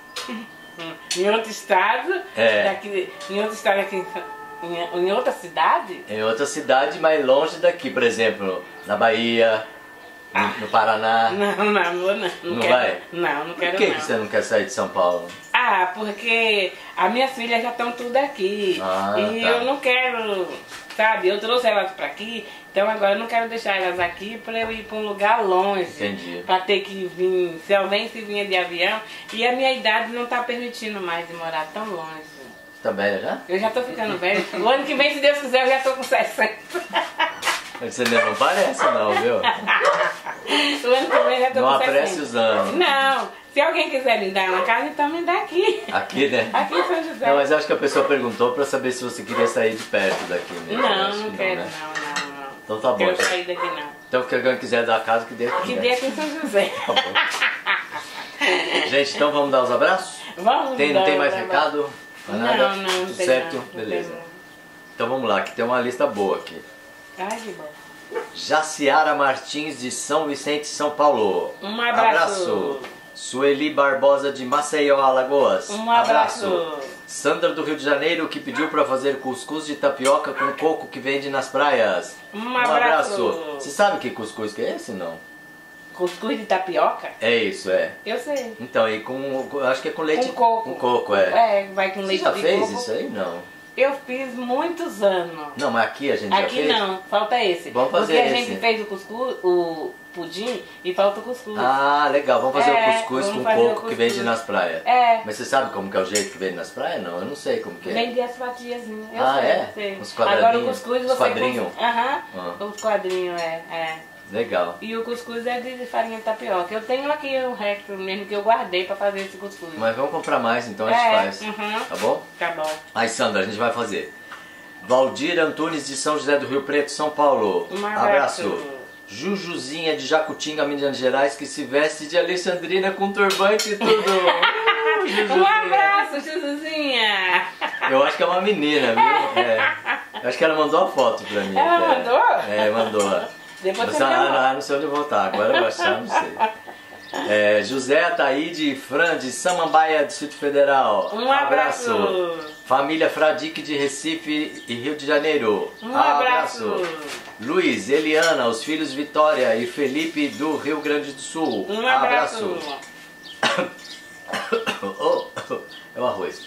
[SPEAKER 2] Em outro estado,
[SPEAKER 5] É.
[SPEAKER 2] daqui, em outro estado aqui, em, em outra cidade,
[SPEAKER 5] Em outra cidade mais longe daqui, por exemplo, na Bahia, no, no Paraná.
[SPEAKER 2] não, não, vou não. Não,
[SPEAKER 5] Não
[SPEAKER 2] quero,
[SPEAKER 5] vai?
[SPEAKER 2] Não, não
[SPEAKER 5] Por
[SPEAKER 2] quero
[SPEAKER 5] que,
[SPEAKER 2] não.
[SPEAKER 5] que você não quer sair de São Paulo?
[SPEAKER 2] Ah, porque as minhas filhas já estão tudo aqui.
[SPEAKER 5] Ah,
[SPEAKER 2] e
[SPEAKER 5] tá.
[SPEAKER 2] eu não quero, sabe, eu trouxe elas pra aqui, então agora eu não quero deixar elas aqui pra eu ir pra um lugar longe.
[SPEAKER 5] Entendi.
[SPEAKER 2] Pra ter que vir, se alguém se vinha de avião, e a minha idade não tá permitindo mais de morar tão longe.
[SPEAKER 5] Tá velha já?
[SPEAKER 2] Eu já tô ficando velha. O ano que vem, se Deus quiser, eu já tô com sessenta.
[SPEAKER 5] Você não parece não, viu?
[SPEAKER 2] O ano que vem eu já tô
[SPEAKER 5] Não
[SPEAKER 2] com
[SPEAKER 5] apresse
[SPEAKER 2] sessenta.
[SPEAKER 5] os anos.
[SPEAKER 2] Não, se alguém quiser me dar uma casa, então me dá aqui.
[SPEAKER 5] Aqui, né?
[SPEAKER 2] Aqui em São José.
[SPEAKER 5] Não, mas eu acho que a pessoa perguntou pra saber se você queria sair de perto daqui mesmo.
[SPEAKER 2] Não,
[SPEAKER 5] Acho
[SPEAKER 2] não
[SPEAKER 5] que
[SPEAKER 2] quero,
[SPEAKER 5] né?
[SPEAKER 2] não, não, não.
[SPEAKER 5] Então tá bom.
[SPEAKER 2] Quero
[SPEAKER 5] gente.
[SPEAKER 2] sair daqui não.
[SPEAKER 5] Então, se alguém quiser dar a casa, que dê aqui.
[SPEAKER 2] Que
[SPEAKER 5] né?
[SPEAKER 2] dê aqui em São José.
[SPEAKER 5] Tá bom. Gente, então vamos dar os abraços?
[SPEAKER 2] Vamos
[SPEAKER 5] Tem, não
[SPEAKER 2] dar
[SPEAKER 5] tem
[SPEAKER 2] um
[SPEAKER 5] mais
[SPEAKER 2] abraço.
[SPEAKER 5] recado?
[SPEAKER 2] Não,
[SPEAKER 5] nada?
[SPEAKER 2] não, não
[SPEAKER 5] Tudo
[SPEAKER 2] tem
[SPEAKER 5] certo?
[SPEAKER 2] não, não tem
[SPEAKER 5] Beleza.
[SPEAKER 2] não.
[SPEAKER 5] Então vamos lá, que tem uma lista boa aqui.
[SPEAKER 2] Ai, que bom.
[SPEAKER 5] Jaciara Martins de São Vicente, São Paulo.
[SPEAKER 2] Um abraço.
[SPEAKER 5] Sueli Barbosa de Maceió, Alagoas.
[SPEAKER 2] Um abraço.
[SPEAKER 5] Sandra do Rio de Janeiro que pediu para fazer cuscuz de tapioca com coco que vende nas praias.
[SPEAKER 2] Um abraço.
[SPEAKER 5] Você sabe que cuscuz que é esse, não?
[SPEAKER 2] Cuscuz de tapioca?
[SPEAKER 5] É isso, é.
[SPEAKER 2] Eu sei.
[SPEAKER 5] Então, e com, acho que é com leite...
[SPEAKER 2] Com coco.
[SPEAKER 5] Com coco, é.
[SPEAKER 2] É, vai com
[SPEAKER 5] Você
[SPEAKER 2] leite
[SPEAKER 5] já
[SPEAKER 2] de
[SPEAKER 5] fez
[SPEAKER 2] coco.
[SPEAKER 5] isso aí? Não.
[SPEAKER 2] Eu fiz muitos anos.
[SPEAKER 5] Não, mas aqui a gente já
[SPEAKER 2] Aqui
[SPEAKER 5] fez?
[SPEAKER 2] não, falta esse.
[SPEAKER 5] Vamos fazer
[SPEAKER 2] Porque a
[SPEAKER 5] esse.
[SPEAKER 2] gente fez o cuscuz, o pudim e falta o cuscuz.
[SPEAKER 5] Ah, legal. Vamos fazer
[SPEAKER 2] É,
[SPEAKER 5] o cuscuz
[SPEAKER 2] vamos
[SPEAKER 5] com
[SPEAKER 2] fazer o
[SPEAKER 5] coco que
[SPEAKER 2] cuscuz.
[SPEAKER 5] vende nas praias.
[SPEAKER 2] É.
[SPEAKER 5] Mas você sabe como que é o jeito que vende nas praias? Não, eu não sei como que é.
[SPEAKER 2] Vende as fatiazinhas. Eu
[SPEAKER 5] Ah,
[SPEAKER 2] sei,
[SPEAKER 5] é?
[SPEAKER 2] sei.
[SPEAKER 5] Os
[SPEAKER 2] Agora o
[SPEAKER 5] quadradinhos?
[SPEAKER 2] cuscuz
[SPEAKER 5] Os
[SPEAKER 2] você...
[SPEAKER 5] quadrinhos?
[SPEAKER 2] cus- Aham,
[SPEAKER 5] Ah.
[SPEAKER 2] os quadrinhos, é, é.
[SPEAKER 5] Legal.
[SPEAKER 2] E o cuscuz é de farinha de tapioca. Eu tenho aqui um resto mesmo que eu guardei pra fazer esse cuscuz.
[SPEAKER 5] Mas vamos comprar mais, então a gente
[SPEAKER 2] É,
[SPEAKER 5] faz.
[SPEAKER 2] uhum.
[SPEAKER 5] Tá bom?
[SPEAKER 2] Tá bom.
[SPEAKER 5] Aí, Sandra, a gente vai fazer. Valdir Antunes de São José do Rio Preto, São Paulo.
[SPEAKER 2] Um abraço.
[SPEAKER 5] Jujuzinha de Jacutinga, Minas Gerais, que se veste de Alexandrina com turbante e tudo. Uh, Jujuzinha.
[SPEAKER 2] Um abraço, Jujuzinha!
[SPEAKER 5] Eu acho que é uma menina, viu? É. Eu acho que ela mandou a foto pra mim.
[SPEAKER 2] Ela
[SPEAKER 5] até.
[SPEAKER 2] mandou?
[SPEAKER 5] É, mandou.
[SPEAKER 2] Depois
[SPEAKER 5] Mas,
[SPEAKER 2] você me manda.
[SPEAKER 5] ah, não sei onde eu vou estar, agora eu vou achar, não sei. É, José Ataíde Fran de Samambaia, Distrito Federal.
[SPEAKER 2] Um abraço.
[SPEAKER 5] Família Fradique de Recife e Rio de Janeiro.
[SPEAKER 2] Um abraço.
[SPEAKER 5] Luiz, Eliana, os filhos Vitória e Felipe do Rio Grande do Sul.
[SPEAKER 2] Um abraço.
[SPEAKER 5] Oh, é o arroz.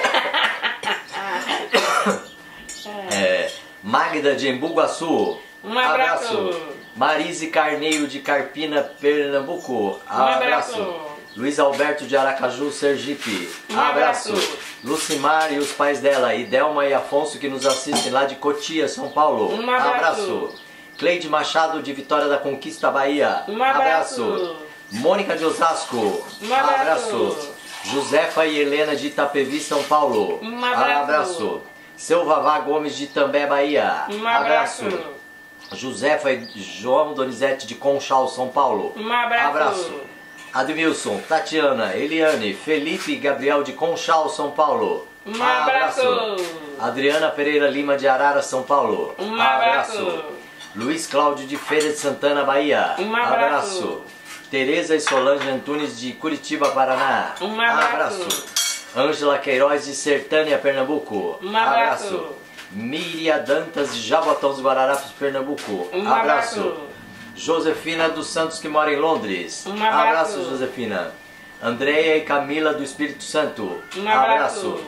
[SPEAKER 5] É, Magda de Embu-Guaçu.
[SPEAKER 2] Um abraço.
[SPEAKER 5] Marise Carneiro de Carpina, Pernambuco.
[SPEAKER 2] Um abraço.
[SPEAKER 5] Luiz Alberto de Aracaju, Sergipe.
[SPEAKER 2] Um abraço.
[SPEAKER 5] Lucimar e os pais dela, Idelma e Afonso, que nos assistem lá de Cotia, São Paulo.
[SPEAKER 2] Um abraço.
[SPEAKER 5] Cleide Machado de Vitória da Conquista, Bahia.
[SPEAKER 2] Um abraço.
[SPEAKER 5] Mônica de Osasco.
[SPEAKER 2] Um abraço.
[SPEAKER 5] Josefa e Helena de Itapevi, São Paulo.
[SPEAKER 2] Um abraço.
[SPEAKER 5] Seu Vavá Gomes de També, Bahia.
[SPEAKER 2] Um abraço.
[SPEAKER 5] Josefa e João Donizete de Conchal, São Paulo.
[SPEAKER 2] Um abraço.
[SPEAKER 5] Abraço. Admilson, Tatiana, Eliane, Felipe e Gabriel de Conchal, São Paulo.
[SPEAKER 2] Um abraço.
[SPEAKER 5] Adriana Pereira Lima de Arara, São Paulo.
[SPEAKER 2] Um abraço.
[SPEAKER 5] Luiz Cláudio de Feira de Santana, Bahia.
[SPEAKER 2] Um abraço.
[SPEAKER 5] Tereza e Solange Antunes de Curitiba, Paraná.
[SPEAKER 2] Um abraço.
[SPEAKER 5] Ângela Queiroz de Sertânia, Pernambuco.
[SPEAKER 2] Um abraço.
[SPEAKER 5] Miriam Dantas de Jabotão dos Guararapes, Pernambuco.
[SPEAKER 2] Um abraço.
[SPEAKER 5] Josefina dos Santos, que mora em Londres.
[SPEAKER 2] Um abraço.
[SPEAKER 5] Josefina. Andréia e Camila do Espírito Santo.
[SPEAKER 2] Um abraço.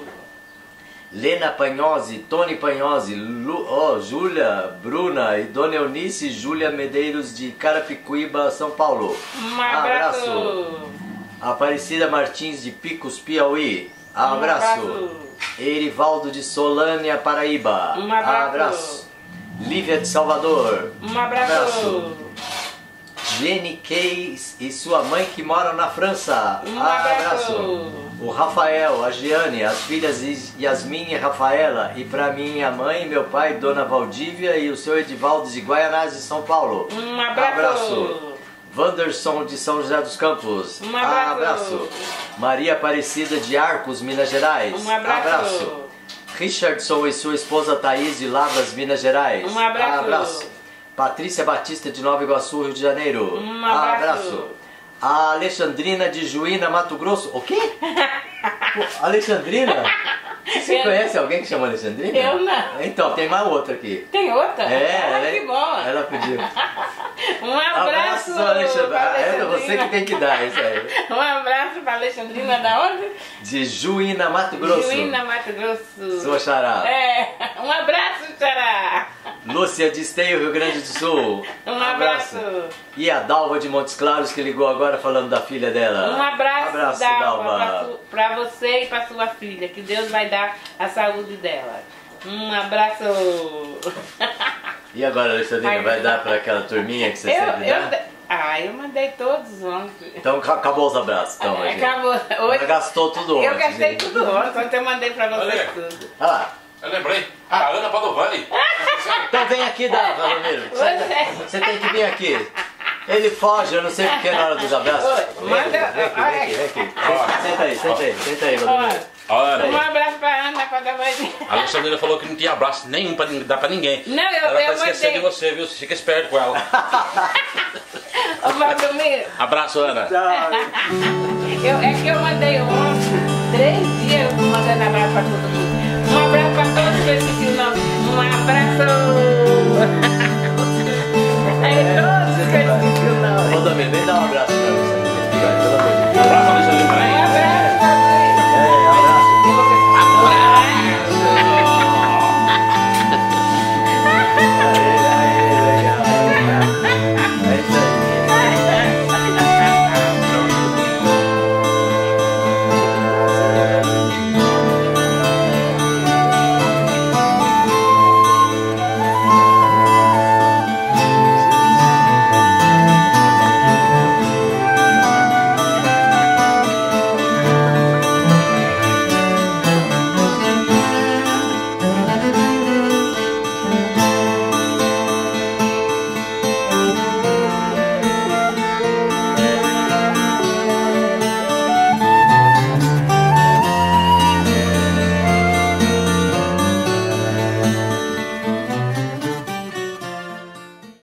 [SPEAKER 5] Lena Panhose, Tony Panhose, Lu, oh, Júlia, Bruna e Dona Eunice e Júlia Medeiros de Carapicuíba, São Paulo.
[SPEAKER 2] Um abraço.
[SPEAKER 5] Aparecida Martins de Picos, Piauí. Abraço.
[SPEAKER 2] Um abraço.
[SPEAKER 5] Erivaldo de Solânia, Paraíba.
[SPEAKER 2] Um abraço.
[SPEAKER 5] Abraço. Lívia de Salvador.
[SPEAKER 2] Um abraço.
[SPEAKER 5] Abraço. Jenny Keys e sua mãe que moram na França.
[SPEAKER 2] Um abraço.
[SPEAKER 5] O Rafael, a Giane, as filhas Yasmin e Rafaela. E pra minha mãe, meu pai, Dona Valdívia e o seu Edivaldo de Guaianazes, São Paulo.
[SPEAKER 2] Um abraço.
[SPEAKER 5] Abraço. Wanderson de São José dos Campos.
[SPEAKER 2] Um abraço.
[SPEAKER 5] Abraço. Maria Aparecida de Arcos, Minas Gerais.
[SPEAKER 2] Um abraço.
[SPEAKER 5] Abraço. Richardson e sua esposa Thaís de Lavras, Minas Gerais.
[SPEAKER 2] Um abraço.
[SPEAKER 5] Abraço. Patrícia Batista de Nova Iguaçu, Rio de Janeiro.
[SPEAKER 2] Um abraço.
[SPEAKER 5] Abraço. A Alexandrina de Juína, Mato Grosso. O quê? Pô, Alexandrina? Você
[SPEAKER 2] Eu-
[SPEAKER 5] conhece alguém que chama Alexandrina?
[SPEAKER 2] Eu não.
[SPEAKER 5] Então, tem mais outra aqui.
[SPEAKER 2] Tem outra?
[SPEAKER 5] É,
[SPEAKER 2] Ah,
[SPEAKER 5] ela,
[SPEAKER 2] que bom.
[SPEAKER 5] ela pediu.
[SPEAKER 2] Um abraço.
[SPEAKER 5] Alexandrina.
[SPEAKER 2] pra
[SPEAKER 5] É você que
[SPEAKER 2] Alexandrina.
[SPEAKER 5] tem que dar isso aí.
[SPEAKER 2] Um abraço para Alexandrina da onde?
[SPEAKER 5] De Juína, Mato Grosso.
[SPEAKER 2] Juína, Mato Grosso.
[SPEAKER 5] Sua xará.
[SPEAKER 2] É, um abraço, Xará.
[SPEAKER 5] Lúcia de Esteio, Rio Grande do Sul.
[SPEAKER 2] Um abraço.
[SPEAKER 5] E a Dalva de Montes Claros, que ligou agora falando da filha dela.
[SPEAKER 2] Um abraço,
[SPEAKER 5] abraço
[SPEAKER 2] Dalva, para você e para sua filha. Que Deus vai dar a saúde dela. Um abraço.
[SPEAKER 5] E agora, Alexandrina,
[SPEAKER 2] Ai,
[SPEAKER 5] vai
[SPEAKER 2] eu-
[SPEAKER 5] dar para aquela turminha que você
[SPEAKER 2] Eu,
[SPEAKER 5] sempre
[SPEAKER 2] eu,
[SPEAKER 5] dá?
[SPEAKER 2] ah, eu mandei todos ontem.
[SPEAKER 5] Então ca- acabou os abraços. Então, hoje.
[SPEAKER 2] Acabou.
[SPEAKER 5] Já
[SPEAKER 2] Hoje,
[SPEAKER 5] gastou tudo ontem.
[SPEAKER 2] eu gastei
[SPEAKER 5] gente.
[SPEAKER 2] tudo ontem. Ontem eu mandei para vocês
[SPEAKER 3] Olha.
[SPEAKER 2] tudo.
[SPEAKER 5] Ah lá.
[SPEAKER 3] Eu lembrei. A Ana Padovani.
[SPEAKER 5] Então vem aqui, Dalva, Ramiro. Você, você tem que vir aqui. Ele foge, eu não sei porque na hora dos abraços.
[SPEAKER 2] Oi,
[SPEAKER 5] Vem
[SPEAKER 2] manda-
[SPEAKER 5] aqui, vem aqui, vem aqui, vem aqui.
[SPEAKER 3] Ó.
[SPEAKER 5] Senta aí, senta aí, senta aí,
[SPEAKER 2] Olha,
[SPEAKER 5] Valdomiro.
[SPEAKER 3] A Ana.
[SPEAKER 2] um abraço para Ana, para dar mais.
[SPEAKER 3] A Alexandrina falou que não tinha abraço nenhum pra dar pra ninguém.
[SPEAKER 2] Não, eu-
[SPEAKER 3] Ela
[SPEAKER 2] eu
[SPEAKER 3] tá esquecendo de
[SPEAKER 2] mandei.
[SPEAKER 3] você, viu? Você fica esperto com ela.
[SPEAKER 2] Ô, Valdomiro,
[SPEAKER 3] Abraço, Ana.
[SPEAKER 2] eu, é que eu mandei ontem, três dias, mandando abraço para todo mundo. Um abraço para todos os